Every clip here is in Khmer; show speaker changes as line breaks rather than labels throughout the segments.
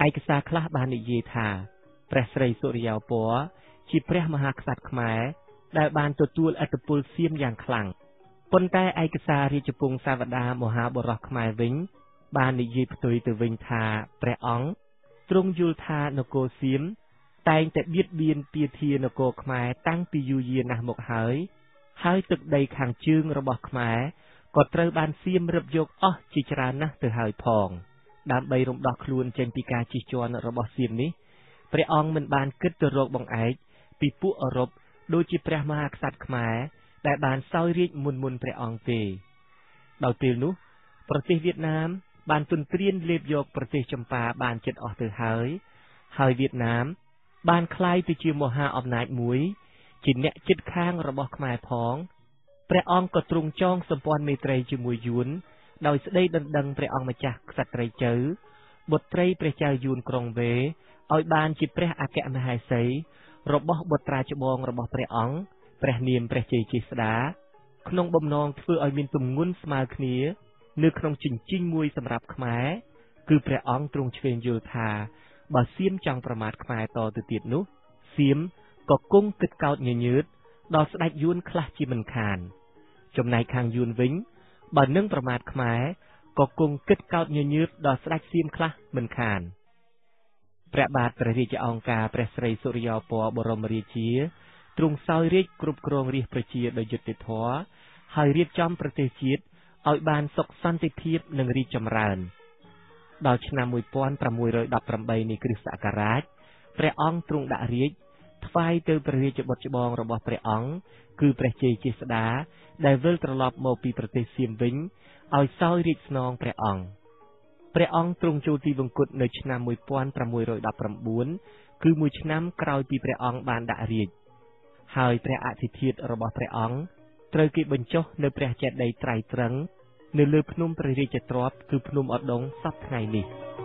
กษาคลาบานนิเยธาพระสรีสุริยาปัวจีพระมหากษัตริย์ขมายได้บานตัวตูลอัตปุลเสียมอย่างคลังปนแต่ไอกษาริจพงศาวดามหาบรขมายวิงบานนิเยพตุยตัววิงธาพระองค์ตรงยูธานโกเสียมแต่งแต่เบียดเบียนเปียทีนโกขมายตั้งปียูเยียนะหมกหายตึกใดขังจึงระบบขมายกดเตอบานเสียมรับยกอ้อจิจรานะเตือหายพองดามใบรมดอกคลูนเจนปีกาจิจวนระบบเสียมนี้พระองค์มันบานกึศตัวโรคบังไอปีปุอรบโดยจิพระมหากษัตริย์ขมายแต่บานเศร้าเรียกมุนพระองค์เตดาวเตียวนุประเทศเวียดนามบานตุนเตรียนเลียบยกประเทศจำปาบานเจ็ดออกเตือหายเวียดนามบานคลายไปเชื่อมหาอำนาจมุ้ยจินเนะจิตข้างระบบขมายพองพระองค์ก็ตรงจ้องสมปอนเมตรัยจมวยยุนโดยได้ดังพระองค์มาจากสัตย์เจอบทไตรพระเจ้ายุนกรงเวเอาบานจิตพระอาแกมหาไสระบบบทราชบองระบบพระองค์พระเนียมพระเจจิสดาขนมบ่มนองเพื่อเอามินตุ่มงุ้นสมาคเนียเนื้อขนมจิงมวยสำหรับขมายคือพระองค์ตรงเชนโยธาบ่เสียมจังประมาทขมายต่อตัวติดนุเสียมก็กุ้งกึดเกาเยืดดอสได้ยุนคลาจิมันคานจมในคางยุนวิงบ่เนื่องประมาทขมายก็กุ้งกึดเกายืดดอสได้เสียมคลามันคานพระบาทพระราชองการพระสรีสุริยาปบรมราชีตรงซอยเรียกกรุบกรองเรียประชีโดยยุติธรรมให้เรียบจอมประเทศจีดเอาบานศกสันติเพียบหนึ่งรีจำรานดาวชนามวยป้อนประมวยรอยดับประใบในคริสต์ศักราชพระองค์ตรงดาเรียกไฟเตอร์ประเทศบทจบองระบบพระองค์คือพระเจจิสดาได้เวลตลอดโมปีประเทศเซียมวิงเอาซอยเรียกนองพระองค์พระองค์ตรงจูตีวงกุฎในชนามวยป้อนประมวยรอยดับประบุนคือมวยชนามกราวปีพระองค์บานดาเรียกหายพระอาทิตย์ระบบพระองค์เตรกิบรรจบในพระเจดีย์ไตรตรังในเลือพนุ่มประเทศตรอบคือพนุ่มอดงซับไงนี่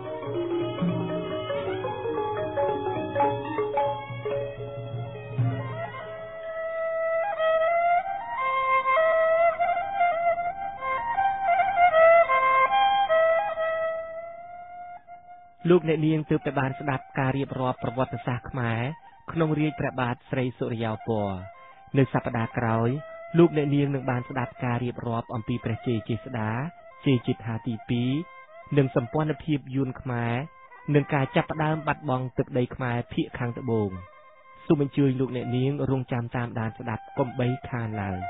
ลูกในเนียงตืบแต่บานสดับการเรียบรอบประวัติศาสตร์ขมายขนมเรียกพระบาทสรีสุริยาปัวในสัปดาห์กลายลูกในเนียงหนึ่งบานสดับการเรียบรอบอมปีประเจจิสดาเจจิตหาตีปีหนึ่งสัมปอนพีบยุนขมายหนึ่งการจับดามบัดบองตึกใดขมายพิขังตะบงสุมันจุยลูกในเนียงรงจำตามดานสดับกลมใบคานลาย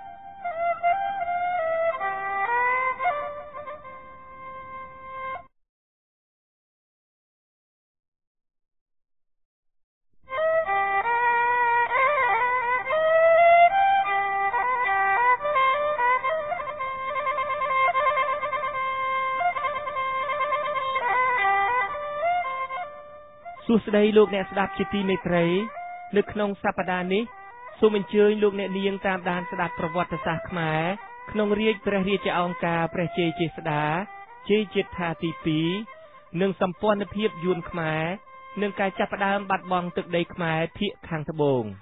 สุดท้ายลูกเนี่ยสดับจิตติเมตรัยนึกขนมสัปดาห์นี้สุมันเจยลูกเนี่ยเนียงตามดานสดับประวัติศาสตร์ขมายขนมเรียกพระเรียจองการพระเจจิสดาเจจิตธาตีปีหนึ่งสัมปอนเพียบยุนขมายหนึ่งการจับดามบัดบองตึกใดขมายพิขังตะบง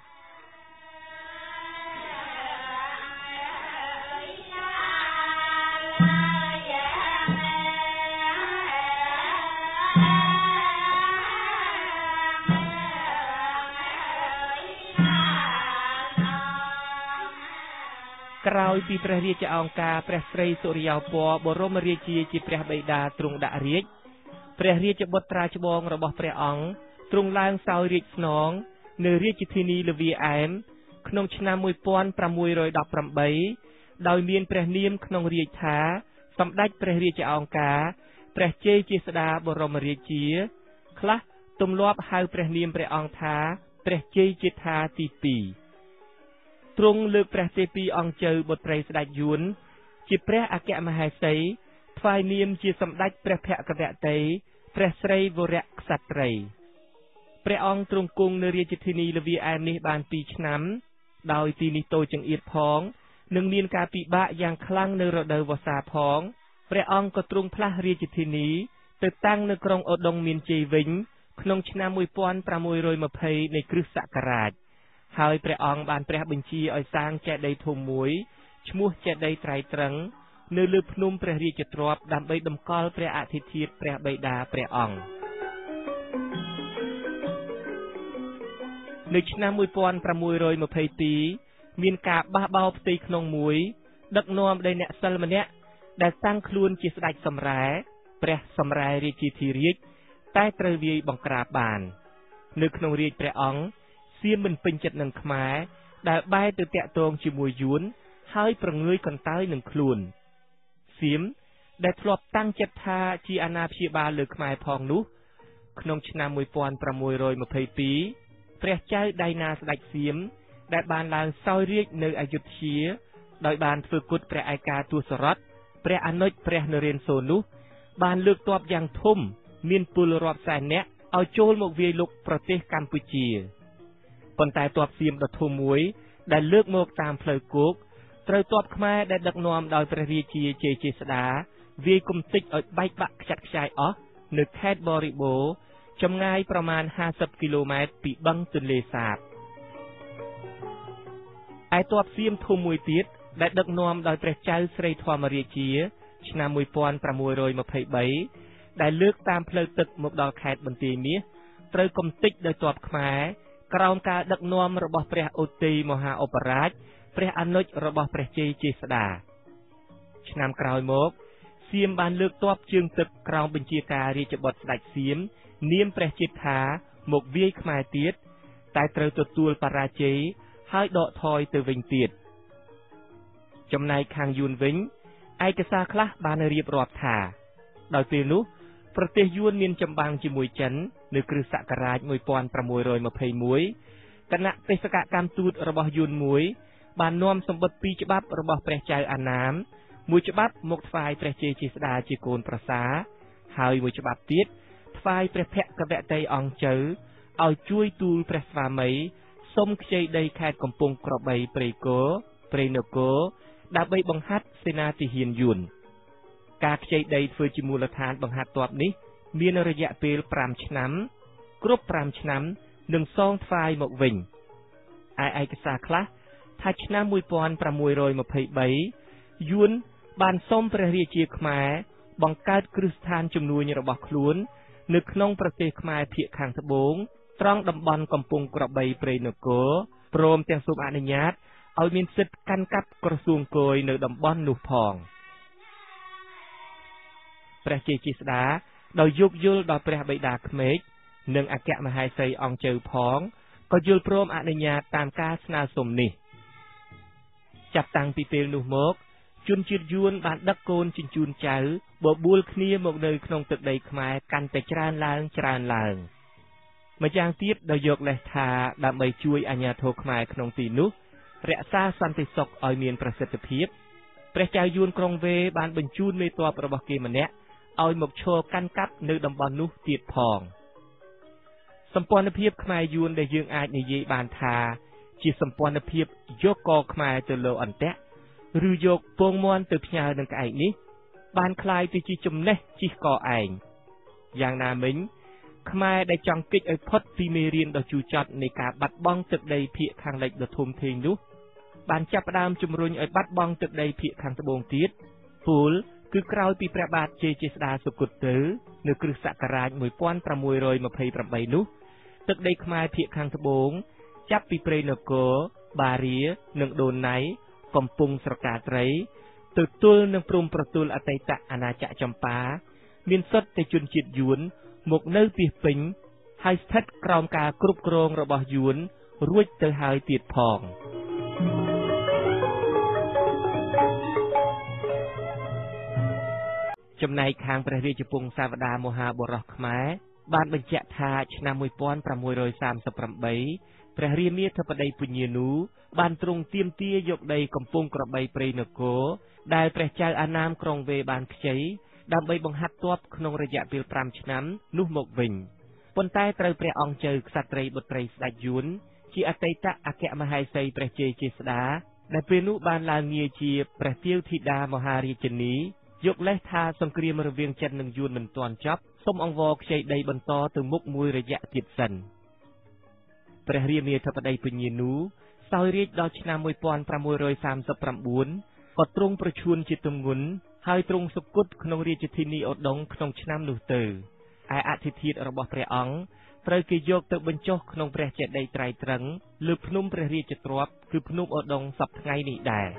กล่าวปีพระเรียจองการพระสรีสุริยาปบรมราชีจิพระบิดาตรงดาเรียพระเรียจบทราชบองระบบพระองค์ตรงลางสาวเรียสนองเนเรียจิทินีลวีแอมขนมชนามวยป้อนประมวยรอยดับประใบโดยมีนพระเนียมขนมเรียธาสำได้พระเรียจองการพระเจจิสดาบรมราชีคละตุมลอบหายพระเนียมพระองค์ธาพระเจจิธาตีปีตรงเลือกพระเจปีองเจอบทไตรสดายุนจิพระอาแกมหาไสทวายเนียมจีสำได้พระแพะกระเตยพระสรีวรกษัตริย์พระองค์ตรงกรุงเนเรียจิทินีลวีแอนนิบานปีฉน้ำโดยตีนิโตจังเอียดพองหนึ่งมีนกาปิบะอย่างคลั่งในระเดวสาพองพระองค์ก็ตรงพระเรียจิทินีติดตั้งในกรงอดงมีนเจวิงขนมชนามวยป้อนประมวยรอยมาเพยในคริสต์ศักราชหายพระองค์บานพระบัญชีอ้อยสร้างเจดีย์ทมมวยชมัวเจดีย์ไตรตรังเนื้อลืบนุ่มพระเรียจตรอบดำใบดำกอลพระอาทิตย์พระใบดาพระองค์នៅឆ្នាំ1622មានការបះបោរផ្ទៃក្នុងមួយដឹកនាំដោយអ្នកសិលម្នាក់ដែលតាំងខ្លួនជាស្ដេចសម្រែព្រះសម្រែរាជាធិរាជតែត្រូវវាយបង្ក្រាបបាននៅក្នុងរាជព្រះអង្គសៀមមិនពេញចិត្តនឹងខ្មែរដែលបែរទៅតាក់ទងជាមួយយួនហើយប្រងើយកន្តើយនឹងខ្លួនសៀមដែលធ្លាប់តាំងចិត្តថាជាអាណាព្យាបាលលើខ្មែរផងនោះក្នុងឆ្នាំ1622ព្រះចៅដៃណាស្ដេចសៀមដែលបានឡើងសោយរាជនៅអយុធ្យាដោយបានធ្វើគុតព្រះឯកាទសរថព្រះអនុជព្រះនរានសូរនោះបានលើកទ័ពយ៉ាងធំមានពលរាប់សែននាក់ឲ្យចូលមកវាយលុកប្រទេសកម្ពុជាប៉ុន្តែទ័ពសៀមដ៏ធំមួយដែលលើកមកតាមផ្លូវគោកត្រូវទ័ពខ្មែរដែលដឹកនាំដោយព្រះរាជាជ័យចេស្តាវាយគំទេចឲ្យបែកបាក់ខ្ចាត់ខ្ចាយអស់នៅខេត្តបរិបូរណ៍ចម្ងាយប្រមាណ50គីឡូម៉ែត្រពីបឹងទន្លេសាបឯទ័ពសៀមធំមួយទៀតដែលដឹកនាំដោយព្រះចៅស្រីធម្មរាជាឆ្នាំ1623ដែលលើកតាមផ្លូវទឹកមកដល់ខេត្តបន្ទាយមាសត្រូវគំទេចដោយទ័ពខ្មែរក្រោមការដឹកនាំរបស់ព្រះឧទ័យមហាឧបរាជព្រះអនុជរបស់ព្រះជ័យចេស្តាឆ្នាំក្រោយមកសៀមបានលើកទ័ពជើងទឹកក្រោមបញ្ជាការរាជបុត្រស្ដេចសៀមនាមព្រះជេដ្ឋាមកវាយខ្មែរទៀតតែត្រូវទទួលបរាជ័យហើយដកថយទៅវិញទៀតចំណែកខាងយួនវិញឯកសារខ្លះបានរៀបរាប់ថាដោយពេលនោះប្រទេសយួនមានចម្បាំងជាមួយចិននៅគ្រិស្តសករាជ1621គណៈបេសកកម្មទូតរបស់យួនមួយបាននាំសម្បត្តិពីរច្បាប់របស់ព្រះចៅអាណាមមួយច្បាប់មកថ្វាយព្រះជ័យចេស្តាជាកូនប្រសាហើយមួយច្បាប់ទៀតថ្វាយព្រះភក្ត្រវតីអង្គជើឲ្យជួយទូលព្រះស្វាមីសុំខ្ចីដីខេត្តកំពង់ក្របីព្រៃគរព្រៃនគរដើម្បីបង្ហាត់សេនាទាហានយួនការខ្ចីដីធ្វើជាមូលដ្ឋានបង្ហាត់ទ័ពនេះមានរយៈពេល5ឆ្នាំគ្រប់5ឆ្នាំនឹងសងថ្វាយមកវិញឯកសារខ្លះថាឆ្នាំ1623យួនបានសុំព្រះរាជាខ្មែរបង្កើតគ្រឹះស្ថានជំនួញរបស់ខ្លួននៅក្នុងប្រទេសខ្មែរភាគខាងត្បូងត្រង់តំបន់កំពង់ក្របីព្រៃនគរព្រមទាំងសូមអនុញ្ញាតឲ្យមានសិទ្ធិកាន់កាប់ក្រសួងគយនៅតំបន់នោះផងព្រះជ័យចេស្តាដោយយោគយល់ដល់ព្រះបិតាក្មេកនិងអគ្គមហេសីអង្គជើផងក៏យល់ព្រមអនុញ្ញាតតាមការស្នើសុំនេះចាប់តាំងពីពេលនោះមកជនជាតិយួនបានដឹកកូនជញ្ជូនចៅបបួលគ្នាមកនៅក្នុងទឹកដីខ្មែរកាន់តែច្រើនឡើងម្យ៉ាងទៀតដោយយកលេសថាដើម្បីជួយអាជ្ញាធរខ្មែរក្នុងទីនោះរក្សាសន្តិសុខឲ្យមានប្រសិទ្ធភាពព្រះចៅយួនក្រុងវេបានបញ្ជូនមេទ័ពរបស់គេម្នាក់ឲ្យមកឈរកាន់កាប់នៅតំបន់នោះទៀតផងសម្ព័ន្ធភាពខ្មែរយួនដែលយើងអាចនិយាយបានថាជាសម្ព័ន្ធភាពយកកខ្មែរទៅលើអន្តៈឬយកពងមាន់ទៅផ្ញើនឹងក្អែកនេះបានคล้ายទៅជាចំណេះជិះកឯងយ៉ាងណាមិញខ្មែរដែលចង់គេចឲ្យផុតពីមេរៀនដ៏ជូរចត់នៃការបាត់បង់ទឹកដីភាគខាងលិចដ៏ធំធេងនោះបានចាប់ផ្ដើមជំរុញឲ្យបាត់បង់ទឹកដីភាគខាងត្បូងទៀតពលគឺក្រោយពីព្រះបាទជ័យចេស្តាសុគតទៅនៅគ្រិស្តសករាជ1628នោះទឹកដីខ្មែរភាគខាងត្បូងចាប់ពីព្រៃនគរបារានិងដូនណៃកំពង់ស្រកាត្រីទៅទល់នឹងព្រំប្រទល់អតីតអាណាចក្រចម្ប៉ាមានសុទ្ធតែជនជាតិយួនមកនៅពាសពេញហើយស្ថិតក្រោមការគ្រប់គ្រងរបស់យួនរួចទៅហើយទៀតផងចំណែកខាងព្រះរាជពង្សាវតារមហាបុរសខ្មែរបានបញ្ជាក់ថាឆ្នាំ1638ព្រះរាមាធិបតីពញានូបានទ្រង់ទាមទារយកដីកំពង់ក្របីព្រៃនគរដែលព្រះចៅអាណាមក្រុងវេបានខ្ចីដើម្បីបង្ហាត់ទ័ពក្នុងរយៈពេល5ឆ្នាំនោះមកវិញប៉ុន្តែត្រូវព្រះអង្គជើក្សត្រីបុត្រីស្ដេចយួនជាអតីតអគ្គមហេសីព្រះជ័យចេស្តាដែលពេលនោះបានឡើងងារជាព្រះទាវធីតាមហារាជនីយកលេសថាសង្គ្រាមរវាងចិននិងយួនមិនទាន់ចប់សូមអង្វរខ្ចីដីបន្តទៅមុខមួយរយៈទៀតសិនព្រះរាមាធិបតីពញានូសោយរាជដល់ឆ្នាំ1639ក៏ទ្រង់ប្រឈួនជាទម្ងន់ហើយទ្រង់សុគតក្នុងរាជធានីឧដុង្គក្នុងឆ្នាំនោះទៅ ai ác thị thiệt ở bọcព្រះអង្គត្រូវគេយកទៅបញ្ចុះក្នុងព្រះចេតិយត្រៃត្រឹងលើភ្នំព្រះរាជទ្រព្យគឺភ្នំឧដុង្គសពថ្ងៃនេះដែរ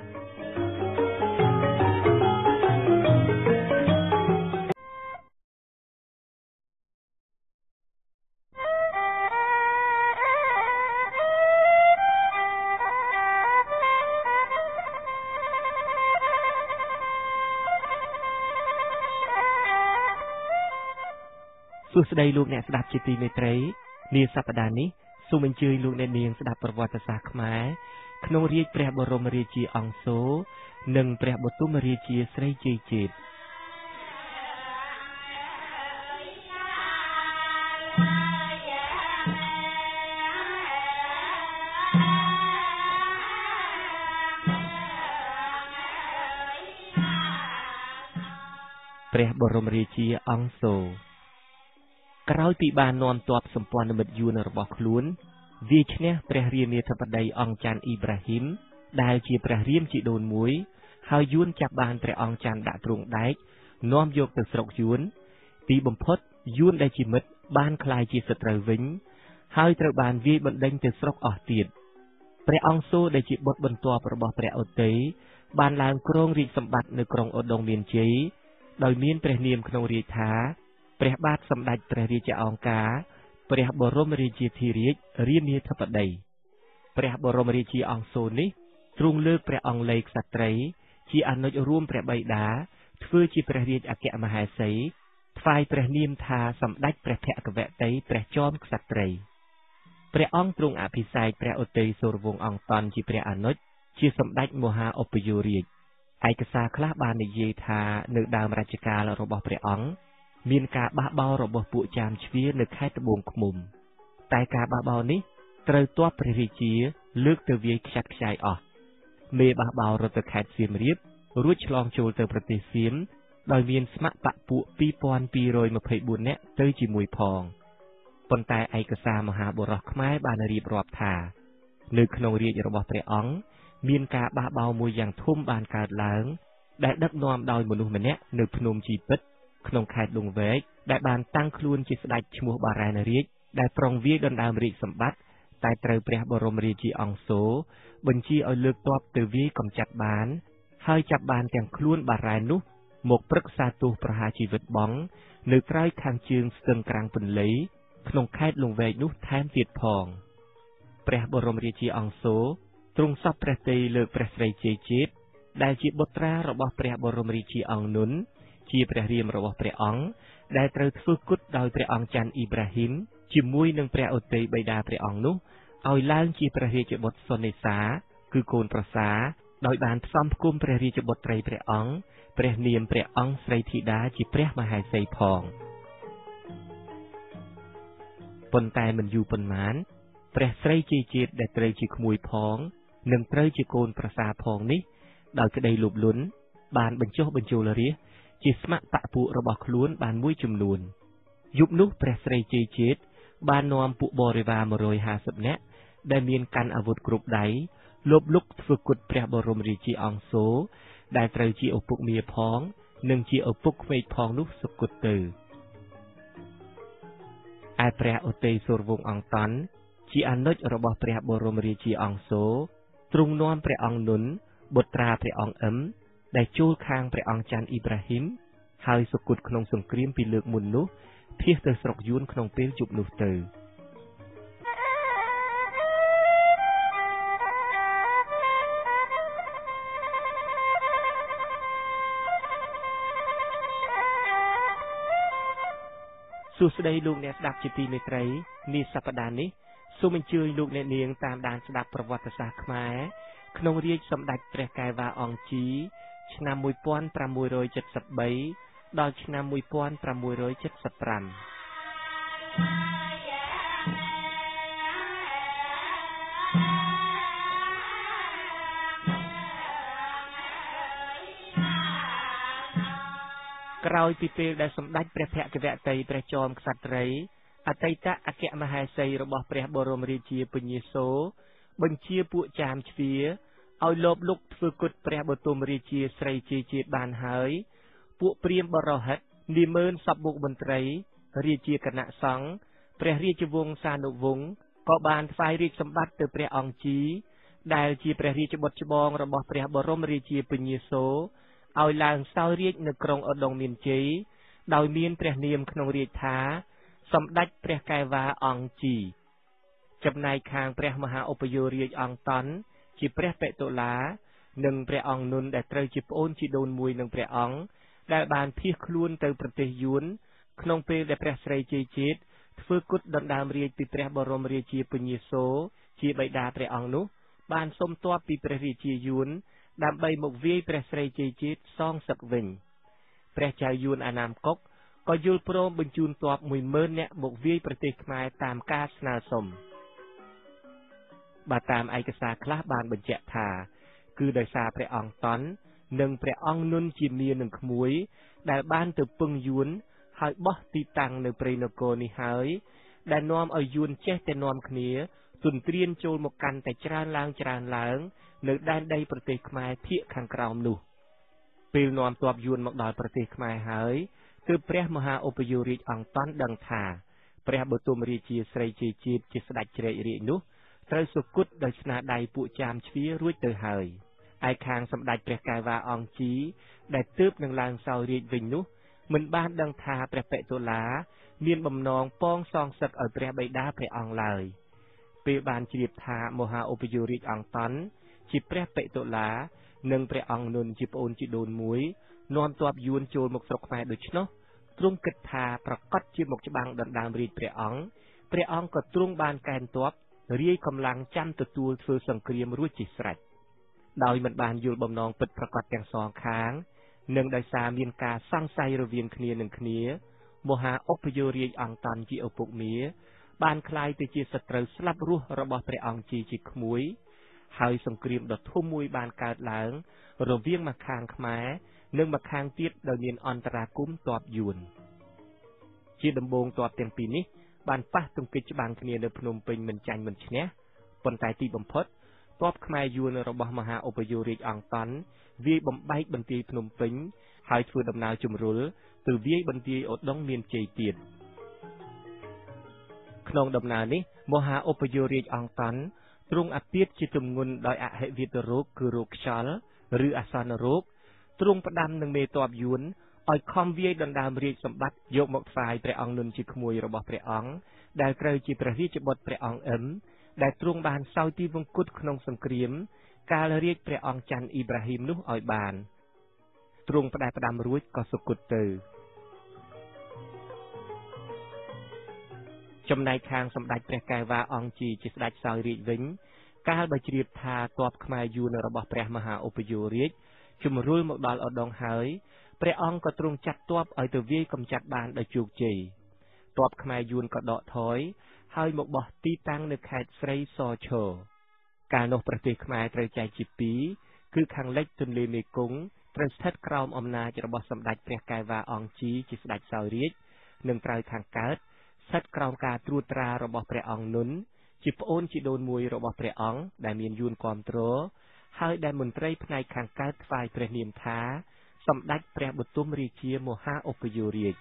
សួស្តីលោកអ្នកស្ដាប់ជាទីមេត្រីនាសប្តាហ៍នេះសូមអញ្ជើញលោកអ្នកនាងស្ដាប់ប្រវត្តិសាស្ត្រខ្មែរក្នុងរាជ្យព្រះបរមរាជាអង្គសូរនិងព្រះបទុមរាជាស្រីជ័យជេតព្រះបរមរាជាអង្គសូរក្រោយពីបាននាំទ័ពសម្ព័ន្ធមិត្តយួនរបស់ខ្លួនវាឈ្នះព្រះរាមាធិបតីអង្គច័ន្ទអ៊ីប្រាហ៊ីមដែលជាព្រះរាមជីដូនមួយហើយយួនចាប់បានព្រះអង្គច័ន្ទដាក់ទ្រង់ដែកនាំយកទៅស្រុកយួនទីបំផុតយួនដែលជាមិត្តបានក្លាយជាសត្រូវវិញហើយត្រូវបានវាយបណ្ដេញទៅស្រុកអស់ទៀតព្រះអង្គសូរដែលជាបុត្របន្ទាប់របស់ព្រះឧទ័យបានឡើងគ្រងរាជសម្បត្តិនៅក្រុងឧដុង្គមានជ័យដោយមានព្រះនាមក្នុងរាជថាព្រះបាទសម្ដេចព្រះរាជាអង្គការព្រះបរមរាជាធិរាជរាមាធិបតីព្រះបរមរាជាអង្គសូរនេះទ្រង់លើកព្រះអង្គលេខក្សត្រីជាអនុជរួមព្រះបិតាធ្វើជាព្រះរាជអគ្គមហេសីថ្វាយព្រះនាមថាសម្ដេចព្រះភគវតីព្រះចោមក្សត្រីព្រះអង្គទ្រង់អភិសេកព្រះឧទ័យសូរវង្សអង្គតន់ជាព្រះអនុជជាសម្ដេចមហាឧបយោរាជឯកសារខ្លះបាននិយាយថានៅដើមរជ្ជកាលរបស់ព្រះអង្គមានការបះបោររបស់ពួកចាមជ្វានៅខេត្តត្បូងឃ្មុំតែការបះបោរនេះត្រូវទ័ពព្រះរាជាលើកទៅវាយខ្ចាត់ខ្ចាយអស់មេបះបោររត់ទៅខេត្តសៀមរាបរួចឆ្លងចូលទៅប្រទេសសៀមដោយមានស្ម័គ្របកពួក2224នាក់ទៅជាមួយផងប៉ុន្តែឯកសារមហាបុរសខ្មែរបានរៀបរាប់ថានៅក្នុងរាជរបស់ព្រះអង្គមានការបះបោរមួយយ៉ាងធំបានកើតឡើងដែលដឹកនាំដោយមនុស្សម្នាក់នៅភ្នំជីពិតក្នុងខេត្តលង្វែកដែលបានតាំងខ្លួនជាស្ដេចឈ្មោះបារែនរាជដែលប្រុងវាយដណ្ដើមរាជសម្បត្តិតែត្រូវព្រះបរមរាជាអង្គសូរបញ្ជាឲ្យលើកទ័ពទៅវាយកម្ចាត់បានហើយចាប់បានទាំងខ្លួនបារែននោះមកព្រឹក្សាទោសប្រហារជីវិតបង់នៅក្រៅខាងជើងស្ទឹងក្រាំងពន្លៃក្នុងខេត្តលង្វែកនោះថែមទៀតផងព្រះបរមរាជាអង្គសូរទ្រង់សពព្រះទ័យលើកព្រះស្រីជ័យជេតដែលជាបុត្រារបស់ព្រះបរមរាជាអង្គនុនជាព្រះរាមរបស់ព្រះអង្គដែលត្រូវធ្វើគុតដោយព្រះអង្គច័ន្ទអ៊ីប្រាហ៊ីមជាមួយនឹងព្រះឧទ័យបិតាព្រះអង្គនោះឲ្យឡើងជាព្រះរាជបុត្រសុនេសាគឺកូនប្រសាដោយបានផ្សំផ្គុំព្រះរាជបុត្រីព្រះអង្គព្រះនាមព្រះអង្គស្រីធីតាជាព្រះមហេសីផងប៉ុន្តែមិនយូរប៉ុន្មានព្រះស្រីជ័យជេតដែលត្រូវជាក្មួយផងនិងត្រូវជាកូនប្រសាផងនេះដោយក្តីលោភលន់បានបញ្ចុះបញ្ចូលរាជជាស្ម័គ្របកពួករបស់ខ្លួនបានមួយចំនួនយប់នោះព្រះស្រីជ័យជេតបាននាំពួកបរិវារ150នាក់ដែលមានកាន់អាវុធគ្រប់ដៃលបលុកធ្វើគុតព្រះបរមរាជាអង្គសូរដែលត្រូវជាឪពុកមាផងនិងជាឪពុកក្មេកផងនោះសុគតទៅឯព្រះឧទ័យសូរវង្សអង្គតន់ជាអនុជរបស់ព្រះបរមរាជាអង្គសូរទ្រង់នាំព្រះអង្គនុនបុត្រាព្រះអង្គអ៊ឹមដែលចូលខាងព្រះអង្គច័ន្ទអ៊ីប្រាហ៊ីមហើយសុគតក្នុងសង្គ្រាមពីលើកមុននោះភៀសទៅស្រុកយួនក្នុងពេលជប់នោះទៅសួស្តីលោកអ្នកស្ដាប់ជាទីមេត្រីនាសប្តាហ៍នេះសូមអញ្ជើញលោកអ្នកនាងតាមដានស្ដាប់ប្រវត្តិសាស្ត្រខ្មែរក្នុងរាជ្យសម្ដេចព្រះកែវ៉ាអង្គជីឆ្នាំ1573ដល់ឆ្នាំ1575ក្រោយពីពេលដែលសម្ដេចព្រះភគវតីព្រះចោមក្សត្រីអតីតអគ្គមហេសីរបស់ព្រះបរមរាជាពញាសូរបញ្ជាពួកចាមជ្វាឲ្យលបលុកធ្វើគុតព្រះបទុមរាជាស្រីជ័យជេតបានហើយពួកព្រាហ្មណ៍បរោហិតនាម៉ឺនសពមុខមន្ត្រីរាជាគណៈសង្ឃព្រះរាជវង្សានុវង្សក៏បានថ្វាយរាជសម្បត្តិទៅព្រះអង្គជីដែលជាព្រះរាជបុត្រច្បងរបស់ព្រះបរមរាជាពញាសូរឲ្យឡើងសោយរាជ្យនៅក្រុងឧដុង្គមានជ័យដោយមានព្រះនាមក្នុងរាជថាសម្ដេចព្រះកែវ៉ាអង្គជីចំណែកខាងព្រះមហាឧបយោរាជអង្គតន់ជាព្រះបេតុលានិងព្រះអង្គនុនដែលត្រូវជាប្អូនជីដូនមួយនឹងព្រះអង្គដែលបានភៀសខ្លួនទៅប្រទេសយួនក្នុងពេលដែលព្រះស្រីជ័យជាតិធ្វើគុតដណ្ដើមរាជពីព្រះបរមរាជាពញាសូរជាបិតាព្រះអង្គនោះបានសុំទ័ពពីព្រះរាជាយួនដើម្បីមកវាយព្រះស្រីជ័យជាតិសងសឹកវិញព្រះចៅយួនអាណាមកុកក៏យល់ព្រមបញ្ជូនទ័ព 10000 នាក់មកវាយប្រទេសខ្មែរតាមការស្នើសុំបើតាមឯកសារខ្លះបានបញ្ជាក់ថាគឺដោយសារព្រះអង្គតន់និងព្រះអង្គនុនជាមានឹងក្មួយដែលបានទៅពឹងយួនហើយបោះទីតាំងនៅព្រៃនគរនេះហើយដែលនាំឲ្យយួនចេះតែនាំគ្នាទន្ទ្រានចូលមកកាន់តែច្រើនឡើងនៅដែនដីប្រទេសខ្មែរភាគខាងក្រោមនោះពេលនាំទ័ពយួនមកដល់ប្រទេសខ្មែរហើយគឺព្រះមហាឧបយោរាជអង្គតន់ដឹងថាព្រះបទុមរាជាស្រីជ័យជាតិជាស្ដេចជ្រែករាជ្យនោះត្រូវសុគតដោយស្នាដៃពួកចាមជ្វារួចទៅហើយឯខាងសម្ដេចព្រះកែវ៉ាអង្គជីដែលទើបនឹងឡើងសោយរាជ្យវិញនោះមិនបានដឹងថាព្រះបេតុលាមានបំណងពងសងសឹកឲ្យព្រះបិតាព្រះអង្គឡើយពេលបានជ្រាបថាមហាឧបយោរាជអង្គតន់ជាព្រះបេតុលានិងព្រះអង្គនុនជាប្អូនជីដូនមួយនាំទ័ពយួនចូលមកស្រុកខ្មែរដូច្នោះទ្រង់គិតថាប្រកាសជាមកច្បាំងដណ្ដើមរាជព្រះអង្គក៏ទ្រង់បានកេណ្ឌទ័ពរាយកម្លាំងចាំទទួលធ្វើសង្គ្រាមរួចជាស្រេចដោយមិនបានយល់បំណងពិតប្រាកដទាំងសងខាងនិងដោយសារមានការសង្ស័យរវាងគ្នានឹងគ្នាមហាឧបយោរាជអង្គតន់ជាឪពុកមាបានក្លាយទៅជាសត្រូវស្លាប់រស់របស់ព្រះអង្គជីជាក្មួយហើយសង្គ្រាមដ៏ធំមួយបានកើតឡើងរវាងម្ខាងខ្មែរនិងម្ខាងទៀតដោយមានអន្តរាគមន៍ទ័ពយួនជាដំបូងទ័ពទាំងពីរនេះបានប៉ះទង្គិចច្បាំងគ្នានៅភ្នំពេញមិនចាញ់មិនឈ្នះប៉ុន្តែទីបំផុតទ័ពខ្មែរយួនរបស់មហាឧបយោរាជអង្គតន់វាយបំបែកបន្ទាយភ្នំពេញហើយធ្វើដំណើរជំរុលទៅវាយបន្ទាយឧដុង្គមានជ័យទៀតក្នុងដំណើរនេះមហាឧបយោរាជអង្គតន់ទ្រង់អាពាធជាទម្ងន់ដោយអហិវិតរោគគឺរោគខ្យល់ឬអាសន្នរោគទ្រង់ផ្ដាំនឹងមេទ័ពយួនឲ្យខំវាយដណ្ដើមរាជសម្បត្តិយកមកថ្វាយព្រះអង្គនុនជាក្មួយរបស់ព្រះអង្គដែលត្រូវជាព្រះរាជបុត្រព្រះអង្គអ៊ឹមដែលទ្រង់បានសោយទីវង្គតក្នុងសង្គ្រាមកាលរាជព្រះអង្គច័ន្ទអ៊ីប្រាហ៊ីមនោះឲ្យបានទ្រង់ផ្ដែផ្ដាំរួចក៏សុគតទៅចំណែកខាងសម្ដេចព្រះកែវ៉ាអង្គជីជាស្ដេចសោយរាជវិញកាលបើជ្រាបថាទ័ពខ្មែរយួនរបស់ព្រះមហាឧបយោរាជជំរុលមកដល់ឧដុង្គហើយព្រះអង្គក៏ទ្រង់ចាត់ទ័ពឲ្យទៅវាយកម្ចាត់បានដោយជោគជ័យទ័ពខ្មែរយួនក៏ដកថយហើយមកបោះទីតាំងនៅខេត្តស្រីសឈរកាលនោះប្រទេសខ្មែរត្រូវចែកជាពីរគឺខាងលិចទន្លេមេគង្គត្រូវស្ថិតក្រោមអំណាចរបស់សម្ដេចព្រះកែវ៉ាអង្គជីជាស្ដេចសោយរាជនិងត្រូវខាងកើតស្ថិតក្រោមការត្រួតត្រារបស់ព្រះអង្គនុនជាប្អូនជីដូនមួយរបស់ព្រះអង្គដែលមានយួនគាំទ្រហើយដែលមន្ត្រីផ្នែកខាងកើតថ្វាយព្រះនាមថាសម្ដេចព្រះបទុមរាជាមហាឧបយោរាជ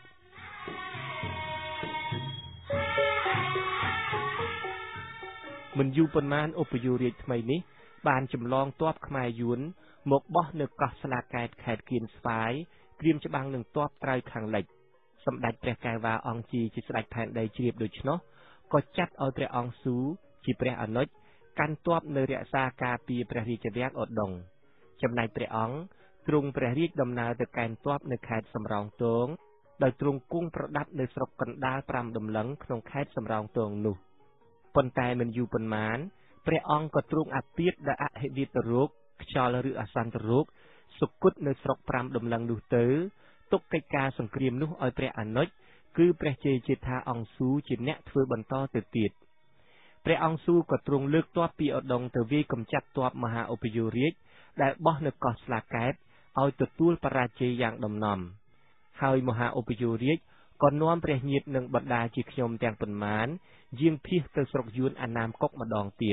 មិនយូរប៉ុន្មានឧបយោរាជថ្មីនេះបានចម្លងទ័ពខ្មែរយួនមកបោះនៅកោះស្លាកែតខេត្តគៀនស្វាយត្រៀមច្បាំងនឹងទ័ពត្រើយខាងលិចសម្ដេចព្រះកែវ៉ាអង្គជីជាស្ដេចផែនដីជ្រាបដូច្នោះក៏ចាត់ឲ្យព្រះអង្គស៊ូជាព្រះអនុជកាន់ទ័ពនៅរក្សាការពារព្រះរាជវាំងឧដុង្គចំណែកព្រះអង្គទ្រង់ព្រះរាជដំណើរទៅកេណ្ឌទ័ពនៅខេត្តសំរោងទងដោយទ្រង់គង់ប្រដាប់នៅស្រុកកណ្ដាល5ដំឡឹងក្នុងខេត្តសំរោងទងនោះប៉ុន្តែមិនយូរប៉ុន្មានព្រះអង្គក៏ទ្រង់អាពាធដោយអហិវិតរោគខ្យល់ឬអសន្នរោគសុគតនៅស្រុក5ដំឡឹងនោះទៅទុកកិច្ចការសង្គ្រាមនោះឲ្យព្រះអនុជគឺព្រះជ័យជេដ្ឋាអង្គស៊ូជាអ្នកធ្វើបន្តទៅទៀតព្រះអង្គស៊ូក៏ទ្រង់លើកទ័ពពីឧដុង្គទៅវាយកម្ចាត់ទ័ពមហាឧបយោរាជដែលបោះនៅកោះស្លាកែតឲ្យទទួលបរាជ័យយ៉ាងដំណំហើយមហាឧបយោរាជក៏នាំព្រះញាតិនិងបណ្ដាជាខ្ញុំទាំងប៉ុន្មានយាងភៀសទៅស្រុកយួនអាណាមកុកម្ដងទៀត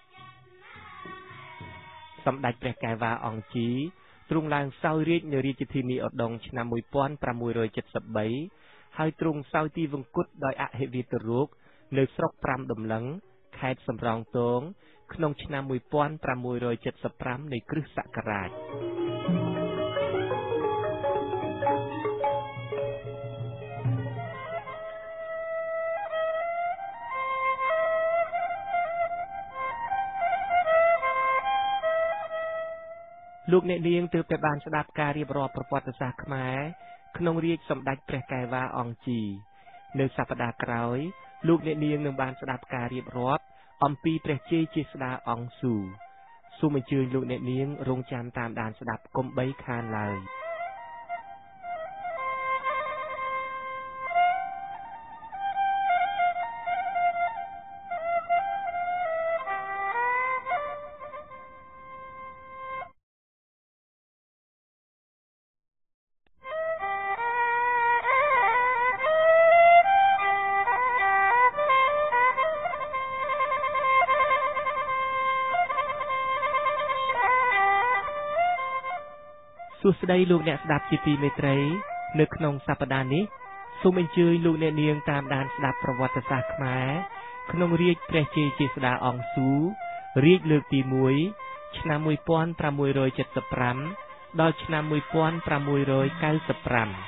សម្ដេចព្រះកែវ៉ាអង្គជីទ្រង់ឡើងសោយរាជ្យនៅរាជធានីឧដុង្គឆ្នាំ1673 ហើយទ្រង់សោយទីវង្គតដោយអហិវិតរូបនៅស្រុក5ដំឡឹងខេត្តសំរោងទងក្នុងឆ្នាំ1675នៃគ្រិស្តសករាជលោកអ្នកនាងទើបតែបានស្ដាប់ការរៀបរាប់ប្រវត្តិសាស្ត្រខ្មែរក្នុងរាជ្យសម្ដេចព្រះកែវ៉ាអង្គជីនៅសប្តាហ៍ក្រោយលោកអ្នកនាងនឹងបានស្ដាប់ការរៀបរាប់អំពីព្រះជ័យជាស្ដាអង្គស៊ូសូមអញ្ជើញលោកអ្នកនាងរងចាំតាមដានស្ដាប់កុំបីខានឡើយសួស្តីលោកអ្នកស្ដាប់ជាទីមេត្រីនៅក្នុងសប្តាហ៍នេះសូមអញ្ជើញលោកអ្នកនាងតាមដានស្ដាប់ប្រវត្តិសាស្ត្រខ្មែរក្នុងរាជ្យព្រះជ័យជាស្ដាអង្គស៊ូរាជ្យលើកទី1ឆ្នាំ1675ដល់ឆ្នាំ1695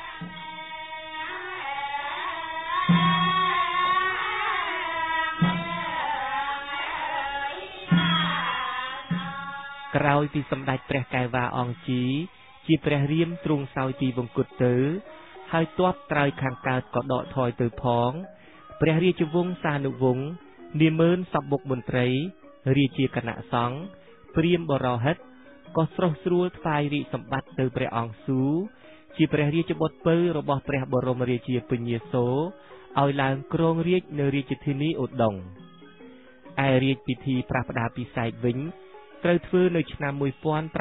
ក្រោយពីសម្ដេចព្រះកែវ៉ាអង្គជីជាព្រះរាមទ្រង់សោយទីវង្គតទៅហើយទ័ពត្រើយខាងកើតក៏ដកថយទៅផងព្រះរាជវង្សានុវង្សនាម៉ឺនសពមុខមន្ត្រីរាជាគណៈសង្ឃព្រាហ្មណ៍បរោហិតក៏ស្រស់ស្រួលថ្វាយរាជសម្បត្តិទៅព្រះអង្គស៊ូជាព្រះរាជបុត្រពៅរបស់ព្រះបរមរាជាពញាសូរឲ្យឡើងគ្រងរាជ្យនៅរាជធានីឧដុង្គឯរាជពិធីប្រះផ្ដាល់ពិសែកវិញត្រូវធ្វើនៅឆ្នាំ1689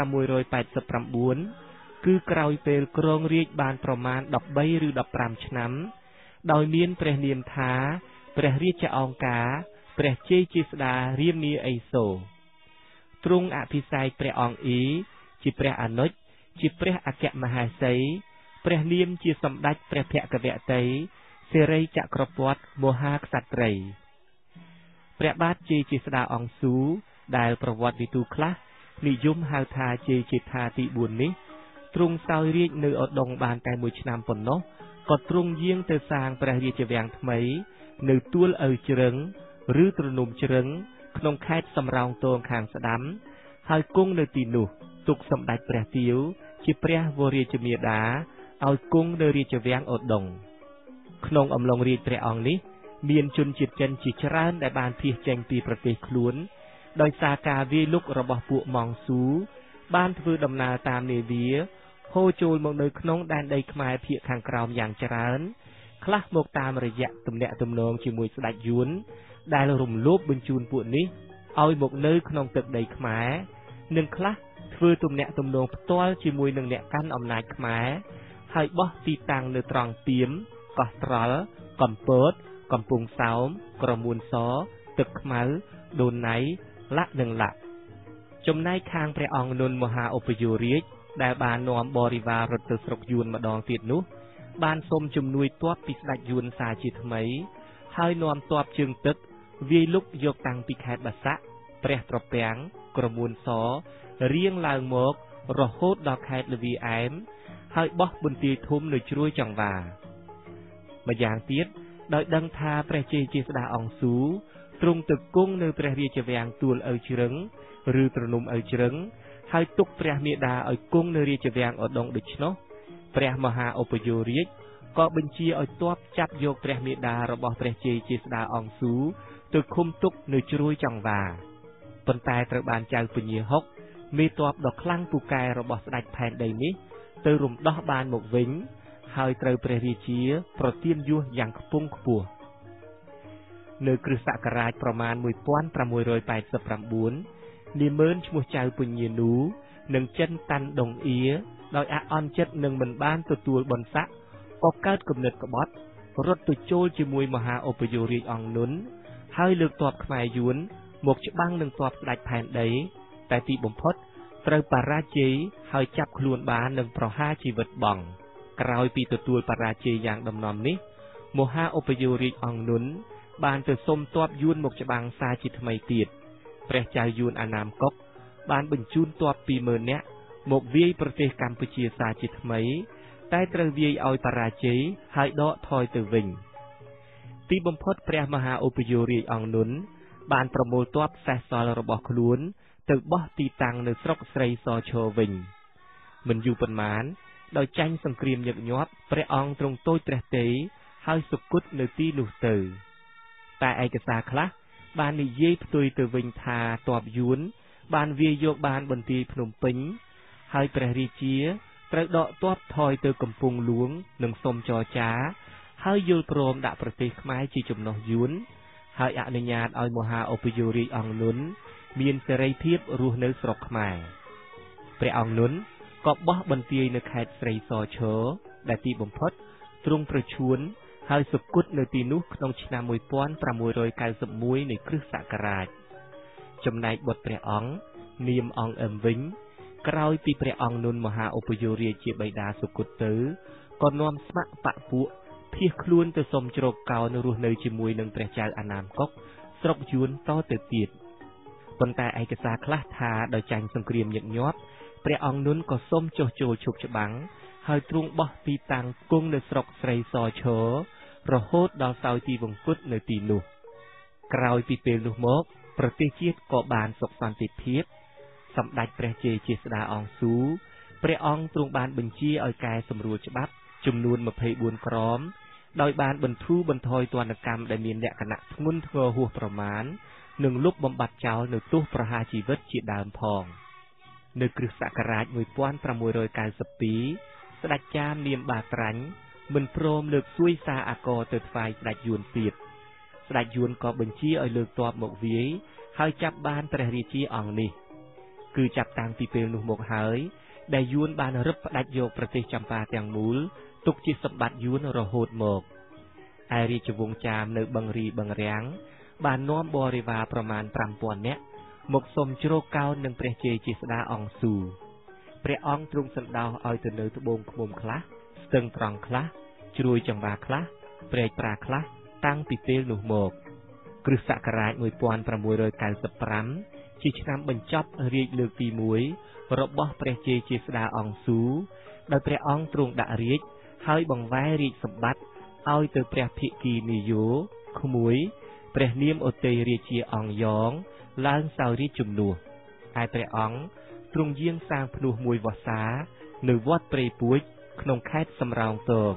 គឺក្រោយពេលគ្រងរាជ្យបានប្រមាណ13ឬ15ឆ្នាំដោយមានព្រះនាមថាព្រះរាជអង្ការព្រះជ័យជាស្ដារាមាឥសូរទ្រង់អភិសេកព្រះអង្គអ៊ីជាព្រះអនុជជាព្រះអគ្គមហេសីព្រះនាមជាសម្ដេចព្រះភគវតីសិរីចក្រពត្តិមហាក្សត្រីព្រះបាទជ័យជាស្ដាអង្គស៊ូដែលប្រវត្តិវិទូខ្លះនិយមហៅថាជ័យជាថាទី4នេះទ្រង់សោយរាជ្យនៅឧដុង្គបានតែ1ឆ្នាំប៉ុណ្ណោះក៏ទ្រង់យាងទៅសាងព្រះរាជវាំងថ្មីនៅទួលឪជ្រឹងឬទ្រនំជ្រឹងក្នុងខេត្តសំរោងទងខាងស្ដាំហើយគង់នៅទីនោះទុកសម្ដេចព្រះទាវជាព្រះវររាជមាតាឲ្យគង់នៅរាជវាំងឧដុង្គក្នុងអំឡុងរាជព្រះអង្គនេះមានជនជាតិចិនជាច្រើនដែលបានភៀសចេញពីប្រទេសខ្លួនដោយសារការវាយលុករបស់ពួកម៉ង់ស៊ូបានធ្វើដំណើរតាមនាវាហូរចូលមកនៅក្នុងដែនដីខ្មែរភាគខាងក្រោមយ៉ាងច្រើនខ្លះមកតាមរយៈទំនាក់ទំនងជាមួយស្ដេចយួនដែលរំលោភបញ្ជូនពួកនេះឲ្យមកនៅក្នុងទឹកដីខ្មែរនិងខ្លះធ្វើទំនាក់ទំនងផ្ទាល់ជាមួយនឹងអ្នកកាន់អំណាចខ្មែរហើយបោះទីតាំងនៅត្រង់ពីមកោះត្រល់កំពតកំពង់សោមក្រមួនសទឹកខ្មៅដូនណៃលាក់និងលាក់ចំណែកខាងព្រះអង្គនុនមហាឧបយោរាជដែលបាននាំបរិវាររត់ទៅស្រុកយួនម្ដងទៀតនោះបានសូមជំនួយទ័ពពីស្ដេចយួនសាជាថ្មីហើយនាំទ័ពជើងទឹកវាយលុកយកតាំងពីខេត្តបាសាក់ព្រះត្រពាំងក្រមួនសរៀងឡើងមករហូតដល់ខេត្តលវីអែមហើយបោះបន្ទាយធំនៅជ្រួយចង្វាម្យ៉ាងទៀតដោយដឹងថាព្រះជ័យជាស្ដាអង្គស៊ូទ្រង់ទៅគង់នៅព្រះរាជវាំងទួលឪជ្រឹងឬទ្រនំឪជ្រឹងហើយទុកព្រះមេដាឲ្យគង់នៅរាជវាំងឧដុង្គដូច្នោះព្រះមហាឧបយោរាជក៏បញ្ជាឲ្យទ័ពចាប់យកព្រះមេដារបស់ព្រះជ័យជាស្ដាអង្គស៊ូទៅឃុំទុកនៅជ្រួយចង្វាប៉ុន្តែត្រូវបានចៅពញាហុកមេទ័ពដ៏ខ្លាំងពូកែរបស់ស្ដេចផែនដីនេះទៅរំដោះបានមកវិញហើយត្រូវព្រះរាជាប្រទានយោសយ៉ាងខ្ពង់ខ្ពស់នៅគ្រិស្តសករាជប្រមាណ1689នាម៉ឺនឈ្មោះចៅពញានូនិងចិនតាន់ដងអៀដោយអអន់ចិត្តនឹងមិនបានទទួលបុណ្យស័ក្តិក៏កើតគំនិតក្បត់រត់ទៅចូលជាមួយមហាឧបយោរាជអង្គនុនហើយលើកទ័ពខ្មែរយួនមកច្បាំងនឹងទ័ពស្ដេចផែនដីតែទីបំផុតត្រូវបរាជ័យហើយចាប់ខ្លួនបាននិងប្រហារជីវិតបង់ក្រោយពីទទួលបរាជ័យយ៉ាងដំណំនេះមហាឧបយោរាជអង្គនុនបានទៅសុំទ័ពយួនមកច្បាំងសាជាថ្មីទៀតព្រះចៅយួនអាណាមកុកបានបញ្ជូនទ័ព 20,000 នាក់មកវាយប្រទេសកម្ពុជាសាជាថ្មីតែត្រូវវាយឲ្យបរាជ័យហើយដកថយទៅវិញទីបំផុតព្រះមហាឧបយោរាជអង្គនុនបានប្រមូលទ័ពសេះសល់របស់ខ្លួនទៅបោះទីតាំងនៅស្រុកស្រីសឈរវិញមិនយូរប៉ុន្មានដោយចាញ់សង្គ្រាមញឹកញាប់ព្រះអង្គទ្រង់ទូចព្រះទ័យហើយសុគតនៅទីនោះទៅតែឯកសារខ្លះបាននិយាយផ្ទុយទៅវិញថាទ័ពយួនបានវាយយកបានបន្ទាយភ្នំពេញហើយព្រះរាជាត្រូវដកទ័ពថយទៅកំពង់ហ្លួងនិងសុំចរចាហើយយល់ព្រមដាក់ប្រទេសខ្មែរជាចំណុះយួនហើយអនុញ្ញាតឲ្យមហាឧបយោរាជអង្គនុនមានសេរីភាពរស់នៅស្រុកខ្មែរព្រះអង្គនុនក៏បោះបន្ទាយនៅខេត្តស្រីសឈរដែលទីបំផុតទ្រង់ប្រឈួនហើយសុគតនៅទីនោះក្នុងឆ្នាំ 1691 នៃគ្រិស្តសករាជចំណែកបុត្រព្រះអង្គនាមអង្គអឹមវិញក្រោយពីព្រះអង្គនុនមហាឧបយោរាជជាបិតាសុគតទៅក៏នាំស្ម័គ្របកពួកភៀសខ្លួនទៅសុំជ្រកកោនរស់នៅជាមួយនឹងព្រះចៅអាណាមកុកស្រុកយួនតទៅទៀតប៉ុន្តែឯកសារខ្លះថាដោយចាញ់សង្គ្រាមញឹកញាប់ព្រះអង្គនុនក៏សុំចុះចូលឈប់ច្បាំងហើយទ្រង់បោះទីតាំងគង់នៅស្រុកស្រីសឈររហូតដល់សោយទីវង្គតនៅទីនោះក្រោយពីពេលនោះមកប្រទេសជាតិក៏បានសុខសន្តិភាពសម្ដេចព្រះជ័យជាស្ដាអង្គស៊ូព្រះអង្គទ្រង់បានបញ្ជាឲ្យកែសម្រួលច្បាប់ចំនួន24ក្រមដោយបានបន្ធូរបន្ថយទណ្ឌកម្មដែលមានលក្ខណៈធ្ងន់ធ្ងរហួសប្រមាណនិងលុបបំបាត់ចោលនៅទោសប្រហារជីវិតជាដើមផងនៅគ្រិស្តសករាជ 1692 ស្ដេចចាមនាមបាត្រាញ់មិនព្រមលើកសួយសារអាករទៅថ្វាយស្ដេចយួនទៀតស្ដេចយួនក៏បញ្ជាឲ្យលើកទ័ពមកវាយហើយចាប់បានព្រះរាជាអង្គនេះគឺចាប់តាំងពីពេលនោះមកហើយដែលយួនបានរឹបផ្ដាច់យកប្រទេសចម្ប៉ាទាំងមូលទុកជាសម្បត្តិយួនរហូតមកឯរាជវង្សចាមនៅបឹងរីបឹងរាំងបាននាំបរិវារប្រមាណ 5,000 នាក់មកសុំជ្រកកោននឹងព្រះជ័យជាស្ដាអង្គស៊ូព្រះអង្គទ្រង់សណ្ដោសឲ្យទៅនៅត្បូងឃ្មុំខ្លះស្ទឹងត្រង់ខ្លះជ្រួយចង្វាខ្លះព្រែកប្រាខ្លះតាំងពីពេលនោះមកគ្រិស្តសករាជ 1695 ជាឆ្នាំបញ្ចប់រាជលើកទី 1 របស់ព្រះជ័យជាស្ដាអង្គស៊ូដោយព្រះអង្គទ្រង់ដាក់រាជហើយបង្វែររាជសម្បត្តិឲ្យទៅព្រះភិក្ខីនាយោក្មួយព្រះនាមឧទ័យរាជាអង្គយ៉ងឡើងសោយរាជជំនួសឯព្រះអង្គទ្រង់យាងសាងភ្នោះមួយវស្សានៅវត្តព្រៃពួចក្នុងខេត្តសំរោងទង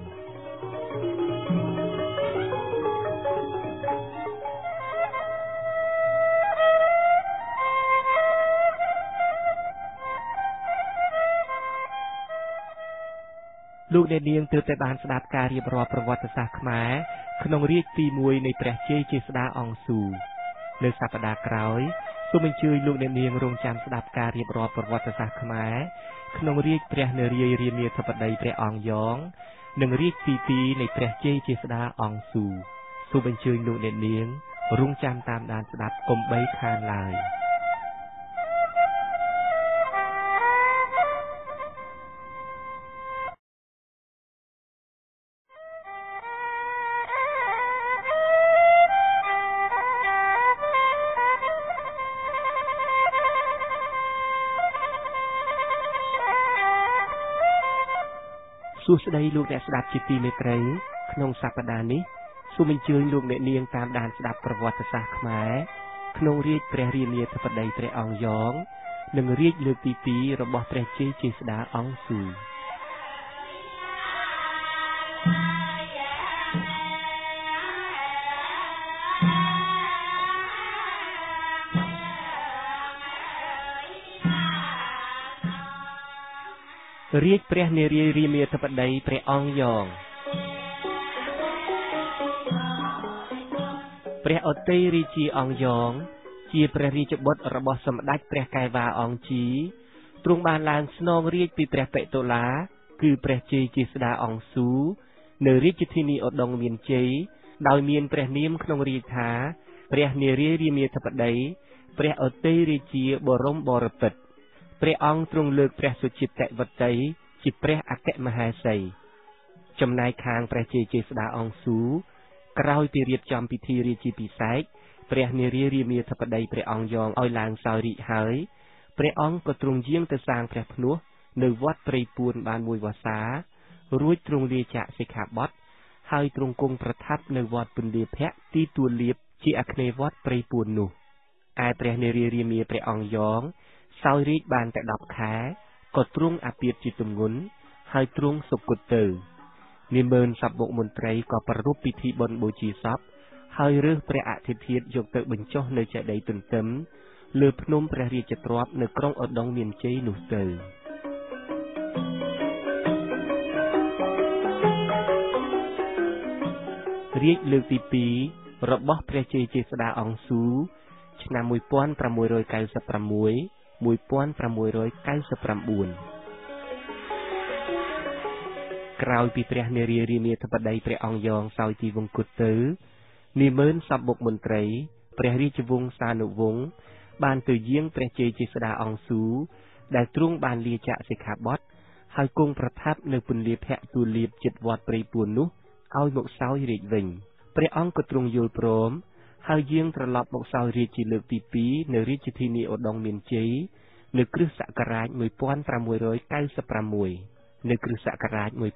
លោកអ្នកនាងទើបតែបានស្ដាប់ការរៀបរាប់ប្រវត្តិសាស្ត្រខ្មែរក្នុងរាជទី 1 នៃព្រះជ័យជាស្ដាអង្គស៊ូនៅសប្តាហ៍ក្រោយសូមអញ្ជើញលោកអ្នកនាងរងចាំស្ដាប់ការរៀបរាប់ប្រវត្តិសាស្ត្រខ្មែរក្នុងរាជព្រះនរាយរាមាធិបតីព្រះអង្គយ៉ងនិងរាជទី 2 នៃព្រះជ័យជាស្ដាអង្គស៊ូសូមអញ្ជើញលោកអ្នកនាងរងចាំតាមដានស្ដាប់កុំបីខានឡើយសួស្តីលោកអ្នកស្ដាប់ជាទីមេត្រីក្នុងសប្តាហ៍នេះសូមអញ្ជើញលោកអ្នកនាងតាមដានស្ដាប់ប្រវត្តិសាស្ត្រខ្មែរក្នុងរាជព្រះរាមាធិបតីព្រះអង្គយ៉ងនិងរាជលើកទី 2 របស់ព្រះជ័យជាស្ដាអង្គស៊ូរាជព្រះនារាយរាមាធិបតីព្រះអង្គយ៉ងព្រះឧទ័យរាជាអង្គយ៉ងជាព្រះរាជបុត្ររបស់សម្ដេចព្រះកែវ៉ាអង្គជីទ្រង់បានឡើងស្នងរាជពីព្រះបិតុលាគឺព្រះជ័យជាស្ដាអង្គស៊ូនៅរាជធានីឧដុង្គមានជ័យដោយមានព្រះនាមក្នុងរាជថាព្រះនារាយរាមាធិបតីព្រះឧទ័យរាជាបរមបរពិតព្រះអង្គទ្រង់លើកព្រះសុជាតិវតីជាព្រះអគ្គមហេសីចំណែកខាងព្រះជ័យជេស្តាអង្គស៊ូក្រោយពីរៀបចំពិធីរាជាភិសេកព្រះនារារាមាធិបតីព្រះអង្គយ៉ងឲ្យឡើងសោយរាជ្យហើយព្រះអង្គក៏ទ្រង់យាងទៅសាងព្រះភ្នោះនៅវត្តព្រៃពួនបានមួយវស្សារួចទ្រង់លាចាកសិក្ខាបទហើយទ្រង់គង់ប្រថាប់នៅវត្តពន្លាភៈទីទួលលៀបជាអគ្នេយ៍វត្តព្រៃពួននោះឯព្រះនារារាមាព្រះអង្គយ៉ងសោយរាជ្យបានតែ10ខែក៏ទ្រង់អាពាធជាទម្ងន់ហើយទ្រង់សុគតទៅនាម៉ឺនសពមុខមន្ត្រីក៏ប្រារព្ធពិធីបុណ្យបូជាសពហើយរើសព្រះអធិធិធយកទៅបញ្ចុះនៅចេតិយទន្ទឹមលើភ្នំព្រះរាជទ្រព្យនៅក្រុងឧដុង្គមានជ័យនោះទៅរាជលើកទី2របស់ព្រះជ័យជេស្តាអង្គស៊ូឆ្នាំ1696 1699ក្រោយពីព្រះនារារាមាធិបតីព្រះអង្គយ៉ងសោយទីវង្គតទៅនាម៉ឺនសពមុខមន្ត្រីព្រះរាជវង្សានុវង្សបានទៅយាងព្រះជ័យជេស្តាអង្គស៊ូដែលទ្រង់បានលាចាកសិក្ខាបទហើយគង់ប្រថាប់នៅពន្លាភៈទូលៀបជិតវត្តព្រៃពួននោះឲ្យមកសោយរាជ្យវិញព្រះអង្គក៏ទ្រង់យល់ព្រមហើយយាងត្រឡប់មកសោយរាជ្យជាលើកទី2នៅរាជធានីឧដុង្គមានជ័យនៅគ្រិស្តសករាជ1696នៅគ្រិស្តសករាជ1697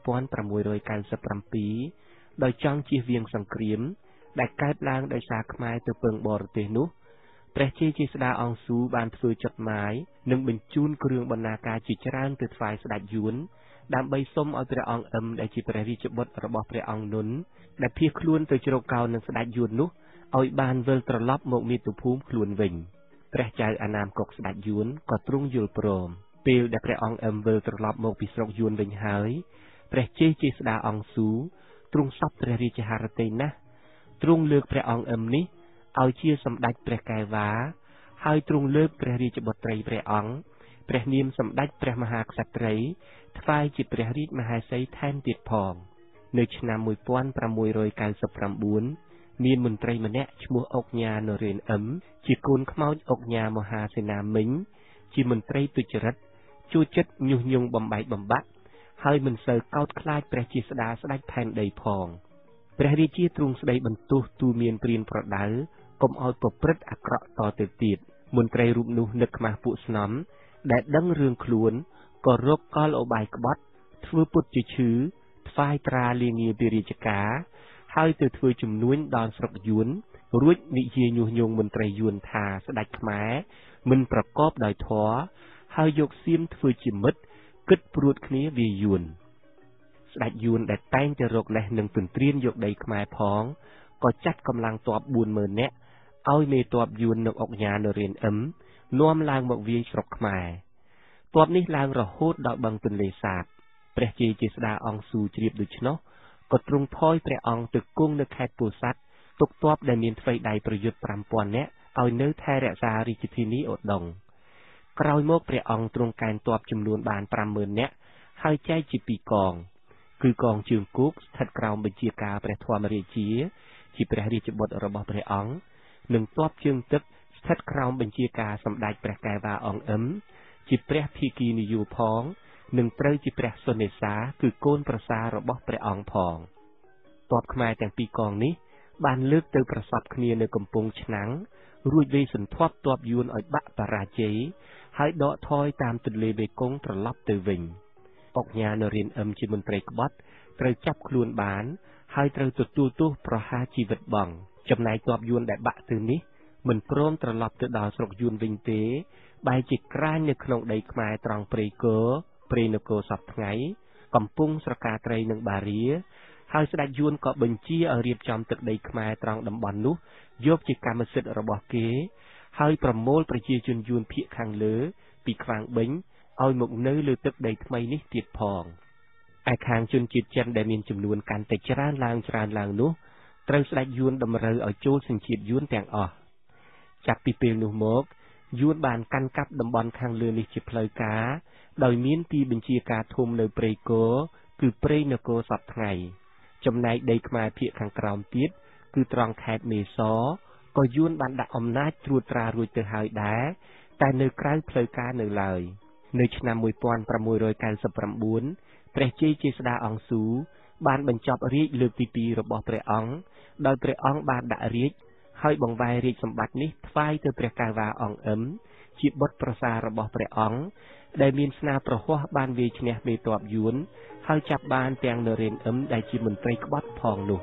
ដោយចង់ជៀសវាងសង្គ្រាមដែលកើតឡើងដោយសារខ្មែរទៅពឹងបរទេសនោះព្រះជ័យជេស្តាអង្គស៊ូបានធ្វើចុតហ្មាយនិងបញ្ជូនគ្រឿងបណ្ណាការជាច្រើនទៅថ្វាយស្ដេចយួនដើម្បីសុំឲ្យព្រះអង្គអ៊ឹមដែលជាព្រះរាជបុត្ររបស់ព្រះអង្គនុនដែលភៀសខ្លួនទៅជ្រកកោននឹងស្ដេចយួននោះឲ្យបានវិលត្រឡប់មកមាតុភូមិខ្លួនវិញព្រះចៅអាណាមកុកស្ដេចយួនក៏ទ្រង់យល់ព្រមពេលដែលព្រះអង្គអ៊ឹមវិលត្រឡប់មកពីស្រុកយួនវិញហើយព្រះជ័យជេស្តាអង្គស៊ូទ្រង់សពព្រះរាជហឫទ័យណាស់ទ្រង់លើកព្រះអង្គអ៊ឹមនេះឲ្យជាសម្ដេចព្រះកែវ៉ាហើយទ្រង់លើកព្រះរាជបុត្រីព្រះអង្គព្រះនាមសម្ដេចព្រះមហាក្សត្រីថ្វាយជាព្រះរាជមហេសីថែមទៀតផងនៅឆ្នាំ1699មានមន្ត្រីម្នាក់ឈ្មោះអុកញ៉ានរេនអ៊ឹមជាកូនខ្មោចអុកញ៉ាមហាសេនាមិញជាមន្ត្រីទុច្ចរិតជួយចិត្តញុះញង់បំបែកបំបាក់ហើយមិនសូវកោតខ្លាចព្រះជាស្ដាស្ដេចផែនដីផងព្រះរាជាទ្រង់ស្ដីបន្ទោសទូមានព្រានប្រដៅកុំឲ្យប្រព្រឹត្តអាក្រក់តទៅទៀតមន្ត្រីរូបនោះនឹកខ្មាស់ពួកស្នំដែលដឹងរឿងខ្លួនក៏រកកលឧបាយក្បត់ធ្វើពុតជាឈឺថ្វាយត្រាលាងាពីរាជការហើយទៅធ្វើជំនួញដល់ស្រុកយួនរួចនិយាយញុះញង់មន្ត្រីយួនថាស្ដេចខ្មែរមិនប្រកបដោយធម៌ហើយយកសៀមធ្វើជាមិត្តគិតព្រួតគ្នាវាយួនស្ដេចយួនដែលតែងតែរកលេសនឹងទន្ទ្រានយកដីខ្មែរផងក៏ចាត់កម្លាំងទ័ព 40000 នាក់ឲ្យមេទ័ពយួននិងអុកញ៉ានរេនអ៊ឹមនាំឡើងមកវាយស្រុកខ្មែរទ័ពនេះឡើងរហូតដល់បឹងទន្លេសាបព្រះជ័យជេស្តាអង្គស៊ូជ្រាបដូច្នោះក៏ទ្រង់ថយព្រះអង្គទៅគង់នៅខេត្តពោធិ៍សាត់ទុកទ័ពដែលមានថ្វីដៃប្រយុទ្ធ 5000 នាក់ឲ្យនៅថែរក្សារាជធានីឧដុង្គក្រោយមកព្រះអង្គទ្រង់កេណ្ឌទ័ពចំនួនបាន 50000 នាក់ហើយចែកជា2កងគឺកងជើងគោកស្ថិតក្រោមបញ្ជាការព្រះធម្មរាជាព្រះរាជបុត្ររបស់ព្រះអង្គនិងទ័ពជើងទឹកស្ថិតក្រោមបញ្ជាការសម្ដេចព្រះកែវ៉ាអង្គអ៊ឹមជាព្រះភិក្ខីនិយោផងនិងត្រូវជាព្រះសុនេសាគឺកូនប្រសាររបស់ព្រះអង្គផងទ័ពខ្មែរទាំងពីរកងនេះបានលើកទៅប្រសពគ្នានៅកំពង់ឆ្នាំងរួចវាយសន្ធាប់ទ័ពយួនឲ្យបាក់បរាជ័យហើយដកថយតាមទន្លេមេគង្គត្រឡប់ទៅវិញអុកញ៉ានរេនអ៊ឹមជាមន្ត្រីក្បត់ត្រូវចាប់ខ្លួនបានហើយត្រូវទទួលទោសប្រហារជីវិតបង់ចំណែកទ័ពយួនដែលបាក់ទៅនេះមិនព្រមត្រឡប់ទៅដល់ស្រុកយួនវិញទេបែរជាក្រាញនៅក្នុងដីខ្មែរត្រង់ព្រៃគរព្រៃនគរសពថ្ងៃកំពុងស្រកាត្រីនិងបារាហើយស្ដេចយួនក៏បញ្ជាឲ្យរៀបចំទឹកដីខ្មែរត្រង់តំបន់នោះយកជាកម្មសិទ្ធិរបស់គេហើយប្រមូលប្រជាជនយួនភាគខាងលើពីខ្វាងបិញឲ្យមកនៅលើទឹកដីថ្មីនេះទៀតផងឯខាងជនជាតិចិនដែលមានចំនួនកាន់តែច្រើនឡើងនោះត្រូវស្ដេចយួនតម្រូវឲ្យចូលសញ្ជាតិយួនទាំងអស់ចាប់ពីពេលនោះមកយួនបានកាន់កាប់តំបន់ខាងលើនេះជាផ្លូវការដោយមានទីបញ្ជាការធំនៅព្រៃគរគឺព្រៃនគរសពថ្ងៃចំណែកដីខ្មែរភាគខាងក្រោមទៀតគឺត្រង់ខេត្តមេសរក៏យួនបានដាក់អំណាចត្រួតត្រារួចទៅហើយដែរតែនៅក្រៅផ្លូវការនៅឡើយនៅឆ្នាំ1699ព្រះជ័យជេស្តាអង្គស៊ូបានបញ្ចប់រាជលើកទី2របស់ព្រះអង្គដោយព្រះអង្គបានដាក់រាជហើយបង្វែររាជសម្បត្តិនេះថ្វាយទៅព្រះកែវ៉ាអង្គអឹមជាបុត្រប្រសាររបស់ព្រះអង្គដែលមានស្នាប្រហ័សបានវាយឈ្នះមេទ័ពយួនហើយចាប់បានទាំងនរេនអឹមដែលជាមន្ត្រីក្បត់ផងនោះ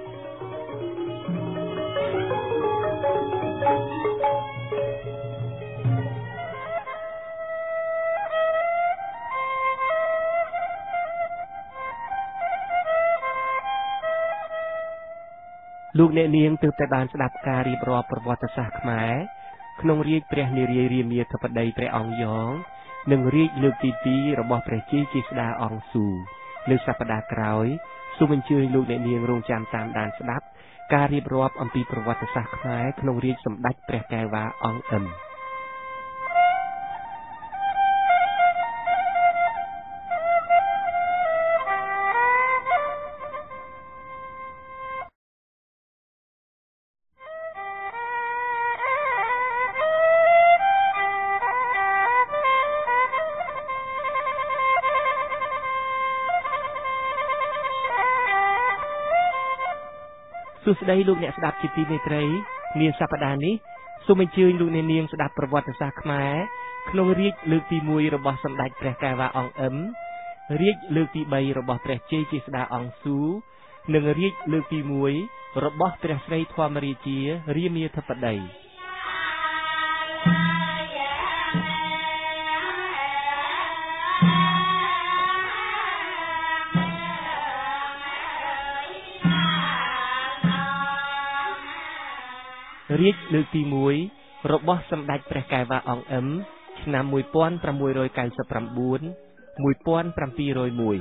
លោកអ្នកនាងទើបតែបានស្ដាប់ការរៀបរាប់ប្រវត្តិសាស្ត្រខ្មែរក្នុងរាជព្រះនារាយរាមាធិបតីព្រះអង្គយ៉ងនិងរាជលើកទី2របស់ព្រះជ័យជាស្ដាអង្គស៊ូនៅសប្តាហ៍ក្រោយសូមអញ្ជើញលោកអ្នកនាងរងចាំតាមដានស្ដាប់ការរៀបរាប់អំពីប្រវត្តិសាស្ត្រខ្មែរក្នុងរាជសម្ដេចព្រះកែវ៉ាអង្គអឹមសួស្តីលោកអ្នកស្ដាប់ជាទីមេត្រីនាសប្តាហ៍នេះសូមអញ្ជើញលោកអ្នកនាងស្ដាប់ប្រវត្តិសាស្ត្រខ្មែរក្នុងរាជលើកទី1របស់សម្ដេចព្រះកែវ៉ាអង្គអឹមរាជលើកទី3របស់ព្រះជ័យជាស្ដាអង្គស៊ូនិងរាជលើកទី1របស់ព្រះស្រីធម្មរាជារាមាធិបតីរាជលើកទី1របស់សម្ដេចព្រះកែវ៉ាអង្គអឹមឆ្នាំ1699 1701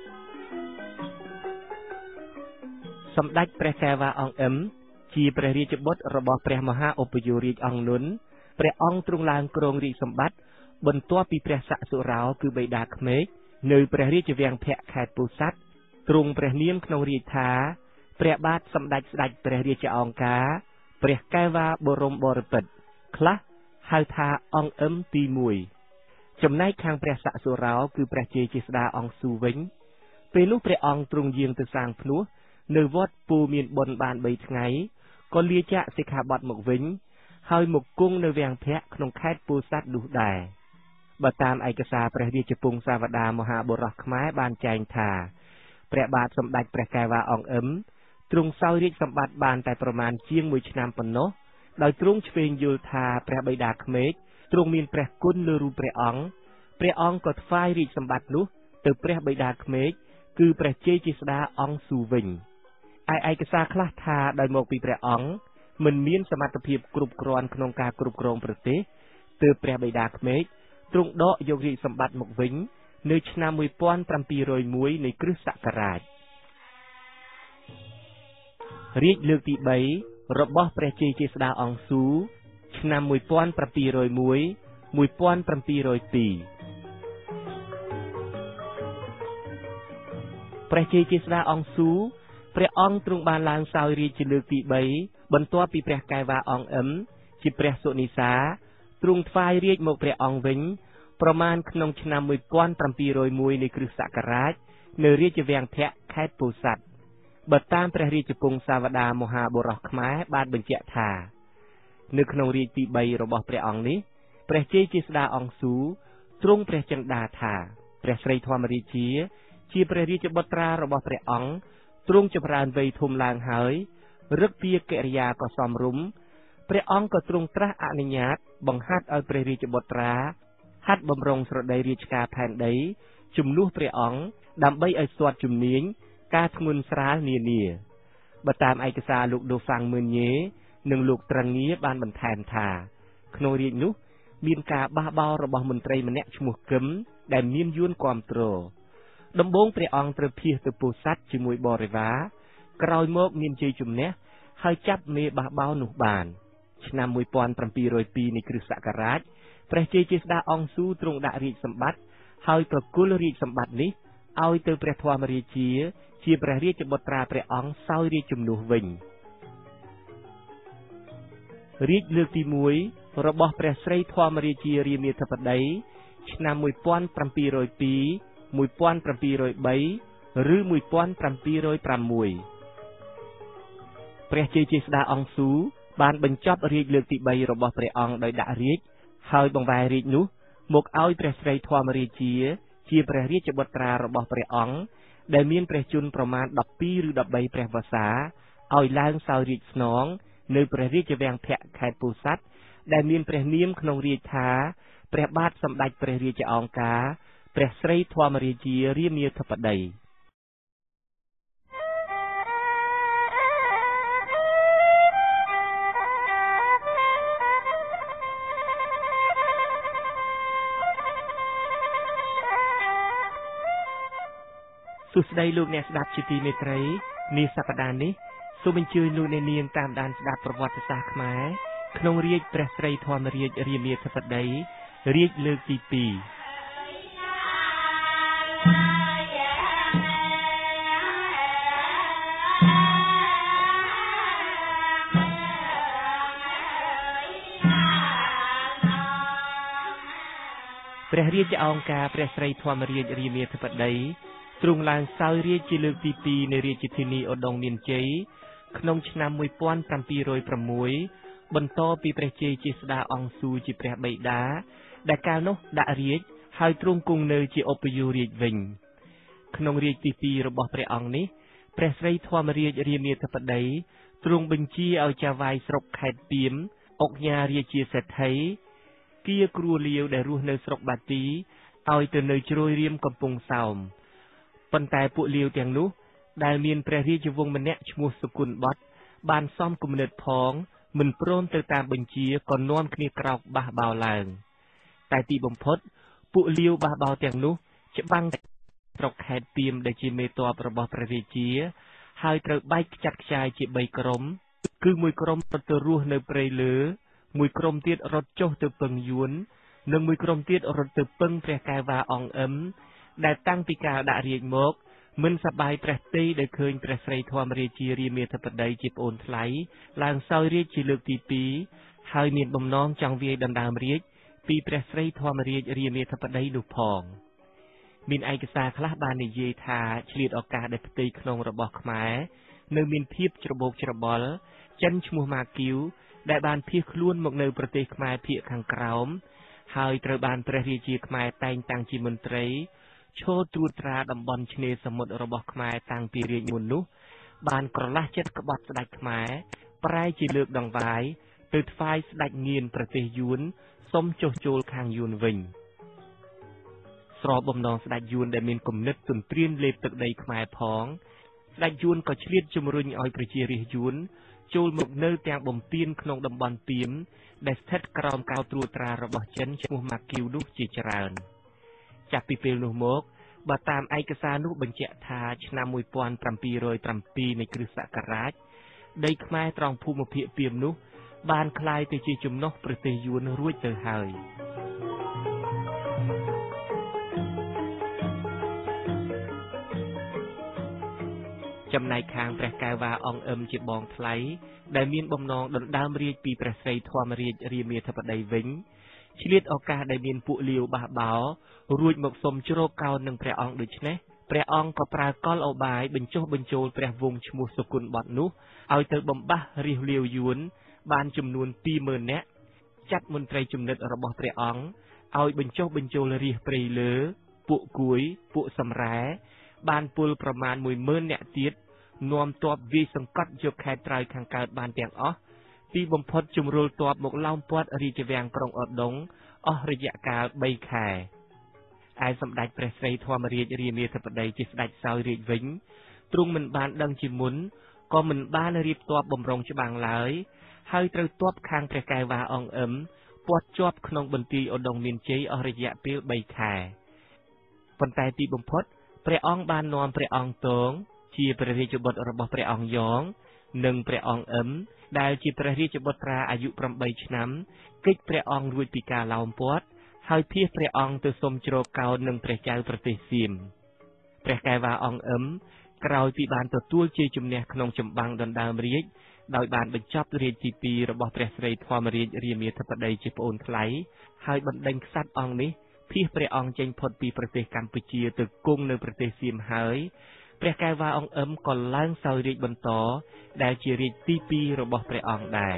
សម្ដេចព្រះកែវ៉ាអង្គអឹមជាព្រះរាជបុត្ររបស់ព្រះមហាឧបយោរាជអង្គនុនព្រះអង្គទ្រង់ឡើងគ្រងរាជសម្បត្តិបន្ទាប់ពីព្រះស័ក្តិសុរោគឺបិតាក្មេកនៅព្រះរាជវាំងភ័ក្រខេត្តពោធិ៍សាត់ទ្រង់ព្រះនាមក្នុងរាជថាព្រះបាទសម្ដេចស្ដេចព្រះរាជអង្គការព្រះកែវ៉ាបរមបរពិតខ្លះហៅថាអង្គអឹមទី1ចំណែកខាងព្រះស័ក្តិសុរោគឺព្រះជ័យជាស្ដាអង្គស៊ូវិញពេលនោះព្រះអង្គទ្រង់យាងទៅសាងភ្នោះនៅវត្តពូមានបុណ្យបាន3ថ្ងៃក៏លាចាកសិក្ខាបទមកវិញហើយមកគង់នៅវាំងភ័ក្រក្នុងខេត្តពោធិ៍សាត់នោះដែរបើតាមឯកសារព្រះរាជពង្សាវតារមហាបុរសខ្មែរបានចែងថាព្រះបាទសម្ដេចព្រះកែវ៉ាអង្គអឹមទ្រង់សោយរាជសម្បត្តិបានតែប្រមាណជាង1ឆ្នាំប៉ុណ្ណោះដោយទ្រង់ឆ្វេងយល់ថាព្រះបិតាក្មេកទ្រង់មានព្រះគុណលើរូបព្រះអង្គក៏ថ្វាយរាជសម្បត្តិនោះទៅព្រះបិតាក្មេកគឺព្រះជ័យជាស្ដាអង្គស៊ូវិញឯកសារខ្លះថាដោយមកពីព្រះអង្គមិនមានសមត្ថភាពគ្រប់គ្រាន់ក្នុងការគ្រប់គ្រងប្រទេសទើបព្រះបិតាក្មេកទ្រង់ដកយករាជសម្បត្តិមកវិញនៅឆ្នាំ1701នៃគ្រិស្តសករាជរាជលើកទី3របស់ព្រះជ័យជាស្ដាអង្គស៊ូឆ្នាំ1701 1702ព្រះជ័យជាស្ដាអង្គស៊ូព្រះអង្គទ្រង់បានឡើងសោយរាជជាលើកទី3បន្ទាប់ពីព្រះកែវ៉ាអង្គអឹមជាព្រះសុនីសាទ្រង់ថ្វាយរាជមកព្រះអង្គវិញប្រមាណក្នុងឆ្នាំ1701នៃគ្រិស្តសករាជនៅរាជវាំងភ័ក្រខេត្តពោធិ៍សាត់បើតាមព្រះរាជពង្សាវតារមហាបុរសខ្មែរបានបញ្ជាក់ថានៅក្នុងរាជទី3របស់ព្រះអង្គនេះព្រះជ័យជាស្ដាអង្គស៊ូទ្រង់ព្រះចិន្តាថាព្រះស្រីធម្មរាជាព្រះរាជបុត្រារបស់ព្រះអង្គទ្រង់ចម្រើនវ័យធំឡើងហើយរឹកពីកិរិយាក៏សមរម្យព្រះអង្គក៏ទ្រង់ត្រាស់អនុញ្ញាតបង្ហាត់ឲ្យព្រះរាជបុត្រាហាត់បំរុងស្រដីរាជការផែនដីជំនួសព្រះអង្គដើម្បីឲ្យស្ទាត់ជំនាញការធ្ងន់ស្រាលនានាបើតាមឯកសារលោកដូហ្វាំងមឺនញេនិងលោកត្រឹងងារបានបន្ថែមថាក្នុងរាជនោះមានការបះបោររបស់មន្ត្រីម្នាក់ឈ្មោះគឹមដែលមានយួនគាំទ្រដំបូងព្រះអង្គត្រូវភៀសទៅពោធិ៍សាត់ជាមួយបរិវារក្រោយមកមានជ័យជំនះហើយចាប់មេបះបោរនោះបានឆ្នាំ1702នៃគ្រិស្តសករាជព្រះជ័យជាស្ដាអង្គស៊ូទ្រង់ដាក់រាជសម្បត្តិហើយប្រគល់រាជសម្បត្តិនេះឲ្យទៅព្រះធម្មរាជាព្រះរាជបុត្រាព្រះអង្គសោយរាជជំនួសវិញរាជលើកទី1របស់ព្រះស្រីធម្មរាជារាមាធិបតីឆ្នាំ1702 1703 ឬ1706ព្រះជ័យជាស្ដាអង្គស៊ូបានបញ្ចប់រាជលើកទី3របស់ព្រះអង្គដោយដាក់រាជហើយបង្វែររាជនោះមកឲ្យព្រះស្រីធម្មរាជាព្រះរាជបុត្រារបស់ព្រះអង្គដែលមានព្រះជន្មប្រមាណ12ឬ13ព្រះវស្សាឲ្យឡើងសោយរាជស្នងនៅព្រះរាជវាំងភ័ក្រខេត្តពោធិ៍សាត់ដែលមានព្រះនាមក្នុងរាជថាព្រះបាទសម្ដេចព្រះរាជអង្ការព្រះស្រីធម្មរាជារាមាធិបតីសួស្តីលោកអ្នកស្ដាប់ជាទីមេត្រីនាសប្តាហ៍នេះសូមអញ្ជើញលោកអ្នកនាងតាមដានស្ដាប់ប្រវត្តិសាស្ត្រខ្មែរក្នុងរាជព្រះស្រីធម្មរាជរាមាធិបតីរាជលើកទី2ព្រះរាជអង្ការព្រះស្រីធម្មរាជរាមាធិបតីទ្រង់ឡើងសោយរាជជាលើកទី2នៅរាជធានីឧដុង្គមានជ័យក្នុងឆ្នាំ1706បន្តពីព្រះជ័យជាស្ដាអង្គស៊ូជាព្រះបិតាដែលកាលនោះដាក់រាជហើយទ្រង់គង់នៅជាឧបយោរាជវិញក្នុងរាជទី2របស់ព្រះអង្គនេះព្រះស្រីធម្មរាជរាមាធិបតីទ្រង់បញ្ជាឲ្យចៅហ្វាយស្រុកខេត្តពីមអុកញ៉ារាជាសេដ្ឋីគៀគ្រួលាវដែលរស់នៅស្រុកបាទីឲ្យទៅនៅជ្រោយរាមកំពង់សោមប៉ុន្តែពួកលាវទាំងនោះដែលមានព្រះរាជវង្សម្នាក់ឈ្មោះសុគន្ធបុត្របានសំគំនិតផងមិនព្រមទៅតាមបញ្ជាក៏នាំគ្នាក្រោកបះបោរឡើងតែទីបំផុតពួកលាវបះបោរទាំងនោះច្បាំងស្រុកខេត្តពីមដែលជាមេទ័ពរបស់ព្រះរាជាហើយត្រូវបែកខ្ចាត់ខ្ចាយជា3ក្រុមគឺមួយក្រុមរត់ទៅរស់នៅព្រៃលើមួយក្រុមទៀតរត់ចុះទៅពឹងយួននិងមួយក្រុមទៀតរត់ទៅពឹងព្រះកែវ៉ាអង្គអឹមដែលតាំងពីកាលដាក់រាជមកមិនសប្បាយព្រះទ័យដែលឃើញព្រះស្រីធម្មរាជារាមាធិបតីជាប្អូនថ្លៃឡើងសោយរាជជាលើកទី2ហើយមានបំណងចង់វាយដណ្ដើមរាជពីព្រះស្រីធម្មរាជរាមាធិបតីនោះផងមានឯកសារខ្លះបាននិយាយថាឆ្លៀតឱកាសដែលផ្ទៃក្នុងរបស់ខ្មែរនៅមានភាពច្របូកច្របល់ចិនឈ្មោះម៉ាគីវដែលបានភៀសខ្លួនមកនៅប្រទេសខ្មែរភាគខាងក្រោមហើយត្រូវបានព្រះរាជាខ្មែរតែងតាំងជាមន្ត្រីឈរត្រួតត្រាតំបន់ឆ្នេរសមុទ្ររបស់ខ្មែរតាំងពីរាជមុននោះបានក្រឡាស់ចិត្តក្បត់ស្ដេចខ្មែរប្រែជាលើកដង្វាយទៅថ្វាយស្ដេចញៀនប្រទេសយួនសុំចុះចូលខាងយួនវិញស្របបំណងស្ដេចយួនដែលមានគំនិតទន្ទ្រានលេបទឹកដីខ្មែរផងស្ដេចយួនក៏ឆ្លៀតជំរុញឲ្យប្រជារាស្ត្រយួនចូលមកនៅទាំងបំពេញក្នុងតំបន់ពីមដែលស្ថិតក្រោមការត្រួតត្រារបស់ចិនឈ្មោះម៉ាគីវនោះជាច្រើនចាប់ពីពេលនោះមកបើតាមឯកសារនោះបញ្ជាក់ថាឆ្នាំ1707នៃគ្រិស្តសករាជដីខ្មែរត្រង់ភូមិភាគពីមនោះបានคล้ายទៅជាចំណុះប្រទេសយួនរួចទៅហើយចំណែកខាងព្រះកែវ៉ាអង្គអឹមជាបងថ្លៃដែលមានបំណងដណ្ដើមរាជពីព្រះស្រីធម្មរាជរាមាធិបតីវិញឆ្លៀតឱកាសដែលមានពួកលាវបះបោររួចមកសុំជ្រកកោននឹងព្រះអង្គដូច្នេះព្រះអង្គក៏ប្រើកលឧបាយបញ្ចុះបញ្ចូលព្រះវង្សឈ្មោះសុគន្ធបុត្រនោះឲ្យទៅបំបះរាស្ត្រលាវយួនបានចំនួន 20,000 នាក់ចាត់មន្ត្រីជំនិតរបស់ព្រះអង្គឲ្យបញ្ចុះបញ្ចូលរាស្ត្រព្រៃលើពួកគួយពួកសំរែបានពលប្រមាណ 10,000 នាក់ទៀតនាំទ័ពវាយសង្កត់យកខេត្តត្រើយខាងកើតបានទាំងអស់ទីបំផុតជំរុលទ័ពមកឡោមព័ទ្ធរាជវាំងក្រុងឧដុង្គអស់រយៈកាល3ខែឯសម្ដេចព្រះស្រីធម្មរាជរាមាធិបតីជាស្ដេចសោយរាជវិញទ្រង់មិនបានដឹងជាមុនក៏មិនបានរៀបទ័ពបំរុងច្បាំងឡើយហើយត្រូវទ័ពខាងព្រះកែវ៉ាអង្គអឹមព័ទ្ធជាប់ក្នុងបន្ទាយឧដុង្គមានជ័យអស់រយៈពេល3ខែប៉ុន្តែទីបំផុតព្រះអង្គបាននាំព្រះអង្គទងជាព្រះរាជបុត្ររបស់ព្រះអង្គយ៉ងនិងព្រះអង្គអឹមដែលជាព្រះរាជបុត្រាអាយុ8ឆ្នាំគេចព្រះអង្គរួចពីការឡោមព័ទ្ធហើយភៀសព្រះអង្គទៅសុំជ្រកកោននឹងព្រះចៅប្រទេសសៀមព្រះកែវ៉ាអង្គអឹមក្រោយពីបានទទួលជ័យជំនះក្នុងចម្បាំងដណ្ដើមរាជដោយបានបញ្ចប់រាជទី2របស់ព្រះស្រីធម្មរាជរាមាធិបតីជាប្អូនថ្លៃហើយបណ្ដេញក្សត្រអង្គនេះភៀសព្រះអង្គចេញផុតពីប្រទេសកម្ពុជាទៅគង់នៅប្រទេសសៀមហើយព្រះកែវ៉ាអង្គអឹមក៏ឡើងសោយរាជបន្តដែលជារាជទី2របស់ព្រះអង្គដែរ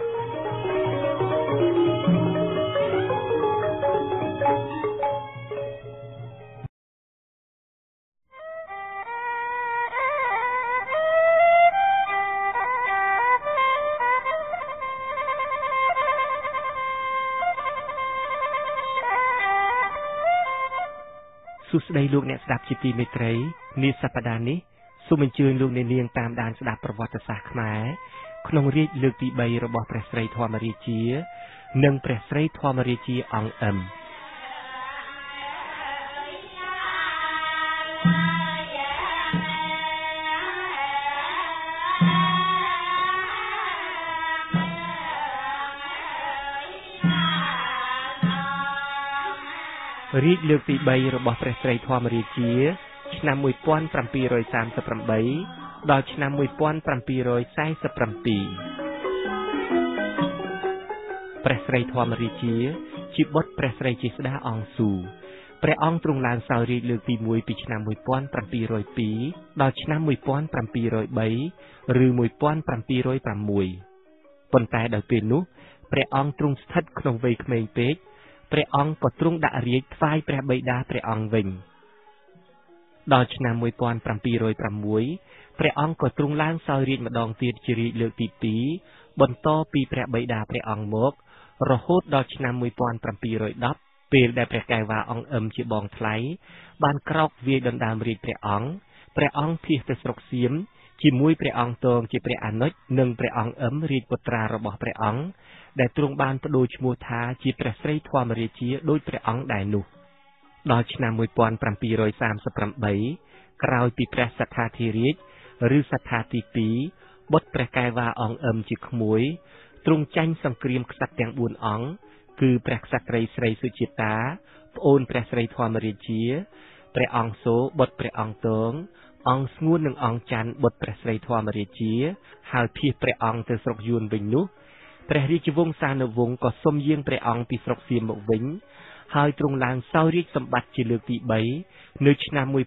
សួស្តីលោកអ្នកស្ដាប់ជាទីមេត្រីនាសប្តាហ៍នេះសូមអញ្ជើញលោកអ្នកនាងតាមដានស្ដាប់ប្រវត្តិសាស្ត្រខ្មែរក្នុងរាជ្យលើកទី3របស់ព្រះស្រីធម្មរាជានិងព្រះស្រីធម្មរាជាអង្គអឹមរាជលើកទី3របស់ព្រះស្រីធម្មរាជាឆ្នាំ1738ដល់ឆ្នាំ1747ព្រះស្រីធម្មរាជាបុត្រព្រះស្រីជាស្ដាអង្គស៊ូព្រះអង្គទ្រង់ឡើងសោយរាជលើកទី1ពីឆ្នាំ1702ដល់ឆ្នាំ1703ឬ1706ប៉ុន្តែដល់ពេលនោះព្រះអង្គទ្រង់ស្ថិតក្នុងវ័យក្មេងពេកព្រះអង្គក៏ទ្រង់ដាក់រាជថ្វាយព្រះបិតាព្រះអង្គវិញដល់ឆ្នាំ1706ព្រះអង្គក៏ទ្រង់ឡើងសោយរាជម្ដងទៀតជារាជលើកទី2បន្តពីព្រះបិតាព្រះអង្គមករហូតដល់ឆ្នាំ1710ពេលដែលព្រះកែវ៉ាអង្គអឹមជាបងថ្លៃបានក្រោកវាយដណ្ដើមរាជព្រះអង្គភៀសទៅស្រុកសៀមជាមួយព្រះអង្គទងជាព្រះអនុជនិងព្រះអង្គអឹមរាជពុត្រារបស់ព្រះអង្គដែលទ្រង់បានបដូរឈ្មោះថាជាព្រះស្រីធម្មរាជាដោយព្រះអង្គដែរនោះដល់ឆ្នាំ1738ក្រោយពីព្រះសត្ថាធិរាជឬសត្ថាទី2បុត្រព្រះកែវ៉ាអង្គអឹមជាក្មួយទ្រង់ចាញ់សង្គ្រាមក្សត្រទាំង4អង្គគឺព្រះក្សត្រីស្រីសុជាតាប្អូនព្រះស្រីធម្មរាជាព្រះអង្គសូបុត្រព្រះអង្គទងអង្គស្ងួននិងអង្គច័ន្ទបុត្រព្រះស្រីធម្មរាជាហើយភៀសព្រះអង្គទៅស្រុកយួនវិញនោះព្រះរាជវង្សានុវង្សក៏សុំយាងព្រះអង្គពីស្រុកសៀមមកវិញហើយទ្រង់ឡើងសោយរាជសម្បត្តិជាលើកទី3នៅឆ្នាំ1738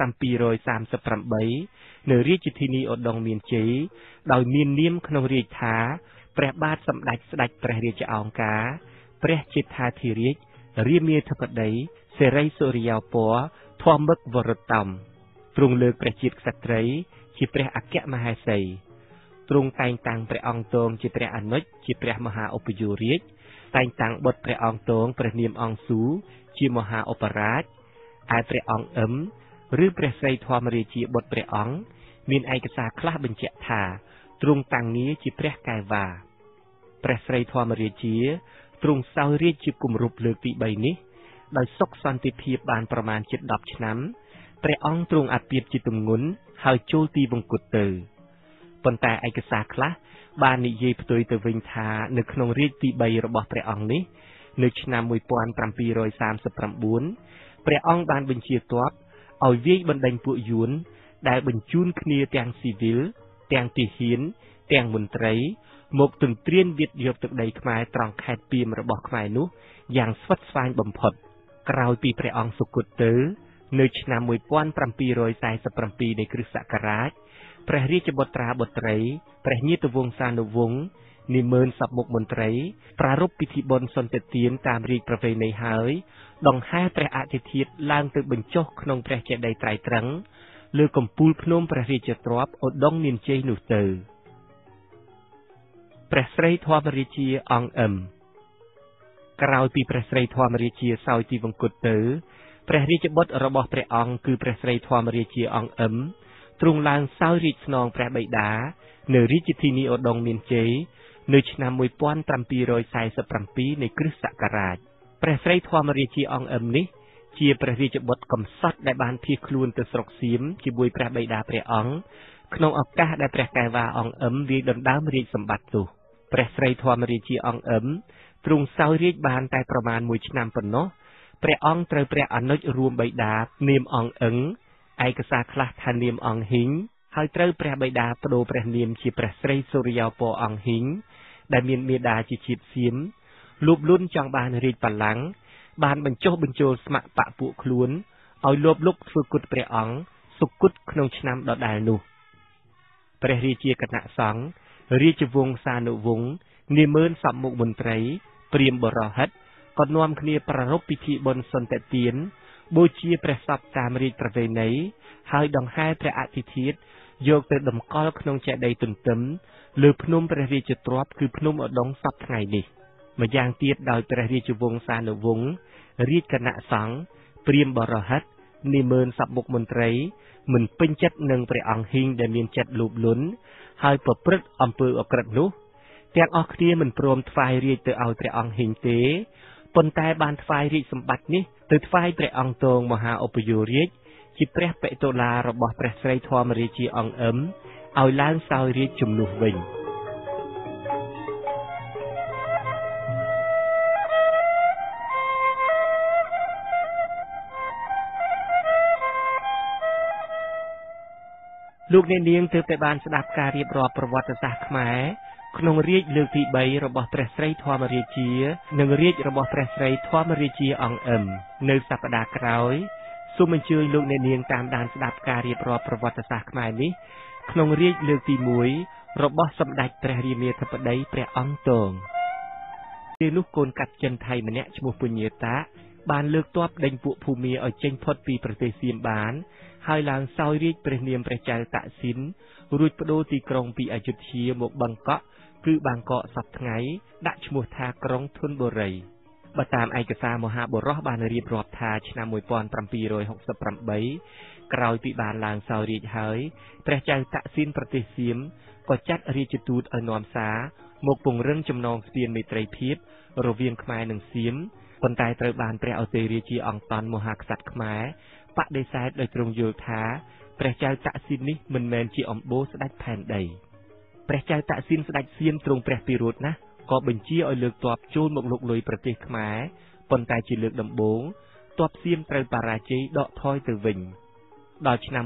នៅរាជធានីឧដុង្គមានជ័យដោយមាននាមក្នុងរាជថាព្រះបាទសម្ដេចស្ដេចព្រះរាជឱង្ការព្រះជេដ្ឋាធិរាជរាមាធិបតីសិរីសុរិយោពណ៌ធម្មឹកវរតមទ្រង់លើកព្រះជាតិក្សត្រីជាព្រះអគ្គមហេសីទ្រង់តែងតាំងព្រះអង្គទងជាព្រះអនុជជាព្រះមហាឧបយោរាជតែងតាំងបុត្រព្រះអង្គទងព្រះនាមអង្គស៊ូជាមហាឧបរាជឯព្រះអង្គអឹមឬព្រះស្រីធម្មរាជាបុត្រព្រះអង្គមានឯកសារខ្លះបញ្ជាក់ថាទ្រង់តាំងងារជាព្រះកែវ៉ាព្រះស្រីធម្មរាជាទ្រង់សោយរាជជាគម្រប់លើកទី3នេះដោយសុខសន្តិភាពបានប្រមាណជិត10ឆ្នាំព្រះអង្គទ្រង់អាពាហ៍ជាទម្ងន់ហើយចូលទីវង្គតទៅប៉ុន្តែឯកសារខ្លះបាននិយាយផ្ទុយទៅវិញថានៅក្នុងរាជទី3របស់ព្រះអង្គនេះនៅឆ្នាំ1739ព្រះអង្គបានបញ្ជាទ័ពឲ្យវាយបណ្ដេញពួកយួនដែលបញ្ជូនគ្នាទាំងស៊ីវិលទាំងទាហានទាំងមន្ត្រីមកទន្ទ្រានវាតយកទឹកដីខ្មែរត្រង់ខេត្តពីមរបស់ខ្មែរនោះយ៉ាងស្វិតស្វាញបំផុតក្រោយពីព្រះអង្គសុគតទៅនៅឆ្នាំ1747នៃគ្រិស្តសករាជព្រះរាជបុត្រាបុត្រីព្រះញាតិវង្សានុវង្សនិមឺនសពមុខមន្ត្រីប្រារព្ធពិធីបុណ្យសន្តិទានតាមរាជប្រពៃណីហើយដង្ហែព្រះអធិធាតុឡើងទៅបញ្ចុះក្នុងព្រះចេតិយត្រៃត្រឹងលើកំពូលភ្នំព្រះរាជទ្រព្យឧដុង្គមានជ័យនោះទៅព្រះស្រីធម្មរាជាអង្គអឹមក្រោយពីព្រះស្រីធម្មរាជាសោយទីវង្គតទៅព្រះរាជបុត្ររបស់ព្រះអង្គគឺព្រះស្រីធម្មរាជាអង្គអឹមទ្រង់ឡើងសោយរាជស្នងព្រះបិតានៅរាជធានីឧដុង្គមានជ័យនៅឆ្នាំ1747នៃគ្រិស្តសករាជព្រះស្រីធម្មរាជាអង្គអឹមនេះជាព្រះរាជបុត្រកំសត់ដែលបានភៀសខ្លួនទៅស្រុកសៀមជាមួយព្រះបិតាព្រះអង្គក្នុងឱកាសដែលព្រះកែវ៉ាអង្គអឹមវាយដណ្ដើមរាជសម្បត្តិនោះព្រះស្រីធម្មរាជាអង្គអឹមទ្រង់សោយរាជបានតែប្រមាណ1ឆ្នាំប៉ុណ្ណោះព្រះអង្គត្រូវព្រះអនុជរួមបិតានាមអង្គអឹងឯកសារខ្លះថានាមអង្គហ៊ីងហើយត្រូវព្រះបិតាបដូរព្រះនាមជាព្រះស្រីសុរិយោពណ៌អង្គហ៊ីងដែលមានមេដាជាជាតិសៀមលោភលន់ចង់បានរាជបល្ល័ង្កបានបញ្ចុះបញ្ចូលស្ម័គ្របកពួកខ្លួនឲ្យលោភលុកធ្វើគុតព្រះអង្គសុគតក្នុងឆ្នាំដដែលនោះព្រះរាជាគណៈសង្ឃរាជវង្សានុវង្សនាម៉ឺនសពមុខមន្ត្រីព្រាហ្មណ៍បរហិតក៏នាំគ្នាប្រារព្ធពិធីបុណ្យសន្តិទានបូជាព្រះសពតាមរាជប្រវេណីហើយដង្ហែព្រះអធិធាតុយកទៅតម្កល់ក្នុងចេតិយទន្ទឹមលើភ្នំព្រះរាជទ្រព្យគឺភ្នំឧដុង្គសពថ្ងៃនេះម្យ៉ាងទៀតដោយព្រះរាជវង្សានុវង្សរាជគណៈសង្ឃព្រាហ្មណ៍បរហិតនាម៉ឺនសពមុខមន្ត្រីមិនពេញចិត្តនឹងព្រះអង្គហ៊ីងដែលមានចិត្តលោភលន់ហើយប្រព្រឹត្តអំពើអក្រិតនោះទាំងអស់គ្នាមិនព្រមថ្វាយរាជទៅឲ្យព្រះអង្គហ៊ីងទេប៉ុន្តែបានថ្វាយរាជសម្បត្តិនេះទៅថ្វាយព្រះអង្គទងមហាឧបយោរាជជាព្រះបិតុលារបស់ព្រះស្រីធម្មរាជាអង្គអឹមឲ្យឡើងសោយរាជជំនួសវិញលោកអ្នកនាងទើបតែបានស្ដាប់ការរៀបរាប់ប្រវត្តិសាស្ត្រខ្មែរក្នុងរាជលើកទី3របស់ព្រះស្រីធម្មរាជានិងរាជរបស់ព្រះស្រីធម្មរាជាអង្គអឹមនៅសប្តាហ៍ក្រោយសូមអញ្ជើញលោកអ្នកនាងតាមដានស្ដាប់ការរៀបរាប់ប្រវត្តិសាស្ត្រខ្មែរនេះក្នុងរាជលើកទី1របស់សម្ដេចព្រះរាមាធិបតីព្រះអង្គទងពេលនោះកូនកាត់ចិនថៃម្នាក់ឈ្មោះពញាតាបានលើកទ័ពដេញពួកភូមាឲ្យចេញផុតពីប្រទេសសៀមបានហើយឡើងសោយរាជព្រះនាមព្រះចៅតាក់ស៊ីនរួចបដូរទីក្រុងពីអយុធ្យាមកបឹងកក់គឺបាងកកសប្តាហ៍ថ្ងៃដាក់ឈ្មោះថាក្រុងធនបុរីបើតាមឯកសារមហាបុរសបានរៀបរាប់ថាឆ្នាំ1768ក្រោយពីបានឡើងសោយរាជហើយព្រះចៅតាក់ស៊ីនប្រទេសសៀមក៏ចាត់រាជទូតឲ្យនាំសារមកពង្រឹងចំណងស្ពានមេត្រីភាពរវាងខ្មែរនិងសៀមប៉ុន្តែត្រូវបានព្រះឱទេរាជាអង្គតន់មហាក្សត្រខ្មែរបដិសេធដោយទ្រង់យល់ថាព្រះចៅតាក់ស៊ីននេះមិនមែនជាអំបូរស្ដេចផែនដីព្រះចៅតាក់ស៊ីនស្ដេចសៀមទ្រង់ព្រះពិរោធណាស់ក៏បញ្ជាឲ្យលើកទ័ពចូលមកលុកលុយប្រទេសខ្មែរប៉ុន្តែជាលើកដំបូងទ័ពសៀមត្រូវបរាជ័យដកថយទៅវិញដល់ឆ្នាំ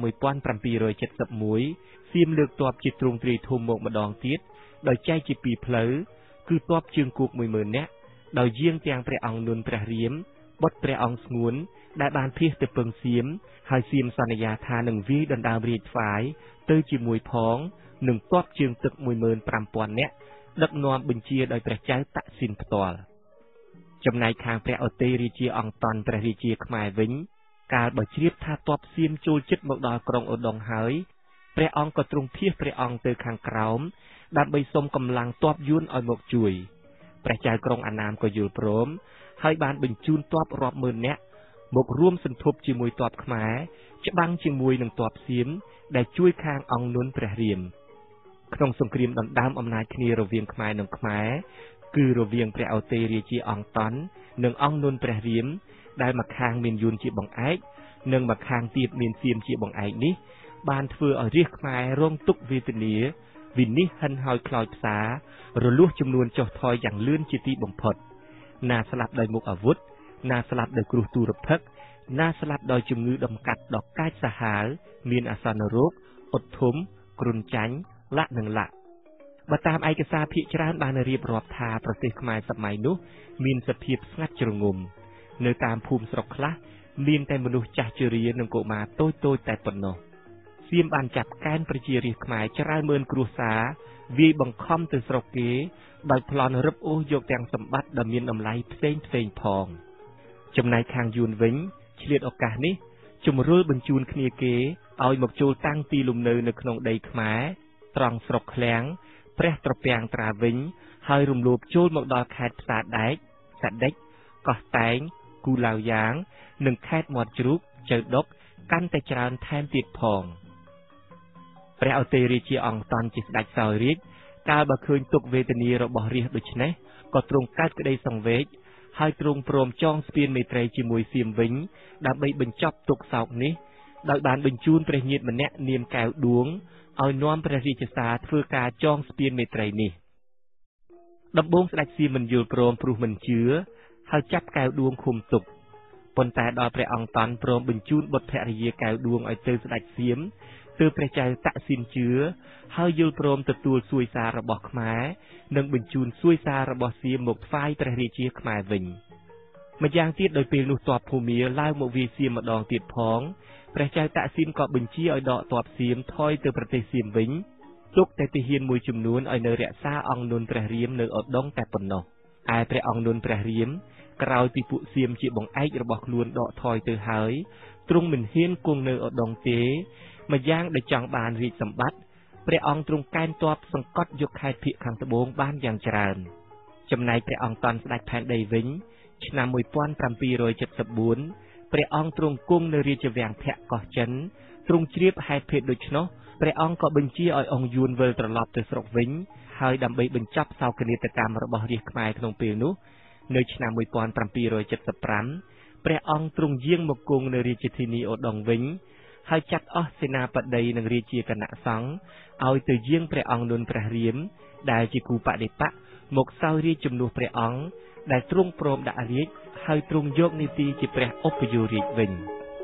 1771សៀមលើកទ័ពជាទ្រង់ទ្រាយធំមកម្ដងទៀតដោយចែកជាពីរផ្លូវគឺទ័ពជើងគោក 10000 នាក់ដោយយាងទាំងព្រះអង្គនុនព្រះរាមបុត្រព្រះអង្គស្ងួនដែលបានភៀសទៅពឹងសៀមហើយសៀមសន្យាថានឹងវាយដណ្ដើមរាជថ្វាយទៅជាមួយផងនឹងទ័ពជើងទឹក 15000 នាក់ដឹកនាំបញ្ជាដោយព្រះចៅតាក់ស៊ីនផ្ទាល់ចំណែកខាងព្រះឱទេរាជាអង្គតន់ព្រះរាជាខ្មែរវិញកាលបើជ្រាបថាទ័ពសៀមចូលជិតមកដល់ក្រុងឧដុង្គហើយព្រះអង្គក៏ទ្រង់ភៀសព្រះអង្គទៅខាងក្រោមដើម្បីសុំកម្លាំងទ័ពយួនឲ្យមកជួយព្រះចៅក្រុងអាណាមក៏យល់ព្រមហើយបានបញ្ជូនទ័ពរាប់ម៉ឺននាក់មករួមសន្ធប់ជាមួយទ័ពខ្មែរច្បាំងជាមួយនឹងទ័ពសៀមដែលជួយខាងអង្គនុនព្រះរាមក្នុងសង្គ្រាមដណ្ដើមអំណាចគ្នារវាងខ្មែរនិងខ្មែរគឺរវាងព្រះឱទេរាជាអង្គតន់និងអង្គនុនព្រះរាមដែលម្ខាងមានយួនជាបង្អែកនិងម្ខាងទៀតមានសៀមជាបង្អែកនេះបានធ្វើឲ្យរាជខ្មែររងទុក្ខវេទនាវិនិច្ឆ័យហិនហោចខ្លោចផ្សារលួសចំនួនចុះថយយ៉ាងលឿនជាទីបំផុតណាស្លាប់ដោយមុខអាវុធណាស្លាប់ដោយគ្រោះទុរភិក្សណាស្លាប់ដោយជំងឺដំកាត់ដ៏កាចសាហាវមានអាសន្នរោគអុតធំគ្រុនចាញ់លាក់និងលាក់បើតាមឯកសារភាគច្រើនបានរៀបរាប់ថាប្រទេសខ្មែរសម័យនោះមានសភាពស្ងាត់ជ្រងំនៅតាមភូមិស្រុកខ្លះមានតែមនុស្សចាស់ជរានិងកុមារតូចៗតែប៉ុណ្ណោះសៀមបានចាប់កេណ្ឌប្រជារាស្ត្រខ្មែរច្រើនម៉ឺនគ្រួសារវាយបង្ខំទៅស្រុកគេដោយប្លន់រឹបអូសយកទាំងសម្បត្តិដ៏មានតម្លៃផ្សេងផងចំណែកខាងយួនវិញឆ្លៀតឱកាសនេះជំរុលបញ្ជូនគ្នាគេឲ្យមកចូលតាំងទីលំនៅនៅក្នុងដីខ្មែរត្រង់ស្រុកឃ្លាំងព្រះត្រពាំងត្រាវិញហើយរំលោភចូលមកដល់ខេត្តផ្សារដែកសាដិចកោះតែងគូឡាវយ៉ាងនិងខេត្តមាត់ជ្រូកចៅដុកកាន់តែច្រើនថែមទៀតផងព្រះឱទេរាជាអង្គតន់ជាស្ដេចសោយរាជកាលបើឃើញទុក្ខវេទនារបស់រាស្ត្រដូច្នេះក៏ទ្រង់កើតក្តីសង្វេគហើយទ្រង់ព្រមចងស្ពានមេត្រីជាមួយសៀមវិញដើម្បីបញ្ចប់ទុក្ខសោកនេះដោយបានបញ្ជូនព្រះញាតិម្នាក់នាមកែវដួងឲ្យនាំព្រះរាជសារធ្វើការចងស្ពានមេត្រីនេះដំបូងស្ដេចសៀមមិនយល់ព្រមព្រោះមិនជឿហើយចាប់កែវដួងឃុំទុកប៉ុន្តែដល់ព្រះអង្គតន់ព្រមបញ្ជូនបុត្រភរិយាកែវដួងឲ្យទៅស្ដេចសៀមទើបព្រះចៅតាក់ស៊ីនជឿហើយយល់ព្រមទទួលសួយសាររបស់ខ្មែរនិងបញ្ជូនសួយសាររបស់សៀមមកថ្វាយព្រះរាជាខ្មែរវិញម្យ៉ាងទៀតដោយពេលនោះទ័ពភូមាឡើងមកវាយសៀមម្ដងទៀតផងព្រះចៅតាក់ស៊ីនក៏បញ្ជាឲ្យដកទ័ពសៀមថយទៅប្រទេសសៀមវិញទុកតែទាហានមួយចំនួនឲ្យនៅរក្សាអង្គនុនព្រះរាមនៅឧដុង្គតែប៉ុណ្ណោះឯព្រះអង្គនុនព្រះរាមក្រោយពីពួកសៀមជាបង្អែករបស់ខ្លួនដកថយទៅហើយទ្រង់មិនហ៊ានគង់នៅឧដុង្គទេម្យ៉ាងដែលចង់បានរាជសម្បត្តិព្រះអង្គទ្រង់កែនទ័ពសង្កត់យកខេត្តភាគខាងត្បូងបានយ៉ាងច្រើនចំណែកព្រះអង្គតន់ស្ដេចផែនដីវិញឆ្នាំ1774ព្រះអង្គទ្រង់គង់នៅរាជវាំងភក្ត្រកោះចិនទ្រង់ជ្រាបហេតុភេទដូច្នោះព្រះអង្គក៏បញ្ជាឲ្យអង្គយួនវិលត្រឡប់ទៅស្រុកវិញហើយដើម្បីបញ្ចប់សោកនាដកម្មរបស់រាជខ្មែរក្នុងពេលនោះនៅឆ្នាំ1775ព្រះអង្គទ្រង់យាងមកគង់នៅរាជធានីឧដុង្គវិញហើយចាត់អស់សេនាបតីនិងរាជាគណៈសង្ឃឲ្យទៅយាងព្រះអង្គនុនព្រះរាមដែលជាគូបដិបកមកសោយរាជជំនួសព្រះអង្គដែលទ្រង់ព្រមដាក់រាជហើយទ្រង់យកនីតិជាព្រះឧបយោរាជវិញ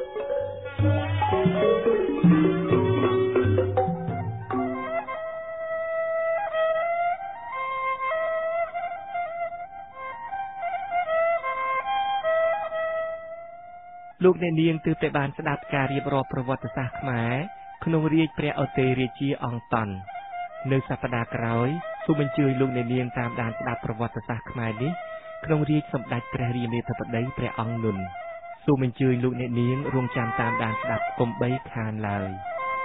លោកអ្នកនាងទើបតែបានស្ដាប់ការរៀបរាប់ប្រវត្តិសាស្ត្រខ្មែរក្នុងរាជព្រះឧទ័យរាជាអង្គតន់នៅសប្តាហ៍ក្រោយសូមអញ្ជើញលោកអ្នកនាងតាមដានស្ដាប់ប្រវត្តិសាស្ត្រខ្មែរនេះក្នុងរាជសម្ដេចព្រះរាមាធិបតីព្រះអង្គនុនសូមអញ្ជើញលោកអ្នកនាងរងចាំតាមដានស្ដាប់កុំបីខានឡើយ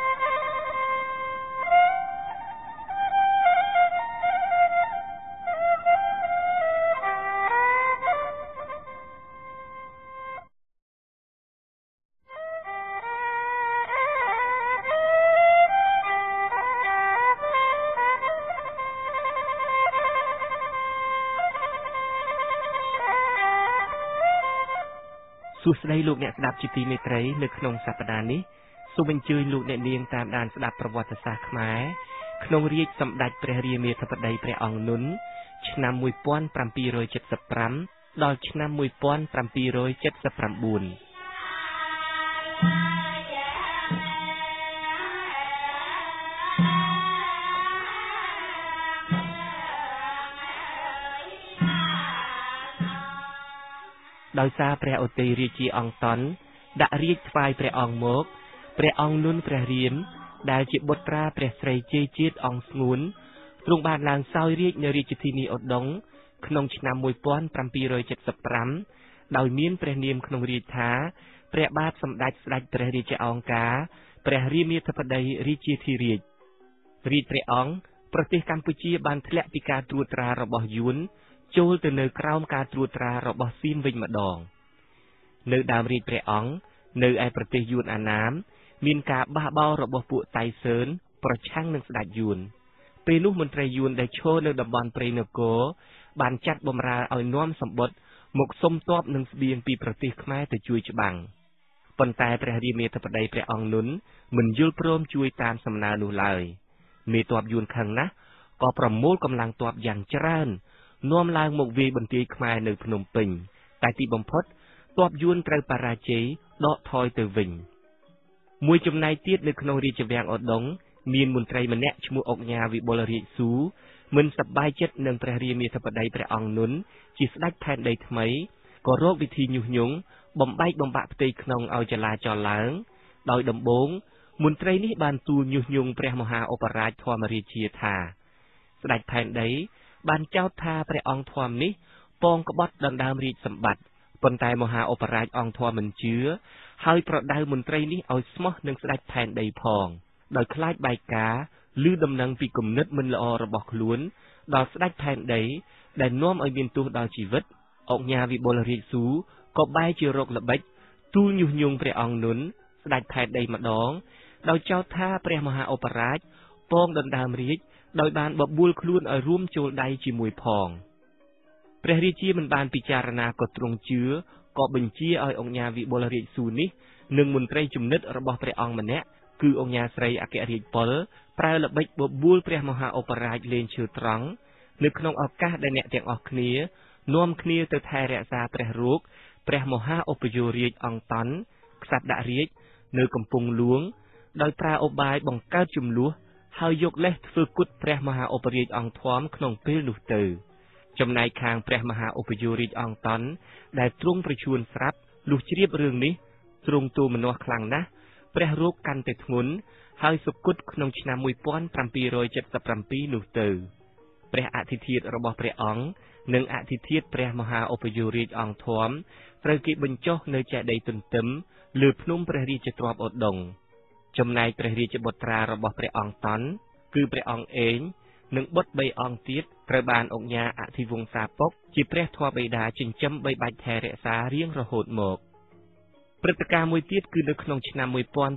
សួស្តីលោកអ្នកស្ដាប់ជាទីមេត្រីនៅក្នុងសប្តាហ៍នេះសូមអញ្ជើញលោកអ្នកនាងតាមដានស្ដាប់ប្រវត្តិសាស្ត្រខ្មែរក្នុងរាជសម្ដេចព្រះរាមាធិបតីព្រះអង្គនុនឆ្នាំ1775ដល់ឆ្នាំ1779ដោយសារព្រះឧទ័យរាជាអង្គតន់ដាក់រាជថ្វាយព្រះអង្គមកព្រះអង្គនុនព្រះរាមដែលជាបុត្រាព្រះស្រីជេជាតិអង្គស្ងួនទ្រង់បានឡើងសោយរាជនៅរាជធានីឧដុង្គក្នុងឆ្នាំ1775ដោយមានព្រះនាមក្នុងរាជថាព្រះបាទសម្ដេចស្ដេចព្រះរាជាអង្គការព្រះរាមាធិបតីរាជាធិរាជរាជព្រះអង្គប្រទេសកម្ពុជាបានធ្លាក់ពីការត្រួតត្រារបស់យួនចូលទៅនៅក្រោមការត្រួតត្រារបស់សៀមវិញម្ដងនៅដើមរាជព្រះអង្គនៅឯប្រទេសយួនអាណាមមានការបះបោររបស់ពួកតៃសឺនប្រឆាំងនឹងស្ដេចយួនពេលនោះមន្ត្រីយួនដែលឈរនៅតំបន់ព្រៃនគរបានចាត់បម្រើឲ្យនាំសម្បត្តិមកសុំទ័ពនិងស្បៀងពីប្រទេសខ្មែរទៅជួយច្បាំងប៉ុន្តែព្រះរាមាធិបតីព្រះអង្គនុនមិនយល់ព្រមជួយតាមសំណើនោះឡើយមេទ័ពយួនខឹងណាស់ក៏ប្រមូលកម្លាំងទ័ពយ៉ាងច្រើននាំឡើងមកវាយបន្ទាយខ្មែរនៅភ្នំពេញតែទីបំផុតទ័ពយួនត្រូវបរាជ័យដកថយទៅវិញមួយចំណែកទៀតនៅក្នុងរាជវាំងឧដុង្គមានមន្ត្រីម្នាក់ឈ្មោះអុកញ៉ាវិបុលរាជស៊ូមិនសប្បាយចិត្តនឹងព្រះរាមាធិបតីព្រះអង្គនុនជាស្ដេចផែនដីថ្មីក៏រកវិធីញុះញង់បំបែកបំបាក់ផ្ទៃក្នុងឲ្យចលាចលឡើងដោយដំបូងមន្ត្រីនេះបានទូលញុះញង់ព្រះមហាឧបរាជធម្មរាជាថាស្ដេចផែនដីបានចោទថាព្រះអង្គធម្មនេះពងក្បត់ដណ្ដើមរាជសម្បត្តិប៉ុន្តែមហាឧបរាជអង្គធម្មមិនជឿហើយប្រដៅមន្ត្រីនេះឲ្យស្មោះនឹងស្ដេចផែនដីផងដោយខ្លាចបែកការឮដំណឹងពីគំនិតមិនល្អរបស់ខ្លួនដល់ស្ដេចផែនដីដែលនាំឲ្យមានទោសដល់ជីវិតអុកញ៉ាវិបុលរាជស៊ូក៏បែរជារកល្បិចទូលញុះញង់ព្រះអង្គនុនស្ដេចផែនដីម្ដងដោយចោទថាព្រះមហាឧបរាជពងដណ្ដើមរាជដោយបានបបួលខ្លួនឲ្យរួមចូលដៃជាមួយផងព្រះរាជាមិនបានពិចារណាក៏ទ្រង់ជឿក៏បញ្ជាឲ្យអង្គញាវិបុលរាជស៊ូនេះនិងមន្ត្រីជំនិតរបស់ព្រះអង្គម្នាក់គឺអង្គញាស្រីអគ្គរាជប៉ុលប្រើល្បិចបបួលព្រះមហាឧបរាជលេងឈើត្រង់នៅក្នុងឱកាសដែលអ្នកទាំងអស់គ្នានាំគ្នាទៅថែរក្សាព្រះរោគព្រះមហាឧបយោរាជអង្គតន់ក្សត្រដាក់រាជនៅកំពង់ហ្លួងដោយប្រើឧបាយបង្កើតជម្លោះហើយយកលេសធ្វើគុតព្រះមហាឧបរាជអង្គធម្មក្នុងពេលនោះទៅចំណែកខាងព្រះមហាឧបយោរាជអង្គតន់ដែលទ្រង់ប្រឈួនស្រាប់លុះជ្រាបរឿងនេះទ្រង់ទូលម្នាស់ខ្លាំងណាស់ព្រះរោគកាន់តែធ្ងន់ហើយសុគតក្នុងឆ្នាំ1777នោះទៅព្រះអធិធិធរបស់ព្រះអង្គនិងអធិធិធព្រះមហាឧបយោរាជអង្គធំត្រូវគេបញ្ចុះនៅចេតិយទន្ទឹមលើភ្នំព្រះរាជទ្រព្យឧដុង្គចំណែកព្រះរាជបុត្រារបស់ព្រះអង្គតន់គឺព្រះអង្គអេងនិងបុត្រ3អង្គទៀតត្រូវបានអង្គញាអធិវង្សាពុកជាព្រះធម៌បិតាចិញ្ចឹមបីបាច់ថែរក្សារៀងរហូតមកព្រឹត្តិការណ៍មួយទៀតគឺនៅក្នុងឆ្នាំ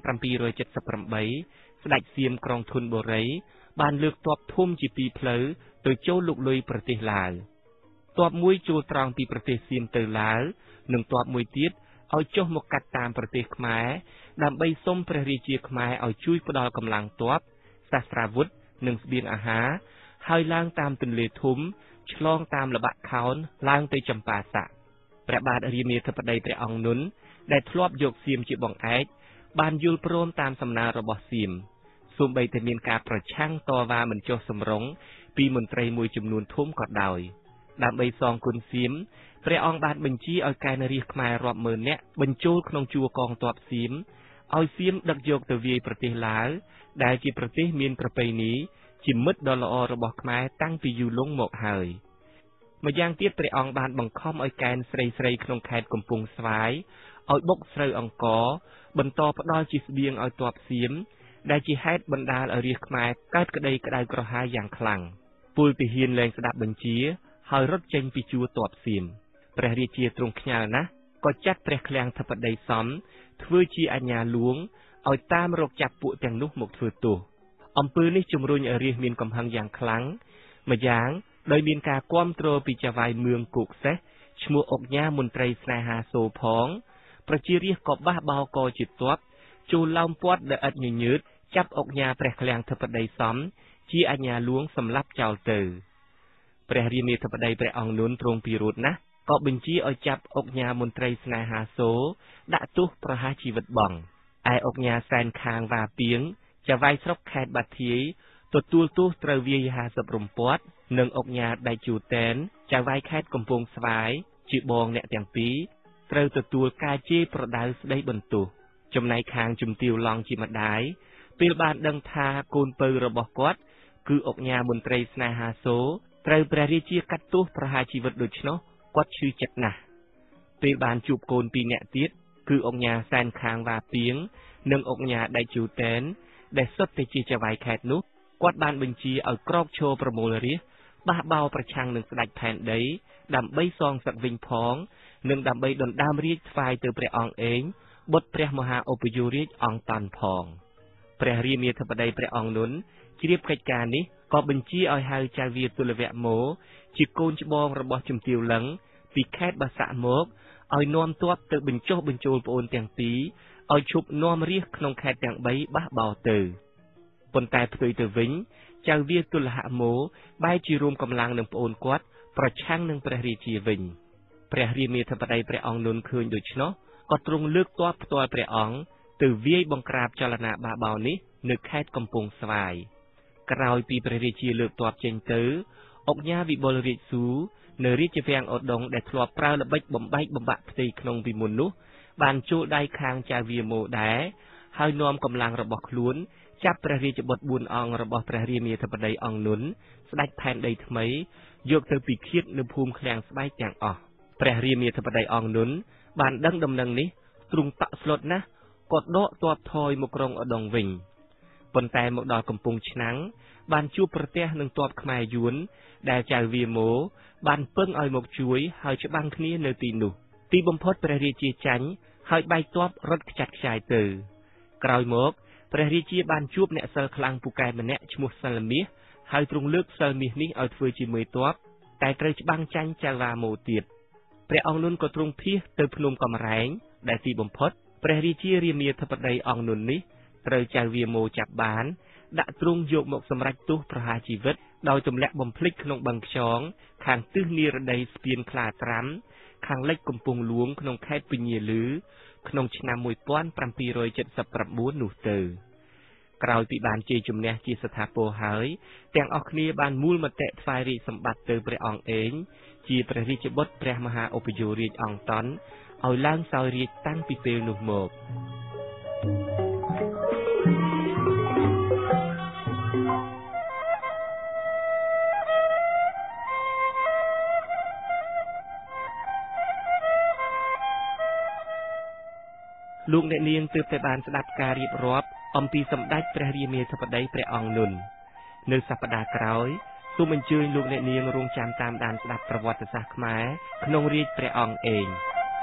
1778ស្ដេចសៀមក្រុងធុនបូរីបានលើកទ័ពធំជាពីរផ្លូវទៅចូលលុកលុយប្រទេសឡាវទ័ពមួយចូលត្រង់ពីប្រទេសសៀមទៅឡាវនិងទ័ពមួយទៀតឲ្យចុះមកកាត់តាមប្រទេសខ្មែរដើម្បីសុំព្រះរាជាខ្មែរឲ្យជួយផ្ដល់កម្លាំងទ័ពសាស្ត្រាវុធនិងស្បៀងអាហារហើយឡើងតាមទន្លេធំឆ្លងតាមល្បាក់ខោនឡើងទៅចម្ប៉ាសាក់ព្រះបាទរាមាធិបតីព្រះអង្គនុនដែលធ្លាប់យកសៀមជាបងឯកបានយល់ព្រមតាមសំណើរបស់សៀមសូម្បីតែមានការប្រឆាំងតវ៉ាមិនចុះសម្រុងពីមន្ត្រីមួយចំនួនធំក៏ដោយដើម្បីសងគុណសៀមព្រះអង្គបានបញ្ជាឲ្យកែនរាជខ្មែររាប់ម៉ឺននាក់បញ្ចូលក្នុងជួរកងទ័ពសៀមឲ្យសៀមដឹកយកទៅវាយប្រទេសឡាវដែលជាប្រទេសមានប្រពៃណីជាមិត្តដ៏ល្អរបស់ខ្មែរតាំងពីយូរលង់មកហើយម្យ៉ាងទៀតព្រះអង្គបានបង្ខំឲ្យកែនស្រីៗក្នុងខេត្តកំពង់ស្វាយឲ្យបុកស្រូវអង្ករបន្តផ្ដល់ជាស្បៀងឲ្យទ័ពសៀមដែលជាហេតុបណ្ដាលឲ្យរាជខ្មែរកើតក្តីក្តៅក្រហាយយ៉ាងខ្លាំងពលទាហានលែងស្ដាប់បញ្ជាហើយរត់ចេញពីជួរទ័ពសៀមព្រះរាជាទ្រង់ខ្ញាល់ណាស់ក៏ចាត់ព្រះឃ្លាំងធិបតីសំធ្វើជាអាជ្ញាលួងឲ្យតាមរកចាប់ពួកទាំងនោះមកធ្វើទោសអំពើនេះជំរុញឲ្យរាជមានកំហឹងយ៉ាងខ្លាំងម្យ៉ាងដោយមានការគាំទ្រពីចៅហ្វាយមឿងគោកសេះឈ្មោះអុកញ៉ាមន្ត្រីស្នេហាសូផងប្រជារាស្ត្រក៏បះបោរកជាទ័ពចូលឡោមព័ទ្ធដែលឥតញញើតចាប់អុកញ៉ាព្រះឃ្លាំងធិបតីសំជាអាជ្ញាលួងសម្លាប់ចោលទៅព្រះរាមាធិបតីព្រះអង្គនុនទ្រង់ពិរោធណាស់ក៏បញ្ជាឲ្យចាប់អុកញ៉ាមន្ត្រីស្នេហាសូដាក់ទោសប្រហារជីវិតបង់ឯអុកញ៉ាសែនខាងវ៉ាពីងចៅហ្វាយស្រុកខេត្តបាធាយទទួលទោសត្រូវវាយ50រំពាត់និងអុកញ៉ាដៃជូតែនចៅហ្វាយខេត្តកំពង់ស្វាយជាបងអ្នកទាំងពីរត្រូវទទួលការជេរប្រដៅស្ដីបន្ទោសចំណែកខាងជំទាវឡង់ជាម្ដាយពេលបានដឹងថាកូនពៅរបស់គាត់គឺអុកញ៉ាមន្ត្រីស្នេហាសូត្រូវព្រះរាជាកាត់ទោសប្រហារជីវិតដូច្នោះគាត់ឈឺចិត្តណាស់ពេលបានជួបកូនពីរនាក់ទៀតគឺអុកញ៉ាសែនខាងវ៉ាពីងនិងអុកញ៉ាដៃជូតែនដែលសុទ្ធតែជាចៅហ្វាយខេត្តនោះគាត់បានបញ្ជាឲ្យក្រោកឈរប្រមូលរាស្ត្របះបោរប្រឆាំងនឹងស្ដេចផែនដីដើម្បីសងសឹកវិញផងនិងដើម្បីដណ្ដើមរាជថ្វាយទៅព្រះអង្គអេងបុត្រព្រះមហាឧបយោរាជអង្គតាន់ផងព្រះរាមាធិបតីព្រះអង្គនុនជ្រាបកិច្ចការនេះក៏បញ្ជាឲ្យហៅចៅវាទុលវៈមោជាកូនច្បងរបស់ជំទាវលឹងពីខេត្តបាសាក់មកឲ្យនាំទ័ពទៅបញ្ចុះបញ្ចូលប្អូនទាំងពីរឲ្យឈប់នាំរាស្ត្រក្នុងខេត្តទាំង3បះបោរទៅប៉ុន្តែផ្ទុយទៅវិញចៅវាទុលហៈមោបែរជារួមកម្លាំងនឹងប្អូនគាត់ប្រឆាំងនឹងព្រះរាជាវិញព្រះរាមាធិបតីព្រះអង្គនុនឃើញដូច្នោះក៏ទ្រង់លើកទ័ពផ្ទាល់ព្រះអង្គទៅវាយបង្ក្រាបចលនាបះបោរនេះនៅខេត្តកំពង់ស្វាយក្រោយពីព្រះរាជាលើកទ័ពចេញទៅអុកញ៉ាវិបុលរាជស៊ូនៅរាជវាំងឧដុង្គដែលធ្លាប់ប្រើល្បិចបំបែកបំបាក់ផ្ទៃក្នុងពីមុននោះបានចូលដៃខាងចៅវាមោដែរហើយនាំកម្លាំងរបស់ខ្លួនចាប់ព្រះរាជបុត្រ4អង្គរបស់ព្រះរាមាធិបតីអង្គនុនស្ដេចផែនដីថ្មីយកទៅពិឃាតនៅភូមិឃ្លាំងស្បែកទាំងអស់ព្រះរាមាធិបតីអង្គនុនបានដឹងដំណឹងនេះទ្រង់តក់ស្លុតណាស់ក៏ដកទ័ពថយមកក្រុងឧដុង្គវិញប៉ុន្តែមកដល់កំពង់ឆ្នាំងបានជួបប្រទះនឹងទ័ពខ្មែរយួនដែលចៅវាមោបានពឹងឲ្យមកជួយហើយច្បាំងគ្នានៅទីនោះទីបំផុតព្រះរាជាចាញ់ហើយបែកទ័ពរត់ខ្ចាត់ខ្ចាយទៅក្រោយមកព្រះរាជាបានជួបអ្នកសិលខ្លាំងពូកែម្នាក់ឈ្មោះសិលមាសហើយទ្រង់លើកសិលមាសនេះឲ្យធ្វើជាមេទ័ពតែត្រូវច្បាំងចាញ់ចៅវ៉ាមោទៀតព្រះអង្គនុនក៏ទ្រង់ភៀសទៅភ្នំកំរែងដែលទីបំផុតព្រះរាជារាមាធិបតីអង្គនុននេះត្រូវចៅវាមោចាប់បានដាក់ទ្រង់យកមកសម្រេចទោសប្រហារជីវិតដោយទម្លាក់បំភ្លេចក្នុងបឹងខ្យងខាងទិសនិរដីស្ពានខ្លាត្រាំខាងលិចកំពង់លួងក្នុងខេត្តពញាលឺក្នុងឆ្នាំ1779នោះទៅក្រោយពីបានជ័យជំនះជាស្ថាពរហើយទាំងអស់គ្នាបានមូលមតិថ្វាយរាជសម្បត្តិទៅព្រះអង្គអេងជាព្រះរាជបុត្រព្រះមហាឧបយោរាជអង្គតន់ឲ្យឡើងសោយរាជតាំងពីពេលនោះមកលោកអ្នកនាងទើបតែបានស្ដាប់ការរៀបរាប់អំពីសម្ដេចព្រះរាមាធិបតីព្រះអង្គនុននៅសប្តាហ៍ក្រោយសូមអញ្ជើញលោកអ្នកនាងរងចាំតាមដានស្ដាប់ប្រវត្តិសាស្ត្រខ្មែរក្នុងរាជ្យព្រះអង្គឯង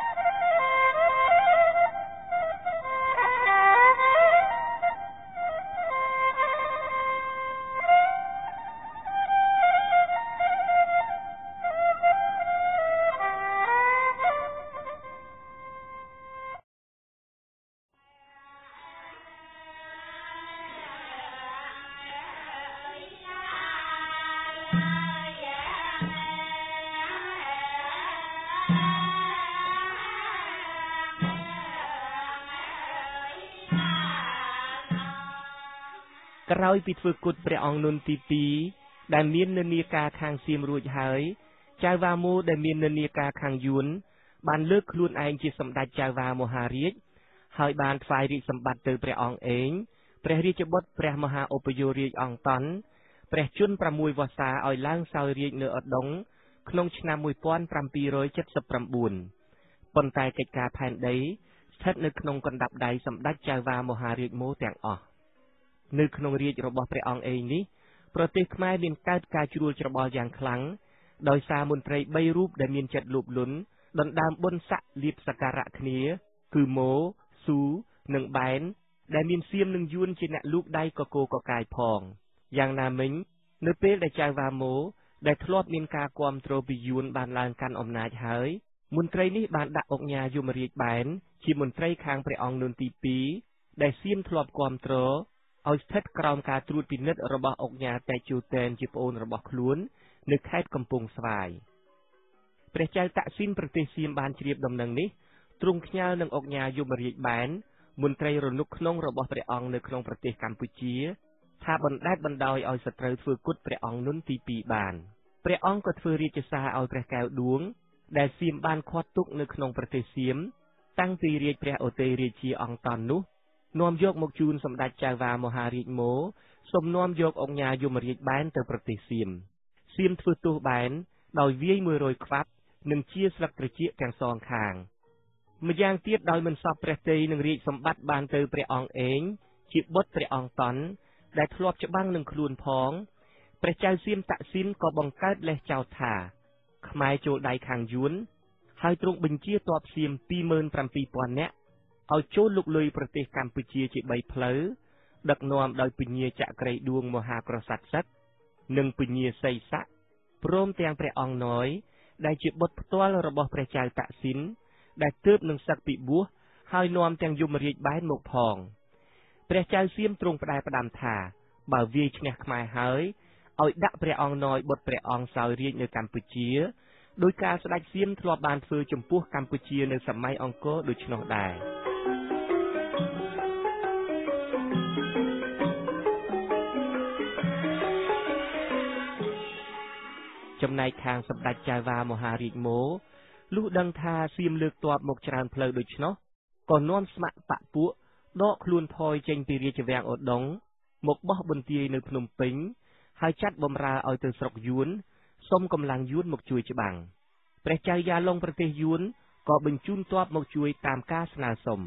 ក្រោយពីធ្វើគុតព្រះអង្គនុនទី2ដែលមាននិន្នាការខាងសៀមរួចហើយចៅវ៉ាម៉ូដែលមាននិន្នាការខាងយួនបានលើកខ្លួនឯងជាសម្ដេចចៅវ៉ាមហារាជហើយបានថ្វាយរាជសម្បត្តិទៅព្រះអង្គឯងព្រះរាជបុត្រព្រះមហាឧបយោរាជអង្គតន់ព្រះជន្ម6វស្សាឲ្យឡើងសោយរាជនៅឧដុង្គក្នុងឆ្នាំ1779ប៉ុន្តែកិច្ចការផែនដីស្ថិតនៅក្នុងកណ្ដាប់ដៃសម្ដេចចៅវ៉ាមហារាជម៉ូទាំងអស់នៅក្នុងរាជរបស់ព្រះអង្គឯងនេះប្រទេសខ្មែរមានកើតការជ្រួលច្របល់យ៉ាងខ្លាំងដោយសារមន្ត្រី3រូបដែលមានចិត្តលោភលន់ដណ្ដើមបុណ្យស័ក្តិលៀបសក្ការៈគ្នាគឺម៉ូស៊ូនិងបែនដែលមានសៀមនិងយួនជាអ្នកលូកដៃកកកកាយផងយ៉ាងណាមិញនៅពេលដែលចៅវ៉ាម៉ូដែលធ្លាប់មានការគាំទ្រពីយួនបានឡើងកាន់អំណាចហើយមន្ត្រីនេះបានដាក់អង្គញាយមរាជបែនជាមន្ត្រីខាងព្រះអង្គនុនទី2ដែលសៀមធ្លាប់គាំទ្រឲ្យស្ថិតក្រោមការត្រួតពិនិត្យរបស់អង្គញាតេជោទែនជាប្អូនរបស់ខ្លួននៅខេត្តកំពង់ស្វាយព្រះចៅតាក់ស៊ីនប្រទេសសៀមបានជ្រាបដំណឹងនេះទ្រង់ខ្ញាល់នឹងអង្គញាយមរាជបែនមន្ត្រីរនុកក្នុងរបស់ព្រះអង្គនៅក្នុងប្រទេសកម្ពុជាថាបណ្ដេតបណ្ដោយឲ្យសត្រូវធ្វើគុតព្រះអង្គនុនទី2បានព្រះអង្គក៏ធ្វើរាជសារឲ្យព្រះកែវឌួងដែលសៀមបានឃាត់ទុកនៅក្នុងប្រទេសសៀមតាំងពីរាជព្រះអូតេរាជាអង្គតន់នោះនាំយកមកជូនសម្ដេចចៅវ៉ាមហារាជម៉ូសូមនាំយកអង្គញាយមរាជបែនទៅប្រទេសសៀមធ្វើទោសបែនដោយវាយ100ខ្វាត់និងជាស្លឹកត្រចៀកទាំងសងខាងម្យ៉ាងទៀតដោយមិនសពព្រះទ័យនឹងរាជសម្បត្តិបានទៅព្រះអង្គឯងជាបុត្រព្រះអង្គតន់ដែលធ្លាប់ច្បាំងនឹងខ្លួនផងព្រះចៅសៀមតាក់ស៊ីនក៏បង្កើតលេសចោទថាខ្មែរចូលដៃខាងយួនហើយទ្រង់បញ្ជាទ័ពសៀម 27000 នាក់ឲ្យចូលលុកលុយប្រទេសកម្ពុជាជា3ផ្លូវដឹកនាំដោយពញាចក្រីឌួងមហាក្រស័ត្រិសឹកនិងពញាសីស័កព្រមទាំងព្រះអង្គណយដែលជាបុត្រផ្ទាល់របស់ព្រះចៅតាក់ស៊ីនដែលទើបនឹងសឹកពីបួសហើយនាំទាំងយមរាជបែនមកផងព្រះចៅសៀមទ្រង់ផ្ដែផ្ដាំថាបើវាយឈ្នះខ្មែរហើយឲ្យដាក់ព្រះអង្គណយបុត្រព្រះអង្គសោយរាជនៅកម្ពុជាដោយការស្ដេចសៀមធ្លាប់បានធ្វើចំពោះកម្ពុជានៅសម័យអង្គរដូច្នោះដែរចំណែកខាងសម្ដេចចៅវ៉ាមហារាជម៉ូលុះដឹងថាសៀមលើកទ័ពមកច្រើនផ្លូវដូច្នោះក៏នាំស្ម័គ្របកពួកដកខ្លួនថយចេញពីរាជវាំងឧដុង្គមកបោះបន្ទាយនៅភ្នំពេញហើយចាត់បម្រើឲ្យទៅស្រុកយួនសុំកម្លាំងយួនមកជួយច្បាំងព្រះចៅយ៉ាឡុងប្រទេសយួនក៏បញ្ជូនទ័ពមកជួយតាមការស្នើសុំ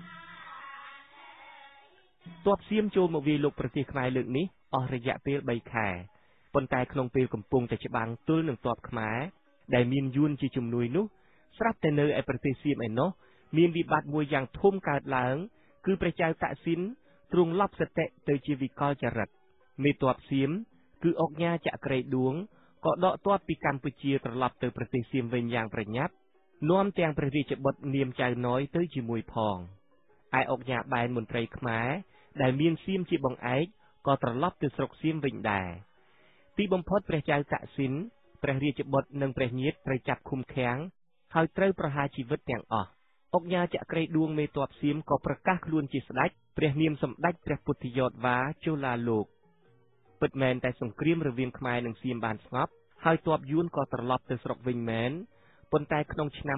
ទ័ពសៀមចូលមកវាយលុកប្រទេសខ្មែរលើកនេះអស់រយៈពេល3ខែប៉ុន្តែក្នុងពេលកំពុងតែច្បាំងទល់នឹងទ័ពខ្មែរដែលមានយួនជាជំនួយនោះស្រាប់តែនៅឯប្រទេសសៀមឯណោះមានវិបត្តិមួយយ៉ាងធំកើតឡើងគឺព្រះចៅតាក់ស៊ីនទ្រង់លប់សតិទៅជាវិកលចរិតមេទ័ពសៀមគឺអង្គញាចក្រីឌួងក៏ដកទ័ពពីកម្ពុជាត្រឡប់ទៅប្រទេសសៀមវិញយ៉ាងប្រញាប់នាំទាំងព្រះរាជបុត្រនាមចៅណយទៅជាមួយផងឯអង្គញាបែនមន្ត្រីខ្មែរដែលមានសៀមជាបង្អែកក៏ត្រឡប់ទៅស្រុកសៀមវិញដែរទីបំផុតព្រះចៅតាក់ស៊ីនព្រះរាជបុត្រនិងព្រះញាតិត្រូវចាប់ឃុំឃាំងហើយត្រូវប្រហារជីវិតទាំងអស់អង្គញាចក្រីឌួងមេទ័ពសៀមក៏ប្រកាសខ្លួនជាស្ដេចព្រះនាមសម្ដេចព្រះពុទ្ធយោធវាជូឡាលោកពិតមែនតែសង្គ្រាមរវាងខ្មែរនិងសៀមបានស្ងប់ហើយទ័ពយួនក៏ត្រឡប់ទៅស្រុកវិញមែនប៉ុន្តែក្នុងឆ្នាំ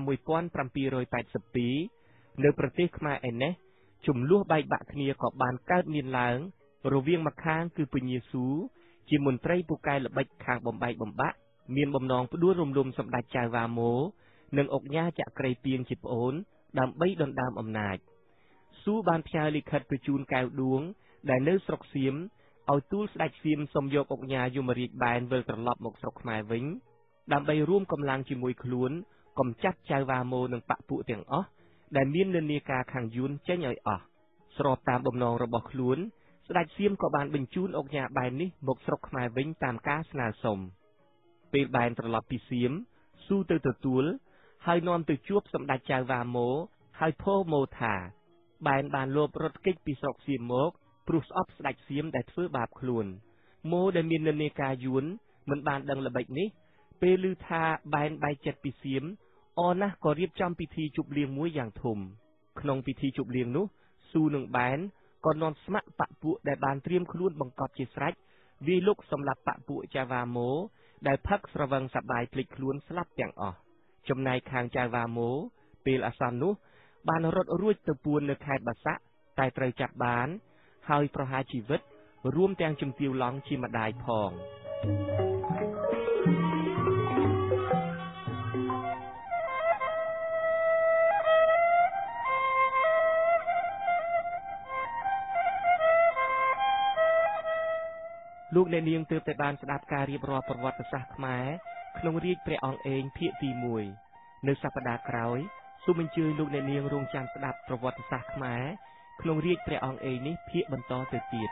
1782នៅប្រទេសខ្មែរឯនេះជំលោះបែកបាក់គ្នាក៏បានកើតមានឡើងរវាងម្ខាងគឺពញាស៊ូជាមន្ត្រីពូកែល្បិចខាងបំបែកបំបាក់មានបំណងផ្ដួលរំលំសម្ដេចចៅវ៉ាម៉ូនិងអង្គញាចក្រីពីងជាប្អូនដើម្បីដណ្ដើមអំណាចស៊ូបានផ្ញើលិខិតទៅជូនកែវដួងដែលនៅស្រុកសៀមឲ្យទូលស្ដេចសៀមសុំយកអុកញ៉ាយមរាជបែនវិលត្រឡប់មកស្រុកខ្មែរវិញដើម្បីរួមកម្លាំងជាមួយខ្លួនកំចាត់ចៅវ៉ាម៉ូនិងបកពួកទាំងអស់ដែលមាននិន្នាការខាងយួនចេញឲ្យអស់ស្របតាមបំណងរបស់ខ្លួនស្ដេចសៀមក៏បានបញ្ជូនអុកញ៉ាបែននេះមកស្រុកខ្មែរវិញតាមការស្នើសុំពេលបែនត្រឡប់ពីសៀមស៊ូទៅទទួលហើយនាំទៅជួបសម្ដេចចៅវ៉ាម៉ូហើយពោលម៉ូថាបែនបានលបរត់គេចពីស្រុកសៀមមកព្រោះស្អប់ស្ដេចសៀមដែលធ្វើបាបខ្លួនម៉ូដែលមាននិន្នាការយួនមិនបានដឹងល្បិចនេះពេលឮថាបែនបែកចិត្តពីសៀមអរណាស់ក៏រៀបចំពិធីជប់លៀងមួយយ៉ាងធំក្នុងពិធីជប់លៀងនោះស៊ូនិងបែនក៏នាំស្ម័គ្របកពួកដែលបានត្រៀមខ្លួនបង្កប់ជាស្រេចវាយលុកសម្លាប់បកពួកចៅវ៉ាម៉ូដែលផឹកស្រវឹងសប្បាយភ្លេចខ្លួនស្លាប់ទាំងអស់ចំណែកខាងចៅវ៉ាម៉ូពេលអាសន្ននោះបានរត់រួចទៅពួននៅខេត្តបាសាក់តែត្រូវចាប់បានហើយប្រហារជីវិតរួមទាំងជំទាវឡង់ជាម្ដាយផងលោកអ្នកនាងទើបតែបានស្ដាប់ការរៀបរាប់ប្រវត្តិសាស្ត្រខ្មែរក្នុងរាជ្យព្រះអង្គឯងភាគទី1នៅសប្តាហ៍ក្រោយសូមអញ្ជើញលោកអ្នកនាងរងចាំស្ដាប់ប្រវត្តិសាស្ត្រខ្មែរក្នុងរាជ្យព្រះអង្គឯងនេះភាគបន្តទៅទៀត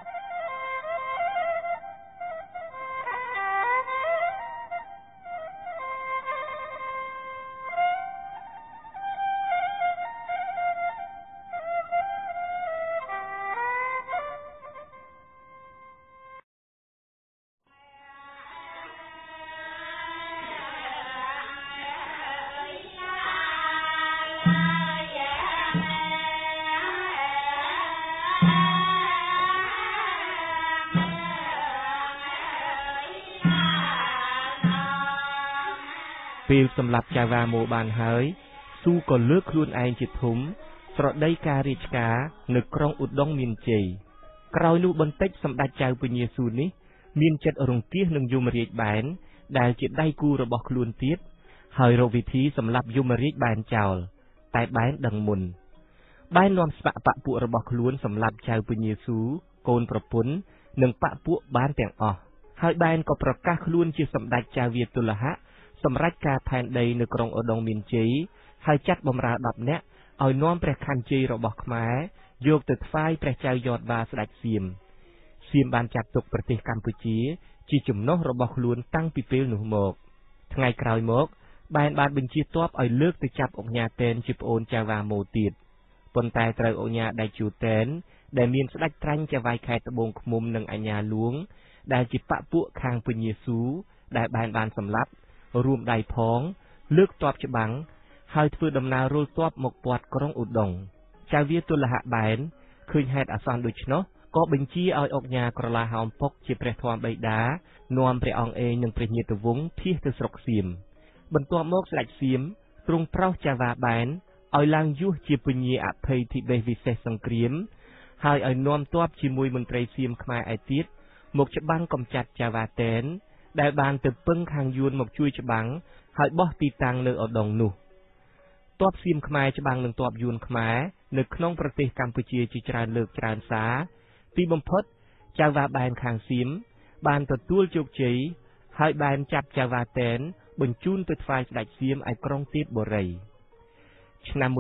ពេលសម្លាប់ចៅវ៉ាម៉ូបានហើយស៊ូក៏លើកខ្លួនឯងជាធំស្រដីការរាជការនៅក្រុងឧដុង្គមានជ័យក្រោយនោះបន្តិចសម្ដេចចៅពញាស៊ូនេះមានចិត្តរង្គៀសនឹងយមរាជបែនដែលជាដៃគូរបស់ខ្លួនទៀតហើយរកវិធីសម្លាប់យមរាជបែនចោលតែបែនដឹងមុនបែននាំស្ម័គ្របកពួករបស់ខ្លួនសម្លាប់ចៅពញាស៊ូកូនប្រពន្ធនិងបកពួកបានទាំងអស់ហើយបែនក៏ប្រកាសខ្លួនជាសម្ដេចចៅវាទុលហៈសម្រាប់ការផែនដីនៅក្រុងឧដុង្គមានជ័យហើយចាត់បម្រើ10នាក់ឲ្យនាំព្រះខ័នជ័យរបស់ខ្មែរយកទៅថ្វាយព្រះចៅយ័តវ៉ាស្ដេចសៀមបានចាត់ទុកប្រទេសកម្ពុជាជាចំណុះរបស់ខ្លួនតាំងពីពេលនោះមកថ្ងៃក្រោយមកបែនបានបញ្ជាទ័ពឲ្យលើកទៅចាប់អុកញ៉ាតែនជាប្អូនចៅវ៉ាម៉ូទៀតប៉ុន្តែត្រូវអុកញ៉ាដៃជួតែនដែលមានស្ដេចត្រាញ់ចៅវាយខេត្តត្បូងឃ្មុំនិងអាញាលួងដែលជាបកពួកខាងពញាស៊ូដែលបែនបានសម្លាប់រួមដៃផងលើកទ័ពច្បាំងហើយធ្វើដំណើររុលទ័ពមកពាត់ក្រុងឧដុង្គចៅវាទុលហៈបែនឃើញហេតុអាសន្នដូច្នោះក៏បញ្ជាឲ្យអុកញ៉ាក្រឡាហោមពុកជាព្រះធម្មបិតានាំព្រះអង្គឯងនិងព្រះញាតិវង្សភៀសទៅស្រុកសៀមបន្ទាប់មកស្ដេចសៀមទ្រង់ប្រោសចៅវ៉ាបែនឲ្យឡើងយោះជាពញាអភ័យធីបេសវិសេសសង្គ្រាមហើយឲ្យនាំទ័ពជាមួយមន្ត្រីសៀមខ្មែរឯទៀតមកច្បាំងកំចាត់ចៅវ៉ាតែនដែលបានទៅពឹងខាងយួនមកជួយច្បាំងហើយបោះទីតាំងនៅឧដុង្គនោះទ័ពសៀមខ្មែរច្បាំងនឹងទ័ពយួនខ្មែរនៅក្នុងប្រទេសកម្ពុជាជាច្រើនលើកច្រើនសារទីបំផុតចៅវ៉ាបែនខាងសៀមបានទទួលជោគជ័យហើយបែនចាប់ចៅវ៉ាតែនបញ្ជូនទៅថ្វាយស្ដេចសៀមឯក្រុងទេពបុរីឆ្នាំ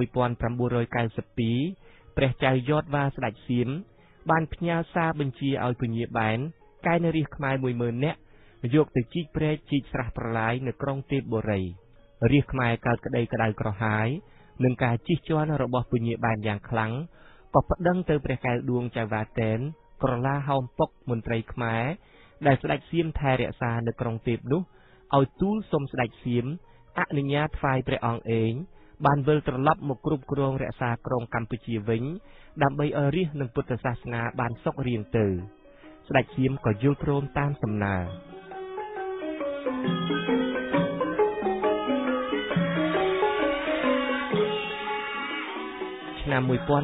1992ព្រះចៅយ័តវ៉ាស្ដេចសៀមបានផ្ញើសារបញ្ជាឲ្យពញាបែនកែនរាជខ្មែរ 10000 នាក់យកទៅជីកព្រែកជីកស្រះប្រឡាយនៅក្រុងទេពបុរីរាជខ្មែរកើតក្តីក្តៅក្រហាយនឹងការជិះជាន់របស់ពញាបែនយ៉ាងខ្លាំងក៏ប្តឹងទៅព្រះកែវដួងចៅវ៉ាតែនក្រឡាហោមពុកមន្ត្រីខ្មែរដែលស្ដេចសៀមថែរក្សានៅក្រុងទេពនោះឲ្យទូលសុំស្ដេចសៀមអនុញ្ញាតថ្វាយព្រះអង្គឯងបានវិលត្រឡប់មកគ្រប់គ្រងរក្សាក្រុងកម្ពុជាវិញដើម្បីឲ្យរាជនិងពុទ្ធសាសនាបានសុខរៀងទៅស្ដេចសៀមក៏យល់ព្រមតាមសំណើឆ្នាំ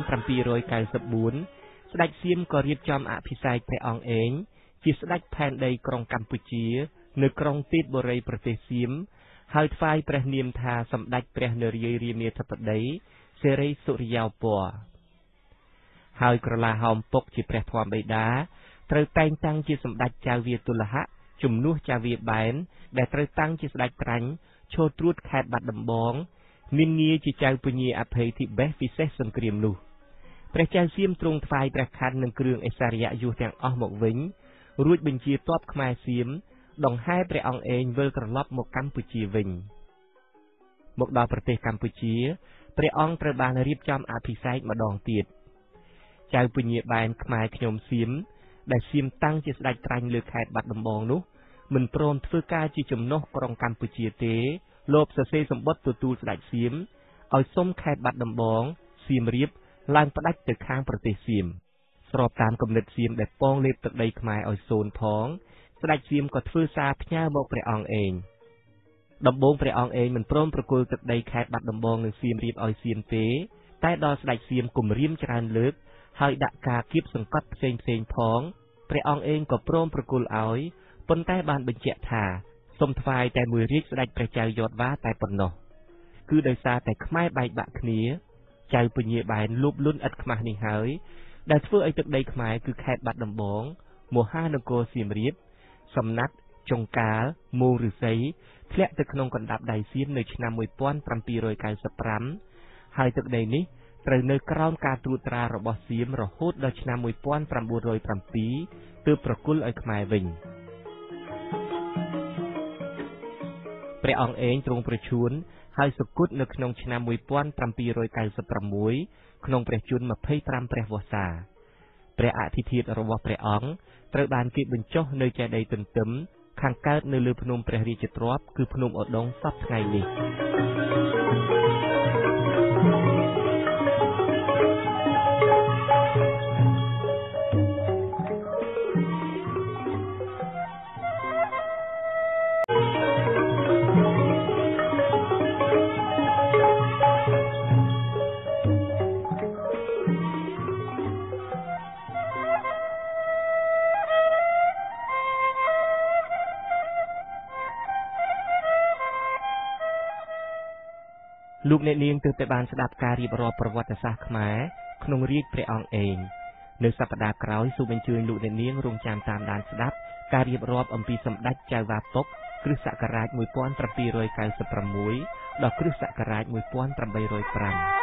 1794ស្ដេចសៀមក៏រៀបចំអភិសេកព្រះអង្គឯងជាស្ដេចផែនដីក្រុងកម្ពុជានៅក្រុងទេពបុរីប្រទេសសៀមហើយថ្វាយព្រះនាមថាសម្ដេចព្រះនរាយរាមាធិបតីសិរីសុរិយោពណ៌ហើយក្រឡាហោមពុកជាព្រះធម្មបិតាត្រូវតែងតាំងជាសម្ដេចចៅវាទុលហៈជំនួសចៅវាបែនដែលត្រូវតាំងជាស្ដេចត្រាញ់ឈរត្រួតខេត្តបាត់ដំបងមានងារជាចៅពញាអភ័យធីបេសពិសេសសង្គ្រាមនោះព្រះចៅសៀមទ្រង់ថ្វាយព្រះខ័ននិងគ្រឿងឥស្សរិយយសទាំងអស់មកវិញរួចបញ្ជាទ័ពខ្មែរសៀមដង្ហែព្រះអង្គឯងវិលត្រឡប់មកកម្ពុជាវិញមកដល់ប្រទេសកម្ពុជាព្រះអង្គត្រូវបានរៀបចំអភិសេកម្ដងទៀតចៅពញាបែនខ្មែរខ្ញុំសៀមដែលសៀមតាំងជាស្ដេចត្រាញ់លើខេត្តបាត់ដំបងនោះមិនព្រមធ្វើការជាចំណុះក្រុងកម្ពុជាទេលោកសរសេរសម្បត្តិទទួលស្ដេចសៀមឲ្យសុំខេត្តបាត់ដំបងសៀមរាបឡើងផ្ដាច់ទៅខាងប្រទេសសៀមស្របតាមគំនិតសៀមដែលពងលេបទឹកដីខ្មែរឲ្យសូន្យផងស្ដេចសៀមក៏ធ្វើសារផ្ញើមកព្រះអង្គឯងដំបូងព្រះអង្គឯងមិនព្រមប្រគល់ទឹកដីខេត្តបាត់ដំបងនិងសៀមរាបឲ្យសៀមទេតែដល់ស្ដេចសៀមគំរាមច្រើនលើកហើយដាក់ការគៀបសង្កត់ផ្សេងផងព្រះអង្គឯងក៏ព្រមប្រគល់ឲ្យប៉ុន្តែបានបញ្ជាក់ថាសូមថ្វាយតែមួយរាជស្ដេចព្រះចៅយ័តវ៉ាតែប៉ុណ្ណោះគឺដោយសារតែខ្មែរបែកបាក់គ្នាចៅពញាបែនលូបលុនឥតខ្មាស់នេះហើយដែលធ្វើឲ្យទឹកដីខ្មែរគឺខេត្តបាត់ដំបងមហានគរសៀមរាបសំណាក់ចុងកាលមូលឫស្សីធ្លាក់ទៅក្នុងកណ្ដាប់ដៃសៀមនៅឆ្នាំ1795ហើយទឹកដីនេះត្រូវនៅក្រោមការត្រួតត្រារបស់សៀមរហូតដល់ឆ្នាំ1907ទើបប្រគល់ឲ្យខ្មែរវិញព្រះអង្គឯងទ្រង់ប្រជញ្ញហើយសុគតនៅក្នុងឆ្នាំ1796ក្នុងព្រះជន្ម25ព្រះវស្សាព្រះអធិធិធរបស់ព្រះអង្គត្រូវបានគេបញ្ចុះនៅចេតិយទន្ទឹមខាងកើតនៅលើភ្នំព្រះរាជទ្រព្យគឺភ្នំឧដុង្គសពថ្ងៃនេះលោកអ្នកនាងទើបតែបានស្ដាប់ការរៀបរាប់ប្រវត្តិសាស្ត្រខ្មែរក្នុងរាជ្យព្រះអង្គឯងនៅសប្ដាហ៍ក្រោយសូមអញ្ជើញលោកអ្នកនាងរងចាំតាមដានស្ដាប់ការរៀបរាប់អំពីសម្ដេចចៅវ៉ាប៉ុកគ្រិស្តសករាជ1796ដល់គ្រិស្តសករាជ1805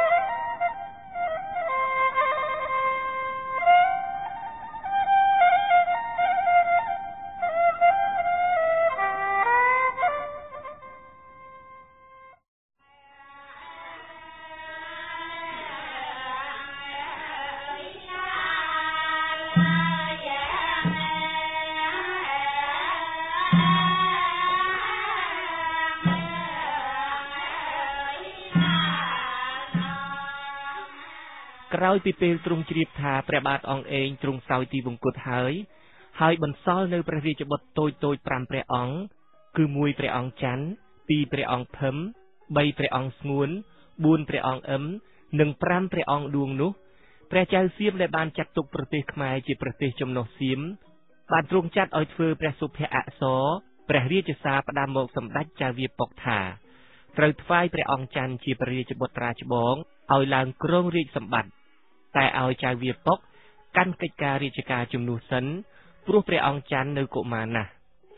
ក្រោយពីពេលទ្រង់ជ្រាបថាព្រះបាទអង្គឯងទ្រង់សោយទីវង្គតហើយបន្សល់នៅព្រះរាជបុត្រតូច5ព្រះអង្គគឺ1ព្រះអង្គច័ន្ទ2ព្រះអង្គភឹម3ព្រះអង្គស្ងួន4ព្រះអង្គអឹមនិង5ព្រះអង្គឌួងនោះព្រះចៅសៀមដែលបានចាត់ទុកប្រទេសខ្មែរជាប្រទេសចំណុះសៀមបានទ្រង់ចាត់ឲ្យធ្វើព្រះសុភអក្សរព្រះរាជសារផ្ដាំមកសម្ដេចចៅវាប៉ុកថាត្រូវថ្វាយព្រះអង្គច័ន្ទជាព្រះរាជបុត្រាច្បងឲ្យឡើងគ្រងរាជសម្បត្តិតែឲ្យចៅវាប៉ុកកាន់កិច្ចការរាជការជំនួសសិនព្រោះព្រះអង្គច័ន្ទនៅកុមារណាស់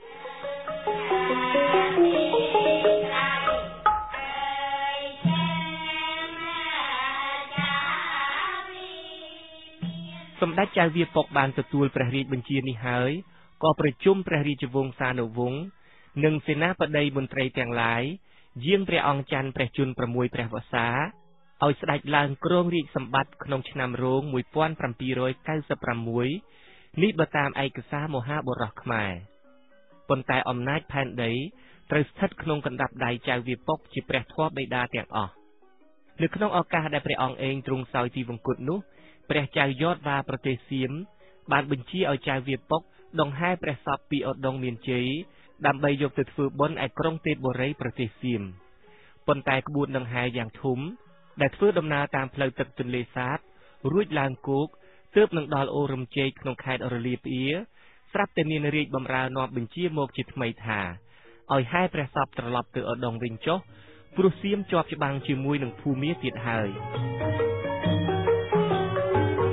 សម្ដេចចៅវាប៉ុកបានទទួលព្រះរាជបញ្ជានេះហើយក៏ប្រជុំព្រះរាជវង្សានុវង្សនិងសេនាបតីមន្ត្រីទាំងឡាយយាងព្រះអង្គច័ន្ទព្រះជន្ម6ព្រះវស្សាឲ្យស្ដេចឡើងគ្រងរាជសម្បត្តិក្នុងឆ្នាំរោង1796នេះបើតាមឯកសារមហាបុរសខ្មែរប៉ុន្តែអំណាចផែនដីត្រូវស្ថិតក្នុងកណ្ដាប់ដៃចៅវាប៉ុកជាព្រះធម៌បិតាទាំងអស់នៅក្នុងឱកាសដែលព្រះអង្គឯងទ្រង់សោយទីវង្គតនោះព្រះចៅយ័តវ៉ាប្រទេសសៀមបានបញ្ជាឲ្យចៅវាប៉ុកដង្ហែព្រះសពពីឧដុង្គមានជ័យដើម្បីយកទៅធ្វើបុណ្យឯក្រុងទេពបុរីប្រទេសសៀមប៉ុន្តែក្បួនដង្ហែយ៉ាងធំដែលធ្វើដំណើរតាមផ្លូវទឹកទន្លេសាបរួចឡើងគោកទើបនឹងដល់អូររំជ័យក្នុងខេត្តរលាភ្អៀស្រាប់តែមានរាជបម្រើនាំបញ្ជាមកជាថ្មីថាឲ្យហែព្រះសពត្រឡប់ទៅឧដុង្គវិញចុះព្រោះសៀមជាប់ច្បាំងជាមួយនឹងភូមាទៀតហើយ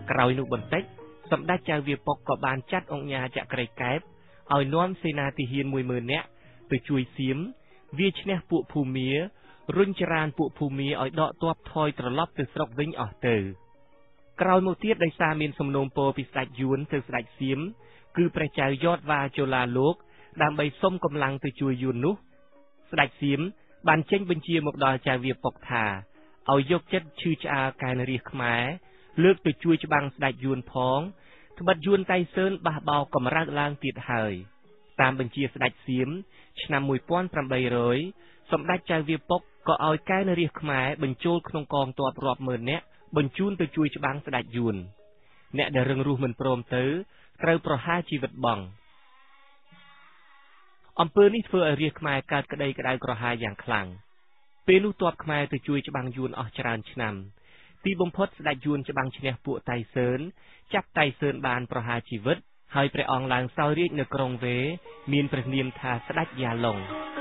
ក្រោយនោះបន្តិចសម្ដេចចៅវាពុកក៏បានចាត់អង្គញាចក្រៃកែបឲ្យនាំសេនាទាហាន 10000 នាក់ទៅជួយសៀមវាឈ្នះពួកភូមារុញច្រានពួកភូមាឲ្យដកទ័ពថយត្រឡប់ទៅស្រុកវិញអស់ទៅក្រោយមកទៀតដោយសារមានសំណូមពរពីស្ដេចយួនទៅស្ដេចសៀមគឺព្រះចៅយ៉តវ៉ាជូឡាលោកដើម្បីសុំកម្លាំងទៅជួយយួននោះស្ដេចសៀមបានចេញបញ្ជាមកដល់ចៅវាពុកថាឲ្យយកចិត្តឈឺឆ្អាលកែនរាជខ្មែរលើកទៅជួយច្បាំងស្ដេចយួនផងត្បិតយួនតៃសឺនបះបោកម្រើកឡើងទៀតហើយតាមបញ្ជាស្ដេចសៀមឆ្នាំ 1800 សម្ដេចចៅវាពុកក៏ឲ្យកែនរាជខ្មែរបញ្ចូលក្នុងកងទ័ពរាប់ម៉ឺននាក់បញ្ជូនទៅជួយច្បាំងស្ដេចយួនអ្នកដែលរឹងរូសមិនព្រមទៅត្រូវប្រហារជីវិតបង់អំពើនេះធ្វើឲ្យរាជខ្មែរកើតក្តីក្តៅក្រហាយយ៉ាងខ្លាំងពេលនោះទ័ពខ្មែរទៅជួយច្បាំងយួនអស់ច្រើនឆ្នាំទីបំផុតស្ដេចយួនច្បាំងឈ្នះពួកតៃសឺនចាប់តៃសឺនបានប្រហារជីវិតហើយព្រះអង្គឡើងសោយរាជ្យនៅក្រុងវេមានព្រះនាមថាស្ដេចយ៉ាឡុង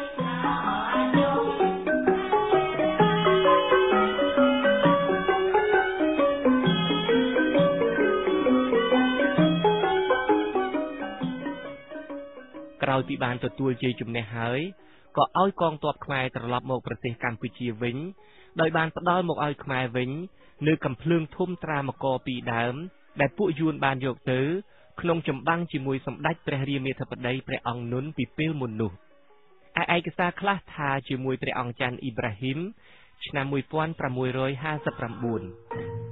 ក្រោយពីបានទទួលជ័យជំនះហើយក៏ឲ្យកងទ័ពខ្មែរត្រឡប់មកប្រទេសកម្ពុជាវិញដោយបានផ្ដល់មកឲ្យខ្មែរវិញនៅកំភ្លើងធំត្រាមកពីរដើមដែលពួកយួនបានយកទៅក្នុងចម្បាំងជាមួយសម្ដេចព្រះរាមាធិបតីព្រះអង្គនុនពីពេលមុននោះឯកសារខ្លះថាជាមួយព្រះអង្គច័ន្ទអ៊ីប្រាហ៊ីមឆ្នាំ 1659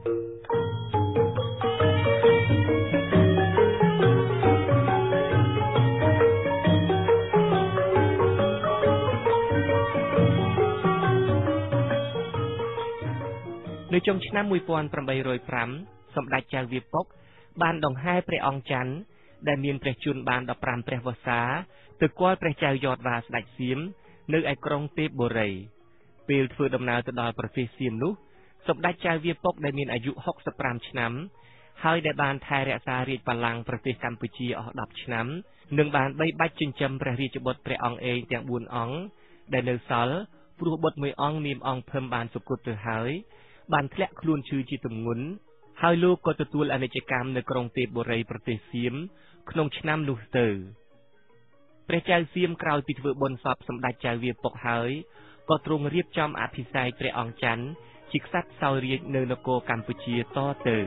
នៅចុងឆ្នាំ 1805 សម្ដេចចៅវាពុកបានដង្ហែព្រះអង្គច័ន្ទដែលមានព្រះជន្មបាន15ព្រះវស្សាទៅគាល់ព្រះចៅយ៉តវ៉ាស្ដេចសៀមនៅឯក្រុងទេពបុរីពេលធ្វើដំណើរទៅដល់ប្រទេសសៀមនោះសម្ដេចចៅវាពុកដែលមានអាយុ65ឆ្នាំហើយដែលបានថែរក្សារាជបល្ល័ង្កប្រទេសកម្ពុជាអស់10ឆ្នាំនិងបានបីបាច់ចិញ្ចឹមព្រះរាជបុត្រព្រះអង្គឯងទាំង4អង្គដែលនៅសល់ព្រោះបុត្រមួយអង្គនាមអង្គភឹមបានសុគតទៅហើយបានធ្លាក់ខ្លួនឈឺជាទម្ងន់ហើយលោកក៏ទទួលអនិច្ចកម្មនៅក្រុងទេពបុរីប្រទេសសៀមក្នុងឆ្នាំនោះទៅព្រះចៅសៀមក្រោយពីធ្វើបុណ្យសពសម្ដេចចៅវាពុកហើយក៏ទ្រង់រៀបចំអភិសេកព្រះអង្គច័ន្ទជាក្សត្រសោយរាជ្យនៅនគរកម្ពុជាតទៅ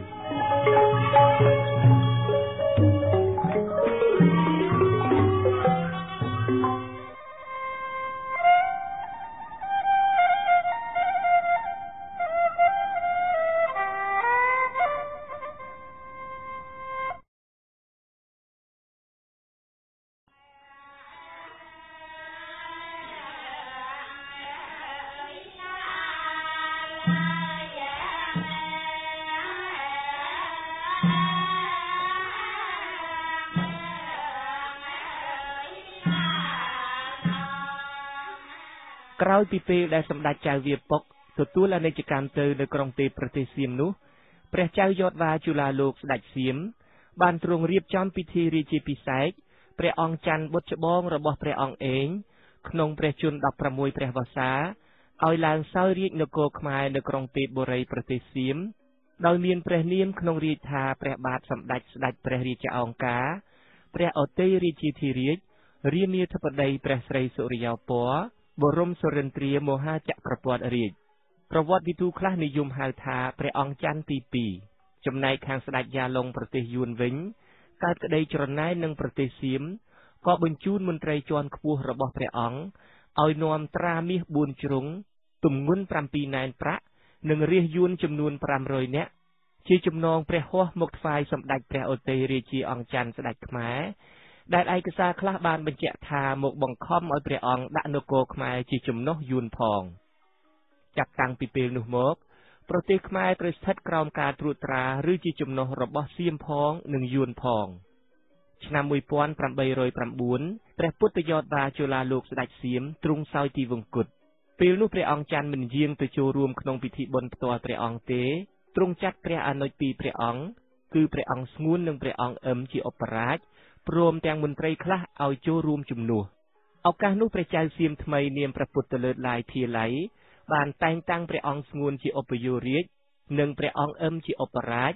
ក្រោយពីពេលដែលសម្ដេចចៅវាពុកទទួលអនិច្ចកម្មទៅនៅក្រុងទេពប្រទេសសៀមនោះព្រះចៅយ៉តវ៉ាជូឡាលោកស្ដេចសៀមបានទ្រង់រៀបចំពិធីរាជាភិសេកព្រះអង្គច័ន្ទបុត្រច្បងរបស់ព្រះអង្គឯងក្នុងព្រះជន្ម16ព្រះវស្សាឲ្យឡើងសោយរាជ្យនគរខ្មែរនៅក្រុងទេពបុរីប្រទេសសៀមដោយមានព្រះនាមក្នុងរាជថាព្រះបាទសម្ដេចស្ដេចព្រះរាជាអង្ការព្រះឱទ័យរាជាធិរាជរាមាធិបតីព្រះស្រីសុរិយោពណ៌បរមសុរិន្ទ្រាមហាចក្រពត្តិរាជប្រវត្តិវិទូខ្លះនិយមហៅថាព្រះអង្គច័ន្ទទី2ចំណែកខាងស្ដេចយ៉ាឡុងប្រទេសយួនវិញកើតក្តីច្រណែននឹងប្រទេសសៀមក៏បញ្ជូនមន្ត្រីជាន់ខ្ពស់របស់ព្រះអង្គឲ្យនាំត្រាមាស4ជ្រុងទម្ងន់7ណែនប្រាក់និងរាជយួនចំនួន500នាក់ជាចំណងព្រះហស្ថមកថ្វាយសម្ដេចព្រះឱទ័យរាជាអង្គច័ន្ទស្ដេចខ្មែរដែលឯកសារខ្លះបានបញ្ជាក់ថាមកបង្ខំឲ្យព្រះអង្គដាក់នគរខ្មែរជាចំណុះយួនផងចាប់តាំងពីពេលនោះមកប្រទេសខ្មែរត្រូវស្ថិតក្រោមការត្រួតត្រាឬជាចំណុះរបស់សៀមផងនិងយួនផងឆ្នាំ 1809 ព្រះពុទ្ធយោធា ជូឡាលោកស្ដេចសៀមទ្រង់សោយទីវង្គតពេលនោះព្រះអង្គច័ន្ទមិនយាងទៅចូលរួមក្នុងពិធីបុណ្យផ្ទាល់ព្រះអង្គទេទ្រង់ចាត់ព្រះអនុជពីរព្រះអង្គគឺព្រះអង្គស្ងួននិងព្រះអង្គអឹមជាឧបរាជព្រមទាំងមន្ត្រីខ្លះឲ្យចូលរួមជំនួសឱកាសនោះព្រះចៅសៀមថ្មីនាមព្រះពុទ្ធលើកឡាយភាល័យបានតែងតាំងព្រះអង្គស្ងួនជាឧបយោរាជនិងព្រះអង្គអឹមជាឧបរាជ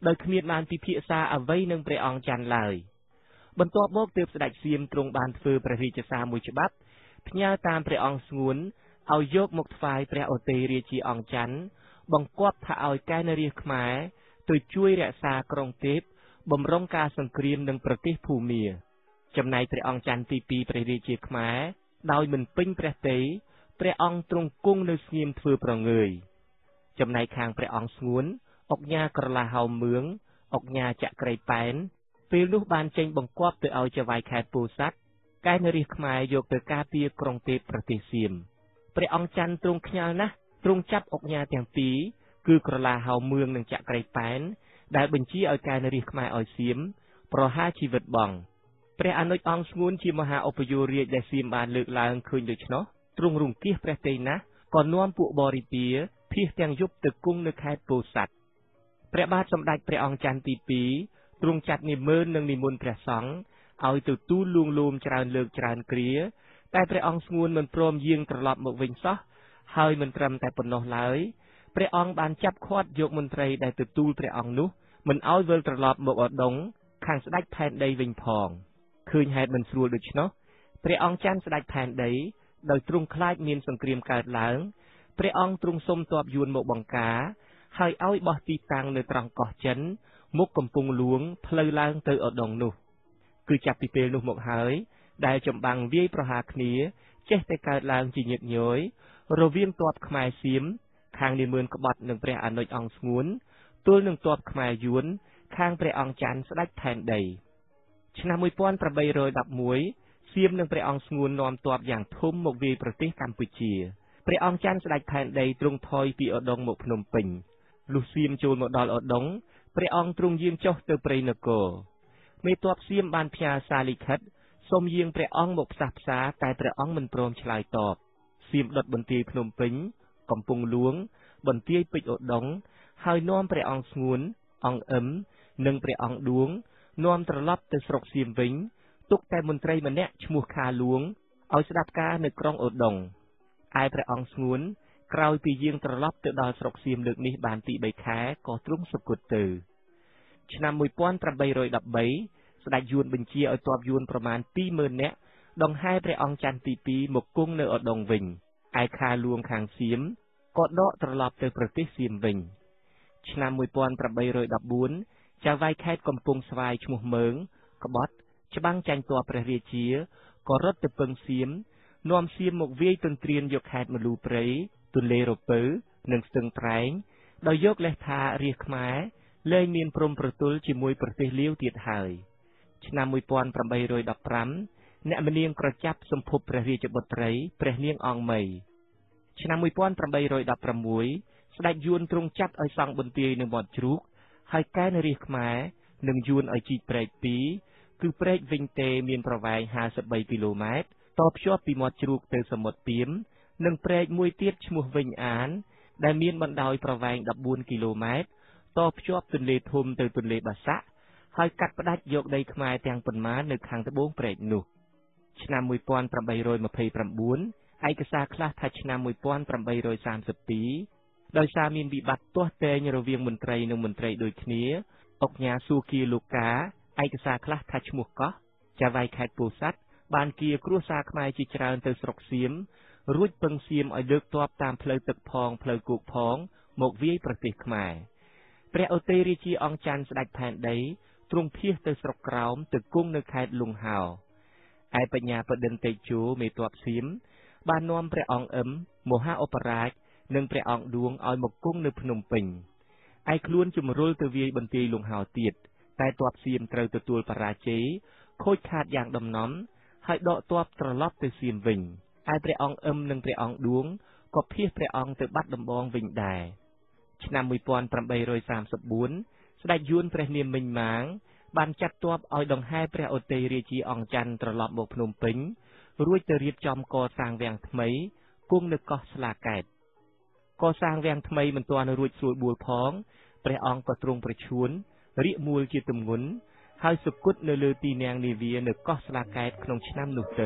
ដោយគ្មានបានពិភាក្សាអ្វីនឹងព្រះអង្គច័ន្ទឡើយបន្ទាប់មកទើបស្ដេចសៀមទ្រង់បានធ្វើព្រះរាជសារមួយច្បាប់ផ្ញើតាមព្រះអង្គស្ងួនឲ្យយកមកថ្វាយព្រះឧទេរាជាអង្គច័ន្ទបង្គាប់ថាឲ្យកែនរាជខ្មែរទៅជួយរក្សាក្រុងទេពបំរុងការសង្គ្រាមនឹងប្រទេសភូមាចំណែកព្រះអង្គច័ន្ទទី2ព្រះរាជាខ្មែរដោយមិនពេញព្រះទ័យព្រះអង្គទ្រង់គង់នៅស្ងៀមធ្វើប្រងើយចំណែកខាងព្រះអង្គស្ងួនអុកញ៉ាក្រឡាហោមមឿងអុកញ៉ាចក្រីប៉ែនពេលនោះបានចេញបង្គាប់ទៅឲ្យចៅហ្វាយខេត្តពោធិ៍សាត់កែនរាជខ្មែរយកទៅការពារក្រុងទេពប្រទេសសៀមព្រះអង្គច័ន្ទទ្រង់ខ្ញាល់ណាស់ទ្រង់ចាប់អុកញ៉ាទាំងពីរគឺក្រឡាហោមមឿងនិងចក្រីប៉ែនដែលបញ្ជាឲ្យកែនរាជខ្មែរឲ្យសៀមប្រហារជីវិតបង់ព្រះអនុជអង្គស្ងួនជាមហាឧបយោរាជដែលសៀមបានលើកឡើងឃើញដូច្នោះទ្រង់រង្គៀសព្រះទ័យណាស់ក៏នាំពួកបរិពារភៀសទាំងយប់ទៅគង់នៅខេត្តពោធិ៍សាត់ព្រះបាទសម្ដេចព្រះអង្គច័ន្ទទី2ទ្រង់ចាត់និមឺននិងនិមន្តព្រះសង្ឃឲ្យទៅទូលលួងលោមច្រើនលើកច្រើនគ្រាតែព្រះអង្គស្ងួនមិនព្រមយាងត្រឡប់មកវិញសោះហើយមិនត្រឹមតែប៉ុណ្ណោះឡើយព្រះអង្គបានចាប់ឃាត់យកមន្ត្រីដែលទៅទូលព្រះអង្គនោះមិនឲ្យវិលត្រឡប់មកឧដុង្គខាងស្ដេចផែនដីវិញផងឃើញហេតុមិនស្រួលដូច្នោះព្រះអង្គច័ន្ទស្ដេចផែនដីដោយទ្រង់ខ្លាចមានសង្គ្រាមកើតឡើងព្រះអង្គទ្រង់សុំទ័ពយួនមកបង្ការហើយឲ្យបោះទីតាំងនៅត្រង់កោះចិនមុខកំពង់ហ្លួងផ្លូវឡើងទៅឧដុង្គនោះគឺចាប់ពីពេលនោះមកហើយដែលចម្បាំងវាយប្រហារគ្នាចេះតែកើតឡើងជាញឹកញយរវាងទ័ពខ្មែរសៀមខាងនាម៉ឺនក្បត់នឹងព្រះអនុជអង្គស្ងួនទល់នឹងទ័ពខ្មែរយួនខាងព្រះអង្គច័ន្ទស្ដេចផែនដីឆ្នាំ1811សៀមនិងព្រះអង្គស្ងួននាំទ័ពយ៉ាងធំមកវាយប្រទេសកម្ពុជាព្រះអង្គច័ន្ទស្ដេចផែនដីទ្រង់ថយពីឧដុង្គមកភ្នំពេញលុះសៀមចូលមកដល់ឧដុង្គព្រះអង្គទ្រង់យាងចុះទៅព្រៃនគរមេទ័ពសៀមបានផ្ញើសារលិខិតសូមយាងព្រះអង្គមកផ្សះផ្សាតែព្រះអង្គមិនព្រមឆ្លើយតបសៀមដុតបន្ទាយភ្នំពេញកំពង់ហ្លួងបន្ទាយពេជ្រឧដុង្គហើយនាំព្រះអង្គស្ងួនអង្គអឹមនិងព្រះអង្គឌួងនាំត្រឡប់ទៅស្រុកសៀមវិញទុកតែមន្ត្រីម្នាក់ឈ្មោះខាលួងឲ្យស្ដាប់ការនៅក្រុងឧដុង្គឯព្រះអង្គស្ងួនក្រោយពីយាងត្រឡប់ទៅដល់ស្រុកសៀមលើកនេះបានទី3ខែក៏ទ្រង់សុគតទៅឆ្នាំ1813ស្ដេចយួនបញ្ជាឲ្យទ័ពយួនប្រមាណ 20000 នាក់ដង្ហែព្រះអង្គច័ន្ទទី2មកគង់នៅឧដុង្គវិញឯខាលួងខាងសៀមក៏ដកត្រឡប់ទៅប្រទេសសៀមវិញឆ្នាំ1814ចៅហ្វាយខេត្តកំពង់ស្វាយឈ្មោះមើងក្បត់ច្បាំងចាញ់ទ័ពព្រះរាជាក៏រត់ទៅពឹងសៀមនាំសៀមមកវាយទន្ទ្រានយកខេត្តមលូព្រៃទន្លេរពៅនិងស្ទឹងត្រែងដោយយកលេសថារាជខ្មែរលែងមានព្រំប្រទល់ជាមួយប្រទេសលាវទៀតហើយឆ្នាំ1815អ្នកម្នាងក្រចាប់សម្ភពព្រះរាជបុត្រីព្រះនាងអង្គមីឆ្នាំ1816ស្ដេចយួនទ្រង់ចាត់ឲ្យសង់បន្ទាយនៅមាត់ជ្រូកហើយកែនរាជខ្មែរនឹងយួនឲ្យជីកព្រែក2គឺព្រែកវិញទេមានប្រវែង53គីឡូម៉ែត្រតភ្ជាប់ពីមាត់ជ្រូកទៅសមុទ្រពីមនិងព្រែកមួយទៀតឈ្មោះវិញអានដែលមានបណ្ដោយប្រវែង14គីឡូម៉ែត្រតភ្ជាប់ទន្លេធំទៅទន្លេបាសាក់ហើយកាត់ផ្ដាច់យកដីខ្មែរទាំងប៉ុន្មាននៅខាងត្បូងព្រែកនោះឆ្នាំ1829ឯកសារខ្លះថាឆ្នាំ1832ដោយសារមានវិបត្តិទាស់ទែងរវាងមន្ត្រីនិងមន្ត្រីដូចគ្នាអុកញ៉ាស៊ូគីលូកាឯកសារខ្លះថាឈ្មោះកោះចៅហ្វាយខេត្តពោធិ៍សាត់បានគៀគ្រួសារខ្មែរជាច្រើនទៅស្រុកសៀមរួចពឹងសៀមឲ្យលើកទ័ពតាមផ្លូវទឹកផងផ្លូវគោកផងមកវាយប្រទេសខ្មែរព្រះឧទេរាជាអង្គច័ន្ទស្ដេចផែនដីទ្រង់ភៀសទៅស្រុកក្រោមទៅគង់នៅខេត្តលង្ហោឯបញ្ញាបឌិនតេជោមេទ័ពសៀមបាននាំព្រះអង្គអឹមមហាឧបរាជនិងព្រះអង្គឌួងឲ្យមកគង់នៅភ្នំពេញឯខ្លួនជំរុលទៅវាយបន្ទាយលង្ហោទៀតតែទ័ពសៀមត្រូវទទួលបរាជ័យខូចខាតយ៉ាងដំណំហើយដកទ័ពត្រឡប់ទៅសៀមវិញឯព្រះអង្គអឹមនិងព្រះអង្គឌួងក៏ភៀសព្រះអង្គទៅបាត់ដំបងវិញដែរឆ្នាំ1834ស្ដេចយួនព្រះនាមមិញម៉ាងបានចាត់ទ័ពឲ្យដង្ហែព្រះឧទេរាជាអង្គច័ន្ទត្រឡប់មកភ្នំពេញរួចទៅរៀបចំកសាងវាំងថ្មីគង់នៅកោះស្លាកែតកសាងវាំងថ្មីមិនទាន់រួចស្រួលបួលផងព្រះអង្គក៏ទ្រង់ប្រឈួនរាកមូលជាទម្ងន់ហើយសុគតនៅលើទីនាងនាវានៅកោះស្លាកែតក្នុងឆ្នាំនោះទៅ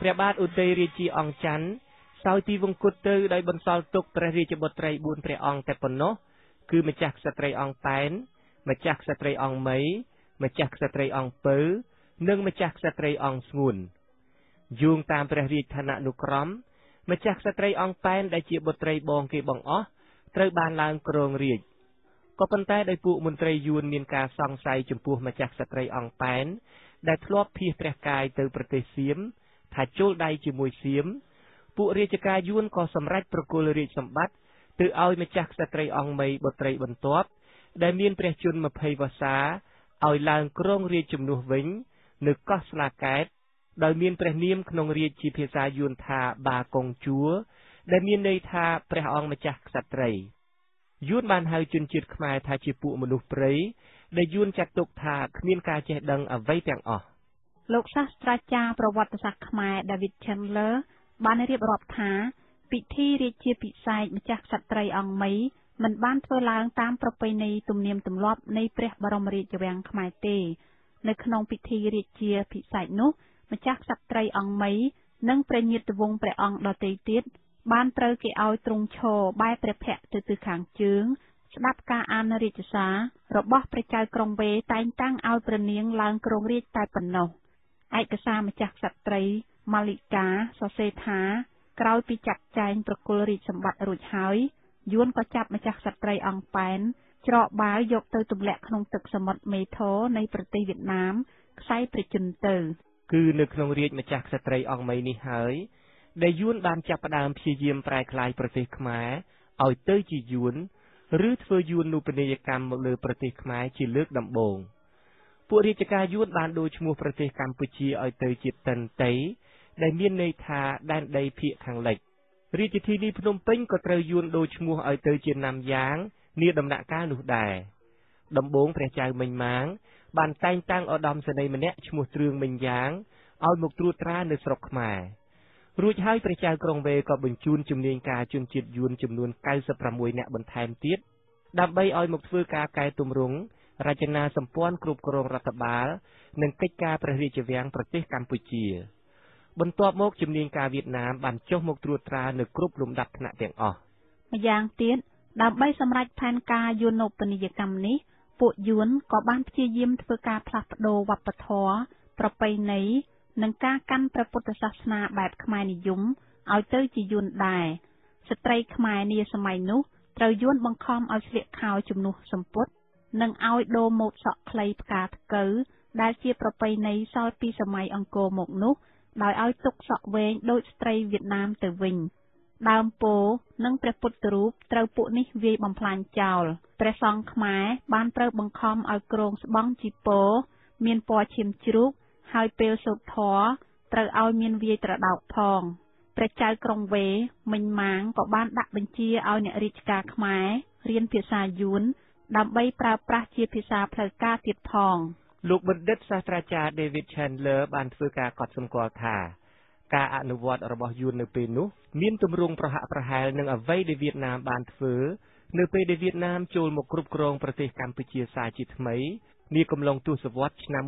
ព្រះបាទឧទ័យរាជាអង្គច័ន្ទសោយទីវង្គតទៅដោយបន្សល់ទុកព្រះរាជបុត្រី4ព្រះអង្គតែប៉ុណ្ណោះគឺម្ចាស់ក្សត្រីអង្គប៉ែនម្ចាស់ក្សត្រីអង្គមីម្ចាស់ក្សត្រីអង្គពៅនិងម្ចាស់ក្សត្រីអង្គស្ងួនយោងតាមព្រះរាជឋានៈនុក្រមម្ចាស់ក្សត្រីអង្គប៉ែនដែលជាបុត្រីបងគេបងអស់ត្រូវបានឡើងគ្រងរាជក៏ប៉ុន្តែដោយពួកមន្ត្រីយួនមានការសង្ស័យចំពោះម្ចាស់ក្សត្រីអង្គប៉ែនដែលធ្លាប់ភៀសព្រះកាយទៅប្រទេសសៀមថាចូលដៃជាមួយសៀមពួករាជការយួនក៏សម្រេចប្រគល់រាជសម្បត្តិទៅឲ្យម្ចាស់ក្សត្រីអង្គមីបុត្រីបន្ទាប់ដែលមានព្រះជន្ម20វស្សាឲ្យឡើងគ្រងរាជជំនួសវិញនៅកោះស្លាកែតដោយមានព្រះនាមក្នុងរាជជាភាសាយួនថាបាកុងជួរដែលមានន័យថាព្រះអង្គម្ចាស់ក្សត្រីយួនបានហៅជនជាតិខ្មែរថាជាពួកមនុស្សព្រៃដែលយួនចាត់ទុកថាគ្មានការចេះដឹងអ្វីទាំងអស់
លោកសាស្ត្រាចារ្យប្រវត្តិសាស្ត្រខ្មែរ David Chandler បានរៀបរាប់ថាពិធីរាជាភិសេកម្ចាស់ក្សត្រីអង្គមីមិនបានធ្វើឡើងតាមប្រពៃណីទំនៀមទម្លាប់នៃព្រះបរមរាជវាំងខ្មែរទេនៅក្នុងពិធីរាជាភិសេកនោះម្ចាស់ក្សត្រីអង្គមីនិងព្រះញាតិវង្សព្រះអង្គដទៃទៀតបានត្រូវគេឲ្យទ្រង់ឈរបែរព្រះភ័ក្ត្រទៅទិសខាងជើងស្ដាប់ការអានរាជសាររបស់ព្រះចៅក្រុងវេតែងតាំងឲ្យព្រះនាងឡើងគ្រងរាជ្យតែប៉ុណ្ណោះឯកសារម្ចាស់ក្សត្រីម៉ាលីកាសរសេរថាក្រោយពីចាត់ចែងប្រគល់រាជសម្បត្តិរួចហើយយួនក៏ចាប់ម្ចាស់ក្សត្រីអង្គប៉ែនច្រកបាវយកទៅទម្លាក់ក្នុងទឹកសមុទ្រមេថរនៃប្រទេសវៀតណាមខ្សែព្រះជន្មទៅ
គឺនៅក្នុងរាជម្ចាស់ក្សត្រីអង្គមីនេះហើយដែលយួនបានចាប់ផ្ដើមព្យាយាមប្រែក្លាយប្រទេសខ្មែរឲ្យទៅជាយួនឬធ្វើយួននូបនីយកម្មមកលើប្រទេសខ្មែរជាលើកដំបូងពួករាជការយួនបានដូរឈ្មោះប្រទេសកម្ពុជាឲ្យទៅជាតិនតៃដែលមានន័យថាដែនដីភាគខាងលិចរាជធានីភ្នំពេញក៏ត្រូវយួនដូរឈ្មោះឲ្យទៅជាណាំយ៉ាងនាដំណាក់កាលនោះដែរដំបូងព្រះចៅមិញម៉ាងបានតែងតាំងឧត្តមសេនីយ៍ម្នាក់ឈ្មោះទ្រឿងមិញយ៉ាងឲ្យមកត្រួតត្រានៅស្រុកខ្មែររួចហើយព្រះចៅក្រុងវេក៏បញ្ជូនជំនាញការជនជាតិយួនចំនួន96នាក់បន្ថែមទៀតដើម្បីឲ្យមកធ្វើការកែទម្រង់រចនាសម្ព័ន្ធគ្រប់គ្រងរដ្ឋបាលនិងកិច្ចការព្រះរាជវាំងប្រទេសកម្ពុជាបន្ទាប់មកជំនាញការវៀតណាមបានចុះមកត្រួតត្រានៅគ្រប់លំដាប់ថ្នាក់ទាំងអស់
ម្យ៉ាងទៀតដើម្បីសម្រេចផែនការយួនបនីយកម្មនេះពួកយួនក៏បានព្យាយាមធ្វើការផ្លាស់ប្ដូរវប្បធម៌ប្រពៃណីនិងការកាន់ព្រះពុទ្ធសាសនាបែបខ្មែរនិយមឲ្យទៅជាយួនដែរស្ត្រីខ្មែរនាសម័យនោះត្រូវយួនបង្ខំឲ្យស្លៀកខោជំនួសសំពត់និងឲ្យដូរម៉ូតសក់ខ្លីផ្កាថ្កូវដែលជាប្រពៃណីសល់ពីសម័យអង្គរមកនោះដោយឲ្យទុកសក់វែងដូចស្ត្រីវៀតណាមទៅវិញដើមពោធិ៍និងព្រះពុទ្ធរូបត្រូវពួកនេះវាយបំផ្លាញចោលព្រះសង្ឃខ្មែរបានត្រូវបង្ខំឲ្យគ្រងស្បង់ជីពរមានពណ៌ឈាមជ្រូកហើយពេលសូត្រធម៌ត្រូវឲ្យមានវាយត្រដោកផងព្រះចៅក្រុងវេមិញម៉ាងក៏បានដាក់បញ្ជាឲ្យអ្នករាជការខ្មែររៀនភាសាយួនដើម្បីប្រើប្រាស់ជាភាសាផ្លូវការទៀតផង
លោកបណ្ឌិតសាស្ត្រាចារ្យ David Chandler បានធ្វើការកត់សម្គាល់ថាការអនុវត្តរបស់យួននៅពេលនោះមានទម្រង់ប្រហាក់ប្រហែលនឹងអ្វីដែលវៀតណាមបានធ្វើនៅពេលដែលវៀតណាមចូលមកគ្រប់គ្រងប្រទេសកម្ពុជាសារជាថ្មីនាកំឡុងទសវត្សរ៍ឆ្នាំ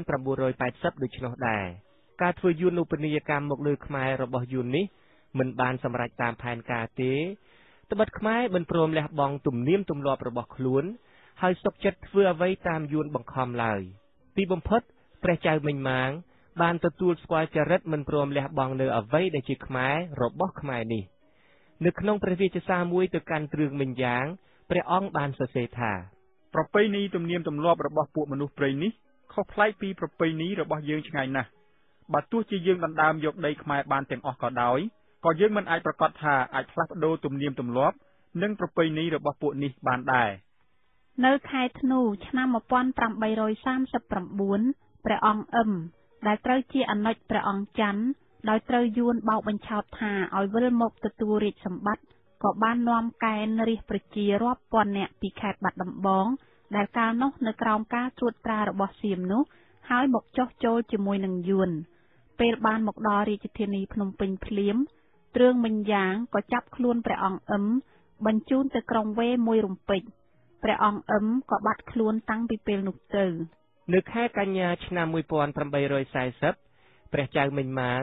1980ដូច្នោះដែរការធ្វើយួនបនីយកម្មមកលើខ្មែររបស់យួននេះមិនបានសម្រេចតាមផែនការទេត្បិតខ្មែរមិនព្រមលះបង់ទំនៀមទម្លាប់របស់ខ្លួនហើយសុខចិត្តធ្វើអ្វីតាមយួនបង្ខំឡើយទីបំផុតព្រះចៅមិញម៉ាងបានទទួលស្គាល់ចរិតមិនព្រមលះបង់នៅអ្វីដែលជាខ្មែររបស់ខ្មែរនេះនៅក្នុងព្រះរាជសារមួយទៅកាន់ទ្រឿងមិញយ៉ាងព្រះអង្គបានសរសេរថា
ប្រពៃណីទំនៀមទម្លាប់របស់ពួកមនុស្សព្រៃនេះខុសប្លែកពីប្រពៃណីរបស់យើងឆ្ងាយណាស់បើទោះជាយើងដណ្ដើមយកដីខ្មែរបានទាំងអស់ក៏ដោយក៏យើងមិនអាចប្រកាសថាអាចផ្លាស់ប្ដូរទំនៀមទម្លាប់និងប្រពៃណីរបស់ពួកនេះបានដែរ
នៅខែធ្នូឆ្នាំ1839ព្រះអង្គអ៊ឹមដែលត្រូវជាអនុជព្រះអង្គច័ន្ទដោយត្រូវយួនបោកបញ្ឆោតថាឲ្យវិលមកទទួលរាជសម្បត្តិក៏បាននាំកែនរាជប្រជារាប់ពាន់នាក់ពីខេត្តបាត់ដំបងដែលកាលនោះនៅក្រោមការត្រួតត្រារបស់សៀមនោះហើយមកចុះចូលជាមួយនឹងយួនពេលបានមកដល់រាជធានីភ្នំពេញភ្លាមទ្រឿងមិញយ៉ាងក៏ចាប់ខ្លួនព្រះអង្គអ៊ឹមបញ្ជូនទៅក្រុងវេមួយរំពេចព្រះអង្គអ៊ឹមក៏បាត់ខ្លួនតាំងពីពេលនោះទៅ
នៅខែកញ្ញាឆ្នាំ1840ព្រះចៅមិញម៉ាង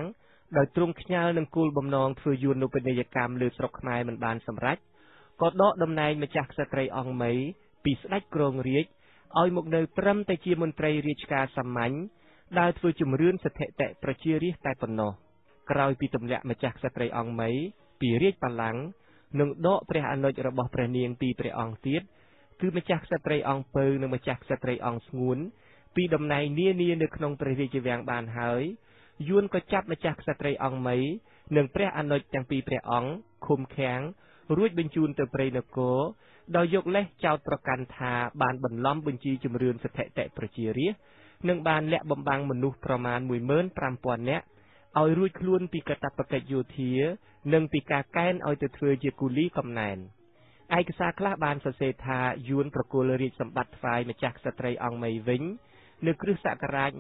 ដោយទ្រង់ខ្ញាល់នឹងគោលបំណងធ្វើយួននូវពាណិជ្ជកម្មលើស្រុកខ្មែរមិនបានសម្រេចក៏ដកតំណែងម្ចាស់ក្សត្រីអង្គមីពីស្ដេចគ្រងរាជ្យឲ្យមកនៅត្រឹមតែជាមន្ត្រីរាជការសាមញ្ញដែលធ្វើជំរឿនស្ថិតិប្រជារាស្ត្រតែប៉ុណ្ណោះក្រោយពីទម្លាក់ម្ចាស់ក្សត្រីអង្គមីពីរាជបល្ល័ង្កនិងដកព្រះអនុជរបស់ព្រះនាងពីព្រះអង្គទៀតគឺម្ចាស់ក្សត្រីអង្គពៅនិងម្ចាស់ក្សត្រីអង្គស្ងួនពីតំណែងនានានៅក្នុងព្រះរាជវាំងបានហើយយួនក៏ចាប់ម្ចាស់ក្សត្រីអង្គមីនិងព្រះអនុជទាំងពីរព្រះអង្គឃុំឃាំងរួចបញ្ជូនទៅព្រៃនគរដោយយកលេសចោទប្រកាន់ថាបានបន្លំបញ្ជីជំរឿនស្ថិតិប្រជារាស្ត្រនិងបានលាក់បំបាំងមនុស្សប្រមាណ 15,000 នាក់ឲ្យរួចខ្លួនពីកាតព្វកិច្ចយោធានិងពីការកេណ្ឌឲ្យទៅធ្វើជាគូលីកំណែនឯកសារខ្លះបានសរសេរថាយួនប្រគល់រាជសម្បត្តិថ្វាយម្ចាស់ក្សត្រីអង្គមីវិញនៅគ្រិស្តសករាជ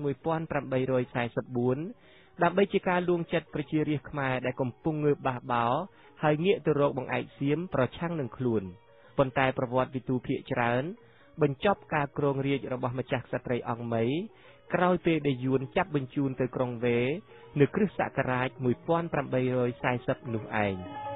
1844 ដើម្បីជាការលួងចិត្តប្រជារាស្ត្រខ្មែរដែលកំពុងងើបបះបោរហើយងាកទៅរកបង្អែកសៀមប្រឆាំងនឹងខ្លួនប៉ុន្តែប្រវត្តិវិទូភាគច្រើនបញ្ចប់ការគ្រងរាជ្យរបស់ម្ចាស់ក្សត្រីអង្គមីក្រោយពេលដែលយួនចាប់បញ្ជូនទៅក្រុងវេនៅគ្រិស្តសករាជ 1840 នោះឯង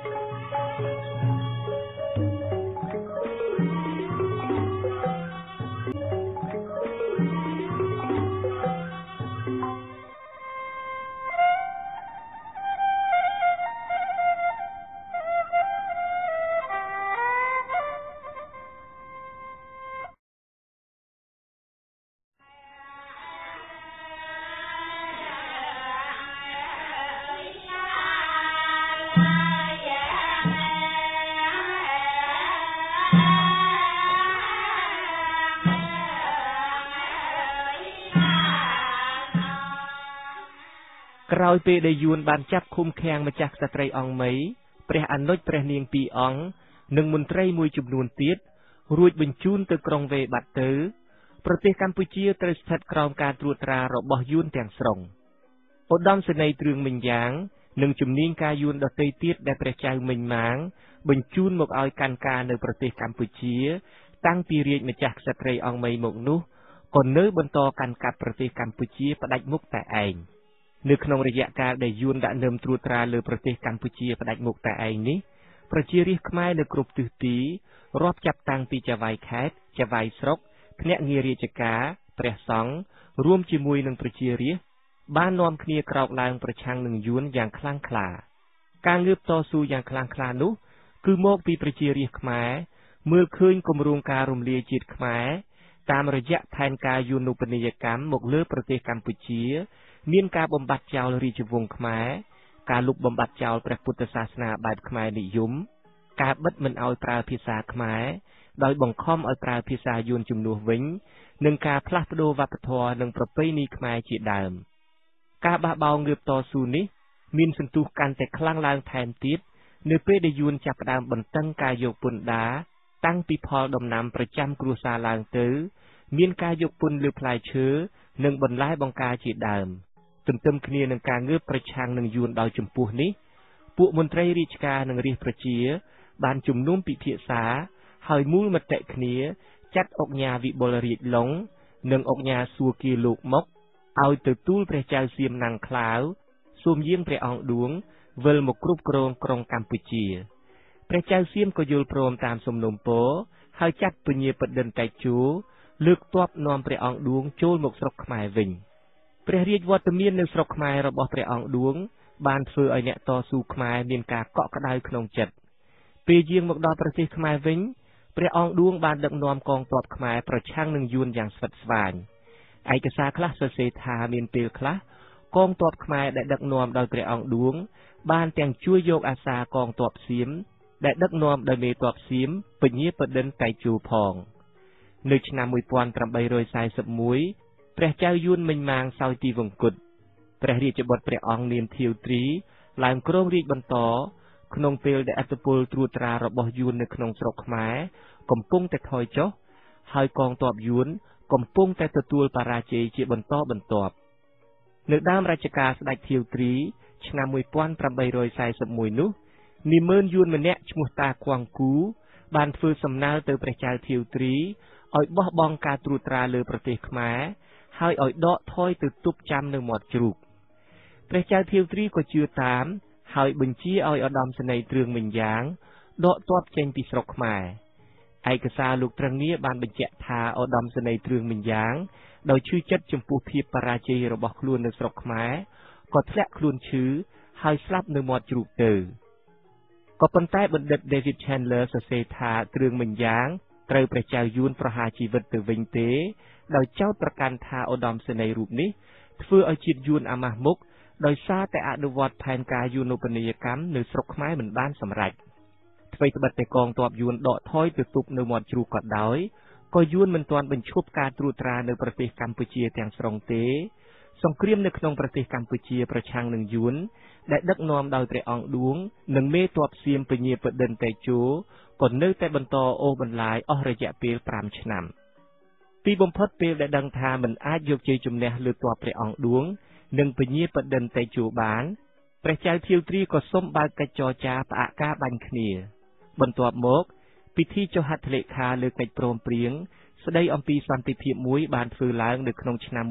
ក្រោយពេលដែលយួនបានចាប់ឃុំឃាំងម្ចាស់ក្សត្រីអង្គមីព្រះអនុជព្រះនាងពីរអង្គនិងមន្ត្រីមួយចំនួនទៀតរួចបញ្ជូនទៅក្រុងវេបាត់ទៅប្រទេសកម្ពុជាត្រូវស្ថិតក្រោមការត្រួតត្រារបស់យួនទាំងស្រុងឧត្តមសេនីយ៍ទ្រឿងមិញយ៉ាងនិងជំនាញការយួនដទៃទៀតដែលព្រះចៅមិញម៉ាងបញ្ជូនមកឲ្យកាន់ការនៅប្រទេសកម្ពុជាតាំងពីរាជម្ចាស់ក្សត្រីអង្គមីមកនោះក៏នៅបន្តកាន់កាប់ប្រទេសកម្ពុជាផ្ដាច់មុខតែឯងនៅក្នុងរយៈកាលដែលយួនដាក់នឹមត្រួតត្រាលើប្រទេសកម្ពុជាផ្ដាច់មុខតែឯងនេះប្រជារាស្ត្រខ្មែរនៅគ្រប់ទិសទីរាប់ចាប់តាំងពីចៅហ្វាយខេត្តចៅហ្វាយស្រុកភ្នាក់ងាររាជការព្រះសង្ឃរួមជាមួយនឹងប្រជារាស្ត្របាននាំគ្នាក្រោកឡើងប្រឆាំងនឹងយួនយ៉ាងខ្លាំងក្លាការងើបតស៊ូយ៉ាងខ្លាំងក្លានោះគឺមកពីប្រជារាស្ត្រខ្មែរមើលឃើញគម្រោងការរំលាយជាតិខ្មែរតាមរយៈផែនការយួនូបនីយកម្មមកលើប្រទេសកម្ពុជាមានការបំបត្តិចោលរាជវង្សខ្មែរការលុបបំបត្តិចោលព្រះពុទ្ធសាសនាបែបខ្មែរនិយមការបិទមិនឲ្យប្រើភាសាខ្មែរដោយបង្ខំឲ្យប្រើភាសាយួនជំនួសវិញនិងការផ្លាស់ប្ដូរវប្បធម៌និងប្រពៃណីខ្មែរជាដើមការបះបោរងើបតស៊ូនេះមានសន្ទុះកាន់តែខ្លាំងឡើងថែមទៀតនៅពេលដែលយួនចាប់ផ្ដើមបន្តឹងការយកពន្ធដារតាំងពីផលដំណាំប្រចាំគ្រួសារឡើងទៅមានការយកពន្ធលើផ្លែឈើនិងបន្លែបង្ការជាដើមទន្ទឹមគ្នានឹងការងើបប្រឆាំងនឹងយួនដោយចំពោះនេះពួកមន្ត្រីរាជការនិងរាស្ត្រប្រជាបានជំនុំពិភាក្សាហើយមូលមតិគ្នាចាត់អង្គញាវិបុលរាជឡុងនិងអង្គញាសួរគីលោកមកឲ្យទៅទូលព្រះចៅសៀមណាំងខ្លាវសូមយាងព្រះអង្គឌួងវិលមកគ្រប់គ្រងក្រុងកម្ពុជាព្រះចៅសៀមក៏យល់ព្រមតាមសំណុំពរហើយចាត់ពញាបឌិនតេជោលើកទ័ពនាំព្រះអង្គឌួងចូលមកស្រុកខ្មែរវិញព្រះរាជវត្តមាននៅស្រុកខ្មែររបស់ព្រះអង្គឌួងបានធ្វើឲ្យអ្នកតស៊ូខ្មែរមានការកក់ក្ដៅក្នុងចិត្តពេលយាងមកដល់ប្រទេសខ្មែរវិញព្រះអង្គឌួងបានដឹកនាំកងទ័ពខ្មែរប្រឆាំងនឹងយួនយ៉ាងស្វិតស្វាញឯកសារខ្លះសរសេរថាមានពេលខ្លះកងទ័ពខ្មែរដែលដឹកនាំដោយព្រះអង្គឌួងបានទាំងជួយយកអាសាកងទ័ពសៀមដែលដឹកនាំដោយមេទ័ពសៀមពញាបឌិនតេជោផងនៅឆ្នាំ 1841ព្រះចៅយួនមិញម៉ាងសោយទីវង្គតព្រះរាជបុត្រព្រះអង្គនាមធាវទ្រីឡើងគ្រងរាជបន្តក្នុងពេលដែលអធិពលត្រួតត្រារបស់យួននៅក្នុងស្រុកខ្មែរកំពុងតែថយចុះហើយកងទ័ពយួនកំពុងតែទទួលបរាជ័យជាបន្តបន្ទាប់នៅដើមរជ្ជកាលស្ដេចធាវទ្រីឆ្នាំ 1841 នោះនិមឺនយួនម្នាក់ឈ្មោះតាគួងគូបានធ្វើសំណើទៅព្រះចៅធាវទ្រីឲ្យបោះបង់ការត្រួតត្រាលើប្រទេសខ្មែរហើយឲ្យដកថយទៅទប់ចាំនៅមាត់ជ្រូកព្រះចៅធាវទ្រីក៏ជឿតាមហើយបញ្ជាឲ្យឧត្តមសេនីយ៍ទ្រឿងមិញយ៉ាងដកទ័ពចេញពីស្រុកខ្មែរឯកសារលោកត្រឹងនេះបានបញ្ជាក់ថាឧត្តមសេនីយ៍ទ្រឿងមិញយ៉ាងដោយឈឺចិត្តចំពោះភាពបរាជ័យរបស់ខ្លួននៅស្រុកខ្មែរក៏ធ្លាក់ខ្លួនឈឺហើយស្លាប់នៅមាត់ជ្រូកទៅក៏ប៉ុន្តែបណ្ឌិត David Chandler សរសេរថាទ្រឿងមិញយ៉ាងត្រូវព្រះចៅយួនប្រហារជីវិតទៅវិញទេដោយចោទប្រកាន់ថាឧត្តមសេនីយ៍រូបនេះធ្វើឲ្យជាតិយួនអាម៉ាស់មុខដោយសារតែអនុវត្តផែនការយួនូបនីយកម្មនៅស្រុកខ្មែរមិនបានសម្រេចអ្វីត្បិតតែកងទ័ពយួនដកថយទៅទប់នៅមាត់ជ្រូកក៏ដោយក៏យួនមិនទាន់បញ្ឈប់ការត្រួតត្រានៅប្រទេសកម្ពុជាទាំងស្រុងទេសង្គ្រាមនៅក្នុងប្រទេសកម្ពុជាប្រឆាំងនឹងយួនដែលដឹកនាំដោយព្រះអង្គឌួងនិងមេទ័ពសៀមពញាបឌិនតេជោក៏នៅតែបន្តអូសបន្លាយអស់រយៈពេល5ឆ្នាំទីបំផុតពេលដែលដឹងថាមិនអាចយកជ័យជំនះលើទ័ពព្រះអង្គឌួងនិងពញាបឌិនតេជោបានព្រះចៅធាវទ្រីក៏សូមបើកកិច្ចចរចាផ្អាកការបាញ់គ្នាបន្ទាប់មកពិធីចុះហត្ថលេខាលើកិច្ចព្រមព្រៀងស្ដីអំពីសន្តិភាពមួយបានធ្វើឡើងនៅក្នុងឆ្នាំ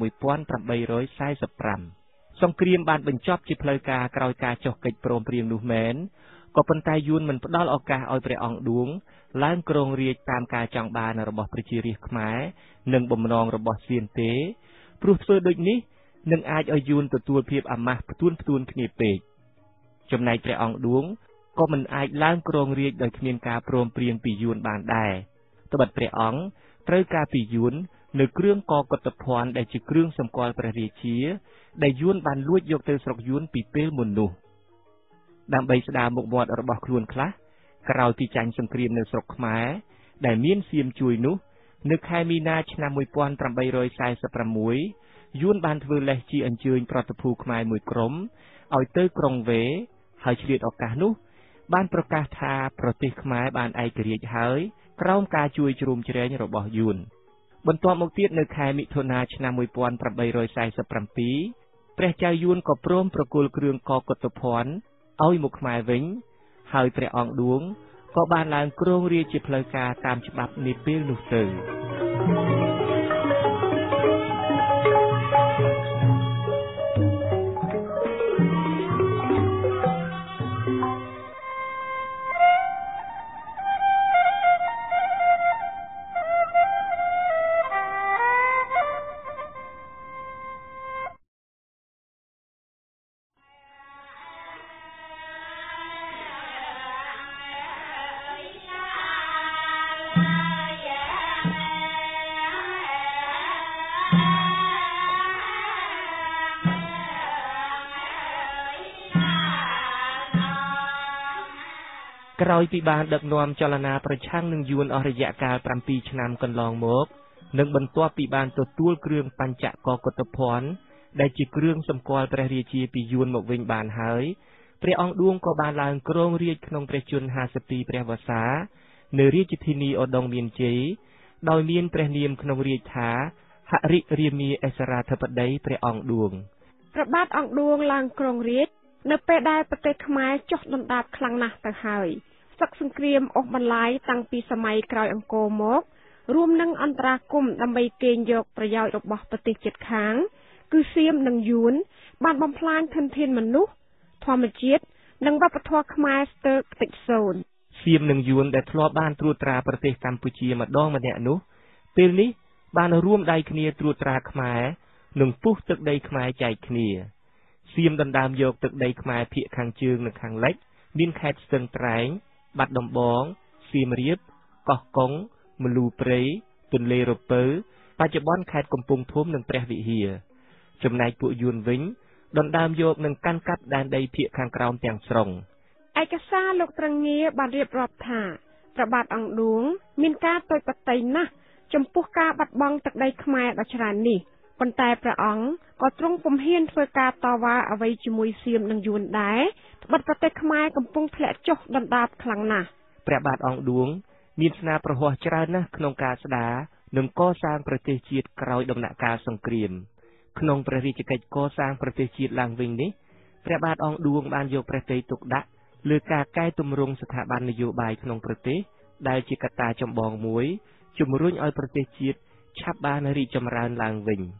1845សង្គ្រាមបានបញ្ចប់ជាផ្លូវការក្រោយការចុះកិច្ចព្រមព្រៀងនោះមែនក៏ប៉ុន្តែយួនមិនផ្ដល់ឱកាសឲ្យព្រះអង្គឌួងឡើងគ្រងរាជ្យតាមការចង់បានរបស់ប្រជារាស្ត្រខ្មែរនិងបំណងរបស់សៀមទេព្រោះធ្វើដូចនេះនឹងអាចឲ្យយួនទទួលភាពអាម៉ាស់ផ្ទួនគ្នាពេកចំណែកព្រះអង្គឌួងក៏មិនអាចឡើងគ្រងរាជ្យដោយគ្មានការព្រមព្រៀងពីយួនបានដែរត្បិតព្រះអង្គត្រូវការពីយួននៅគ្រឿងកកុត្តភ័ណ្ឌដែលជាគ្រឿងសម្គាល់ព្រះរាជាដែលយួនបានលួចយកទៅស្រុកយួនពីពេលមុននោះដើម្បីស្ដារមុខមាត់របស់ខ្លួនខ្លះក្រោយពីចាញ់សង្គ្រាមនៅស្រុកខ្មែរដែលមានសៀមជួយនោះនៅខែមីនាឆ្នាំ1846យួនបានធ្វើលេសជាអញ្ជើញប្រតិភូខ្មែរមួយក្រុមឲ្យទៅក្រុងវេហើយឆ្លៀតឱកាសនោះបានប្រកាសថាប្រទេសខ្មែរបានឯករាជ្យហើយក្រោមការជួយជ្រោមជ្រែងរបស់យួនបន្ទាប់មកទៀតនៅខែមិថុនាឆ្នាំ1847ព្រះចៅយួនក៏ព្រមប្រគល់គ្រឿងកកុត្តភ័ណ្ឌឲ្យមកខ្មែរវិញហើយព្រះអង្គឌួងក៏បានឡើងគ្រងរាជ្យជាផ្លូវការតាមច្បាប់នាពេលនោះទៅក្រោយពីបានដឹកនាំចលនាប្រឆាំងនឹងយួនអស់រយៈកាល7ឆ្នាំកន្លងមកនិងបន្ទាប់ពីបានទទួលគ្រឿងបញ្ចកកុត្តភ័ណ្ឌដែលជាគ្រឿងសម្គាល់ព្រះរាជាពីយួនមកវិញបានហើយព្រះអង្គឌួងក៏បានឡើងគ្រងរាជ្យក្នុងព្រះជន្ម52ព្រះវស្សានៅរាជធានីឧដុង្គមានជ័យដោយមានព្រះនាមក្នុងរាជថាហរិរាមាអេសរាធិបតីព្រះអង្គឌួង
ព្រះបាទអង្គឌួងឡើងគ្រងរាជ្យនៅពេលដែលប្រទេសខ្មែរចុះដណ្ដើមខ្លាំងណាស់ទៅហើយសឹកសង្គ្រាមអូសបន្លាយតាំងពីសម័យក្រោយអង្គរមករួមនឹងអន្តរាគមន៍ដើម្បីកេងយកប្រយោជន៍របស់ប្រទេសជិតខាងគឺសៀមនិងយួនបានបំផ្លាញធនធានមនុស្សធម្មជាតិនិងវប្បធម៌ខ្មែរស្ទើរខ្ទេចសូន្យ
សៀមនិងយួនដែលធ្លាប់បានត្រួតត្រាប្រទេសកម្ពុជាម្ដងម្នាក់នោះពេលនេះបានរួមដៃគ្នាត្រួតត្រាខ្មែរនិងពុះទឹកដីខ្មែរចែកគ្នាសៀមដណ្ដើមយកទឹកដីខ្មែរភាគខាងជើងនិងខាងលិចមានខេត្តស្ទឹងត្រែងបាត់ដំបងសៀមរាបកោះកុងមលូព្រៃទន្លេរពៅបច្ចុប្បន្នខេត្តកំពង់ធំនិងព្រះវិហារចំណែកពួកយួនវិញដណ្ដើមយកនិងកាន់កាប់ដែនដីភាគខាងក្រោមទាំងស្រុង
ឯកសារលោកត្រង់ងារបានរៀបរាប់ថាព្រះបាទអង្គឌួងមានការតូចបតីណាស់ចំពោះការបាត់បង់ទឹកដីខ្មែរដ៏ច្រើននេះប៉ុន្តែព្រះអង្គក៏ទ្រង់ពុំហ៊ានធ្វើការតវ៉ាអ្វីជាមួយសៀមនិងយួនដែរត្បិតប្រទេសខ្មែរកំពុងធ្លាក់ចុះដណ្ដើមខ្លាំងណាស់
ព្រះបាទអង្គឌួងមានស្នាប្រហ័សច្រើនណាស់ក្នុងការស្ដារនិងកសាងប្រទេសជាតិក្រោយដំណាក់កាលសង្គ្រាមក្នុងព្រះរាជកិច្ចកសាងប្រទេសជាតិឡើងវិញនេះព្រះបាទអង្គឌួងបានយកព្រះទ័យទុកដាក់លើការកែទម្រង់ស្ថាប័ននយោបាយក្នុងប្រទេសដែលជាកត្តាចម្បងមួយជំរុញឲ្យប្រទេសជាតិឆាប់បានរីកចម្រើនឡើងវិញ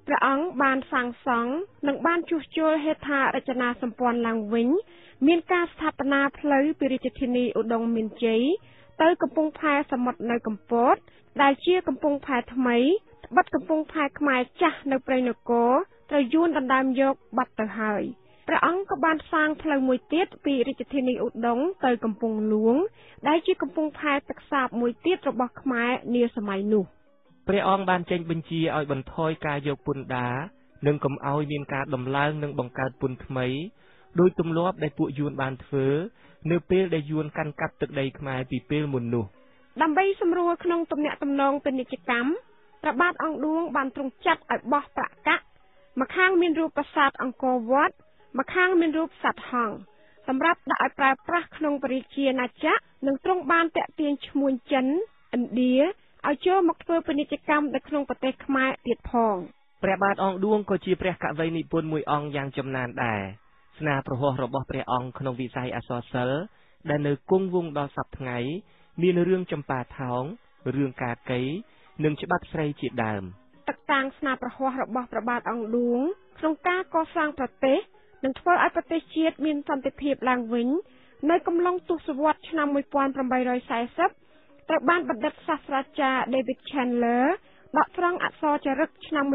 ព្រះអង្គបានសាងសង់និងបានជួសជុលហេដ្ឋារចនាសម្ព័ន្ធឡើងវិញមានការស្ថាបនាផ្លូវពីរាជធានីឧដុង្គមានជ័យទៅកំពង់ផែសមុទ្រនៅកំពតដែលជាកំពង់ផែថ្មីត្បិតកំពង់ផែខ្មែរចាស់នៅព្រៃនគរត្រូវយួនដណ្ដើមយកបាត់ទៅហើយព្រះអង្គក៏បានសាងផ្លូវមួយទៀតពីរាជធានីឧដុង្គទៅកំពង់ហ្លួងដែលជាកំពង់ផែទឹកសាបមួយទៀតរបស់ខ្មែរនាសម័យនោះ
ព្រះអង្គបានចេញបញ្ជាឲ្យបន្ថយការយកពន្ធដារនិងកុំឲ្យមានការដំឡើងនិងបង្កើតពន្ធថ្មីដោយទម្លាប់ដែលពួកយួនបានធ្វើនៅពេលដែលយួនកាន់កាប់ទឹកដីខ្មែរពីពេលមុននោះ
ដើម្បីសម្រួលក្នុងទំនាក់ទំនងពាណិជ្ជកម្មព្រះបាទអង្គឌួងបានទ្រង់ចាត់ឲ្យបោះប្រាក់កាក់ម្ខាងមានរូបប្រាសាទអង្គរវត្តម្ខាងមានរូបសត្វហង្សសម្រាប់ដាក់ឲ្យប្រើប្រាស់ក្នុងព្រះរាជាណាចក្រនិងទ្រង់បានតាក់ទាញឈ្មួញចិនឥណ្ឌាឲ្យចូលមកធ្វើពាណិជ្ជកម្មនៅក្នុងប្រទេសខ្មែរទៀតផង
ព្រះបាទអង្គឌួងក៏ជាព្រះកវីនិពន្ធមួយអង្គយ៉ាងចំណានដែរស្នាប្រហោះរបស់ព្រះអង្គក្នុងវិស័យអក្សរសិល្ប៍ដែលនៅគង់វង្សដល់សព្វថ្ងៃមានរឿងចម្ប៉ាថោងរឿងកាកីនិងច្បាប់ស្រីជាដើម
ទឹកតាំងស្នាប្រហោះរបស់ព្រះបាទអង្គឌួងក្នុងការកសាងប្រទេសនិងធ្វើឲ្យប្រទេសជាតិមានសន្តិភាពឡើងវិញនៅកំឡុងទសវត្សរ៍ឆ្នាំ1840ត្រូវបានបណ្ឌិតសាស្ត្រាចារ្យ David Chandler ដកស្រង់អក្សរចារឹកឆ្នាំ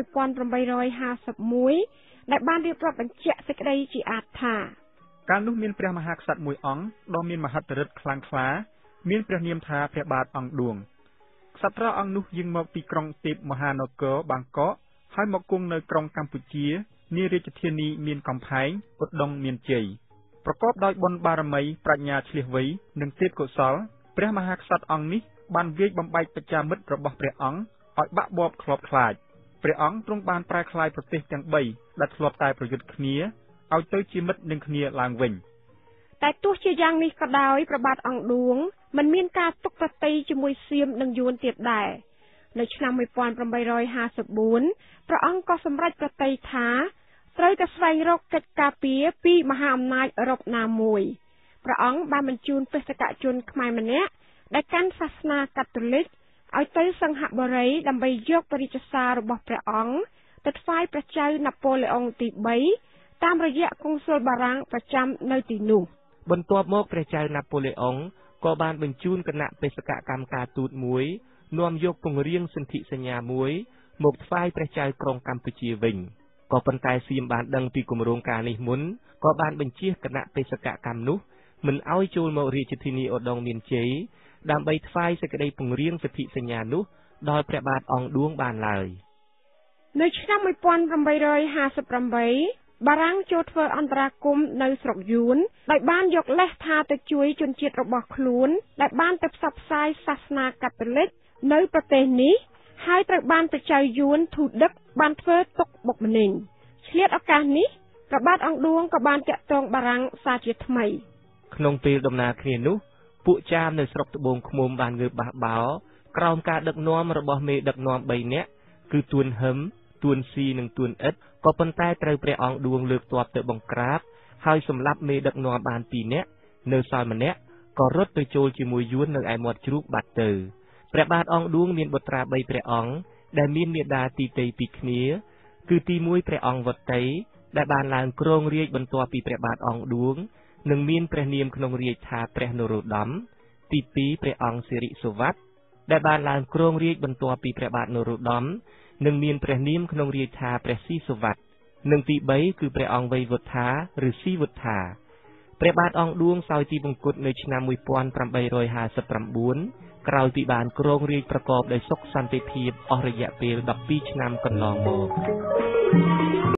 1851ដែលបានរៀបរាប់បញ្ជាក់សេចក្តីជាអាតថា
កាលនោះមានព្រះមហាក្សត្រមួយអង្គដ៏មានមហិទ្ធិឫទ្ធិខ្លាំងក្លាមានព្រះនាមថាព្រះបាទអង្គឌួងក្សត្រអង្គនោះយាងមកពីក្រុងទេពមហានគរបាងកកហើយមកគង់នៅក្រុងកម្ពុជានារាជធានីមានកំផែងឧដុង្គមានជ័យប្រកបដោយបុណ្យបារមីប្រាជ្ញាឆ្លៀសវៃនិងទេពកោសល្យព្រះមហាក្សត្រអង្គនេះបានវាយបំបែកបច្ចាមិត្តរបស់ព្រះអង្គឲ្យបាក់បបឃ្លាប់ខ្លាចព្រះអង្គទ្រង់បានប្រែក្លាយប្រទេសទាំង3ដែលធ្លាប់តែប្រយុទ្ធគ្នាឲ្យទៅជាមិត្តនឹងគ្នាឡើងវិញ
តែទោះជាយ៉ាងនេះក៏ដោយព្រះបាទអង្គឌួងមិនមានការទុកប្រតិយជាមួយសៀមនិងយួនទៀតដែរនៅឆ្នាំ1854ព្រះអង្គក៏សម្រេចប្រតិយថាត្រូវតែស្វែងរកកិច្ចការពារពីមហាអំណាចអឺរ៉ុបណាមួយព្រះអង្គបានបញ្ជូនបេសកជនខ្មែរម្នាក់ដែលកាន់សាសនាកាតូលិកឲ្យទៅសង្ហបុរីដើម្បីយកព្រះរាជសាររបស់ព្រះអង្គទៅថ្វាយព្រះចៅណាប៉ូឡេអុងទី3តាមរយៈកុងស៊ុលបារាំងប្រចាំនៅទីនោះ
បន្ទាប់មកព្រះចៅណាប៉ូឡេអុងក៏បានបញ្ជូនគណៈបេសកកម្មការទូតមួយនាំយកពង្រៀងសន្ធិសញ្ញាមួយមកថ្វាយព្រះចៅក្រុងកម្ពុជាវិញក៏ប៉ុន្តែសៀមបានដឹងពីគម្រោងការនេះមុនក៏បានបញ្ជាគណៈបេសកកម្មនោះមិនឲ្យចូលមករាជធានីឧដុង្គមានជ័យដើម្បីថ្វាយសេចក្តីពង្រៀងសន្ធិសញ្ញានោះដល់ព្រះបាទអង្គឌួងបានឡើយ
នៅឆ្នាំ1858បារាំងចូលធ្វើអន្តរាគមន៍នៅស្រុកយួនដោយបានយកលេសថាទៅជួយជនជាតិរបស់ខ្លួនដែលបានទៅផ្សព្វផ្សាយសាសនាកាតូលិកនៅប្រទេសនេះហើយត្រូវបានព្រះចៅយួនធូដឹកបានធ្វើទុកបុកម្នេញឆ្លៀតឱកាសនេះព្រះបាទអង្គឌួងក៏បានតាក់ទងបារាំងសារជាថ្មី
ក្នុងពេលដំណើរគ្នានោះពួកចាមនៅស្រុកត្បូងឃ្មុំបានងើបបះបោរក្រោមការដឹកនាំរបស់មេដឹកនាំ3នាក់គឺទួនហឹមទួនស៊ីនិងទួនអ៊ិតក៏ប៉ុន្តែត្រូវព្រះអង្គឌួងលើកទ័ពទៅបង្ក្រាបហើយសម្លាប់មេដឹកនាំបាន2នាក់នៅសល់ម្នាក់ក៏រត់ទៅចូលជាមួយយួននៅឯមាត់ជ្រូកបាត់ទៅព្រះបាទអង្គឌួងមានបុត្រា3ព្រះអង្គដែលមានមាតាទីតី2គ្នាគឺទី1ព្រះអង្គវត្តីដែលបានឡើងគ្រងរាជបន្ទាប់ពីព្រះបាទអង្គឌួងនិងមានព្រះនាមក្នុងរាជថាព្រះនរោត្តមទី2ព្រះអង្គសិរិសុវត្ថិដែលបានឡើងគ្រងរាជបន្ទាប់ពីព្រះបាទនរោត្តមនិងមានព្រះនាមក្នុងរាជថាព្រះស៊ីសុវត្ថិនិងទី3គឺព្រះអង្គវៃវុធាឬស៊ីវុធាព្រះបាទអង្គឌួងសោយទីបង្គត់នៅឆ្នាំ1859ក្រោយពីបានគ្រងរាជប្រកបដោយសុខសន្តិភាពអស់រយៈពេល12ឆ្នាំកន្លងមក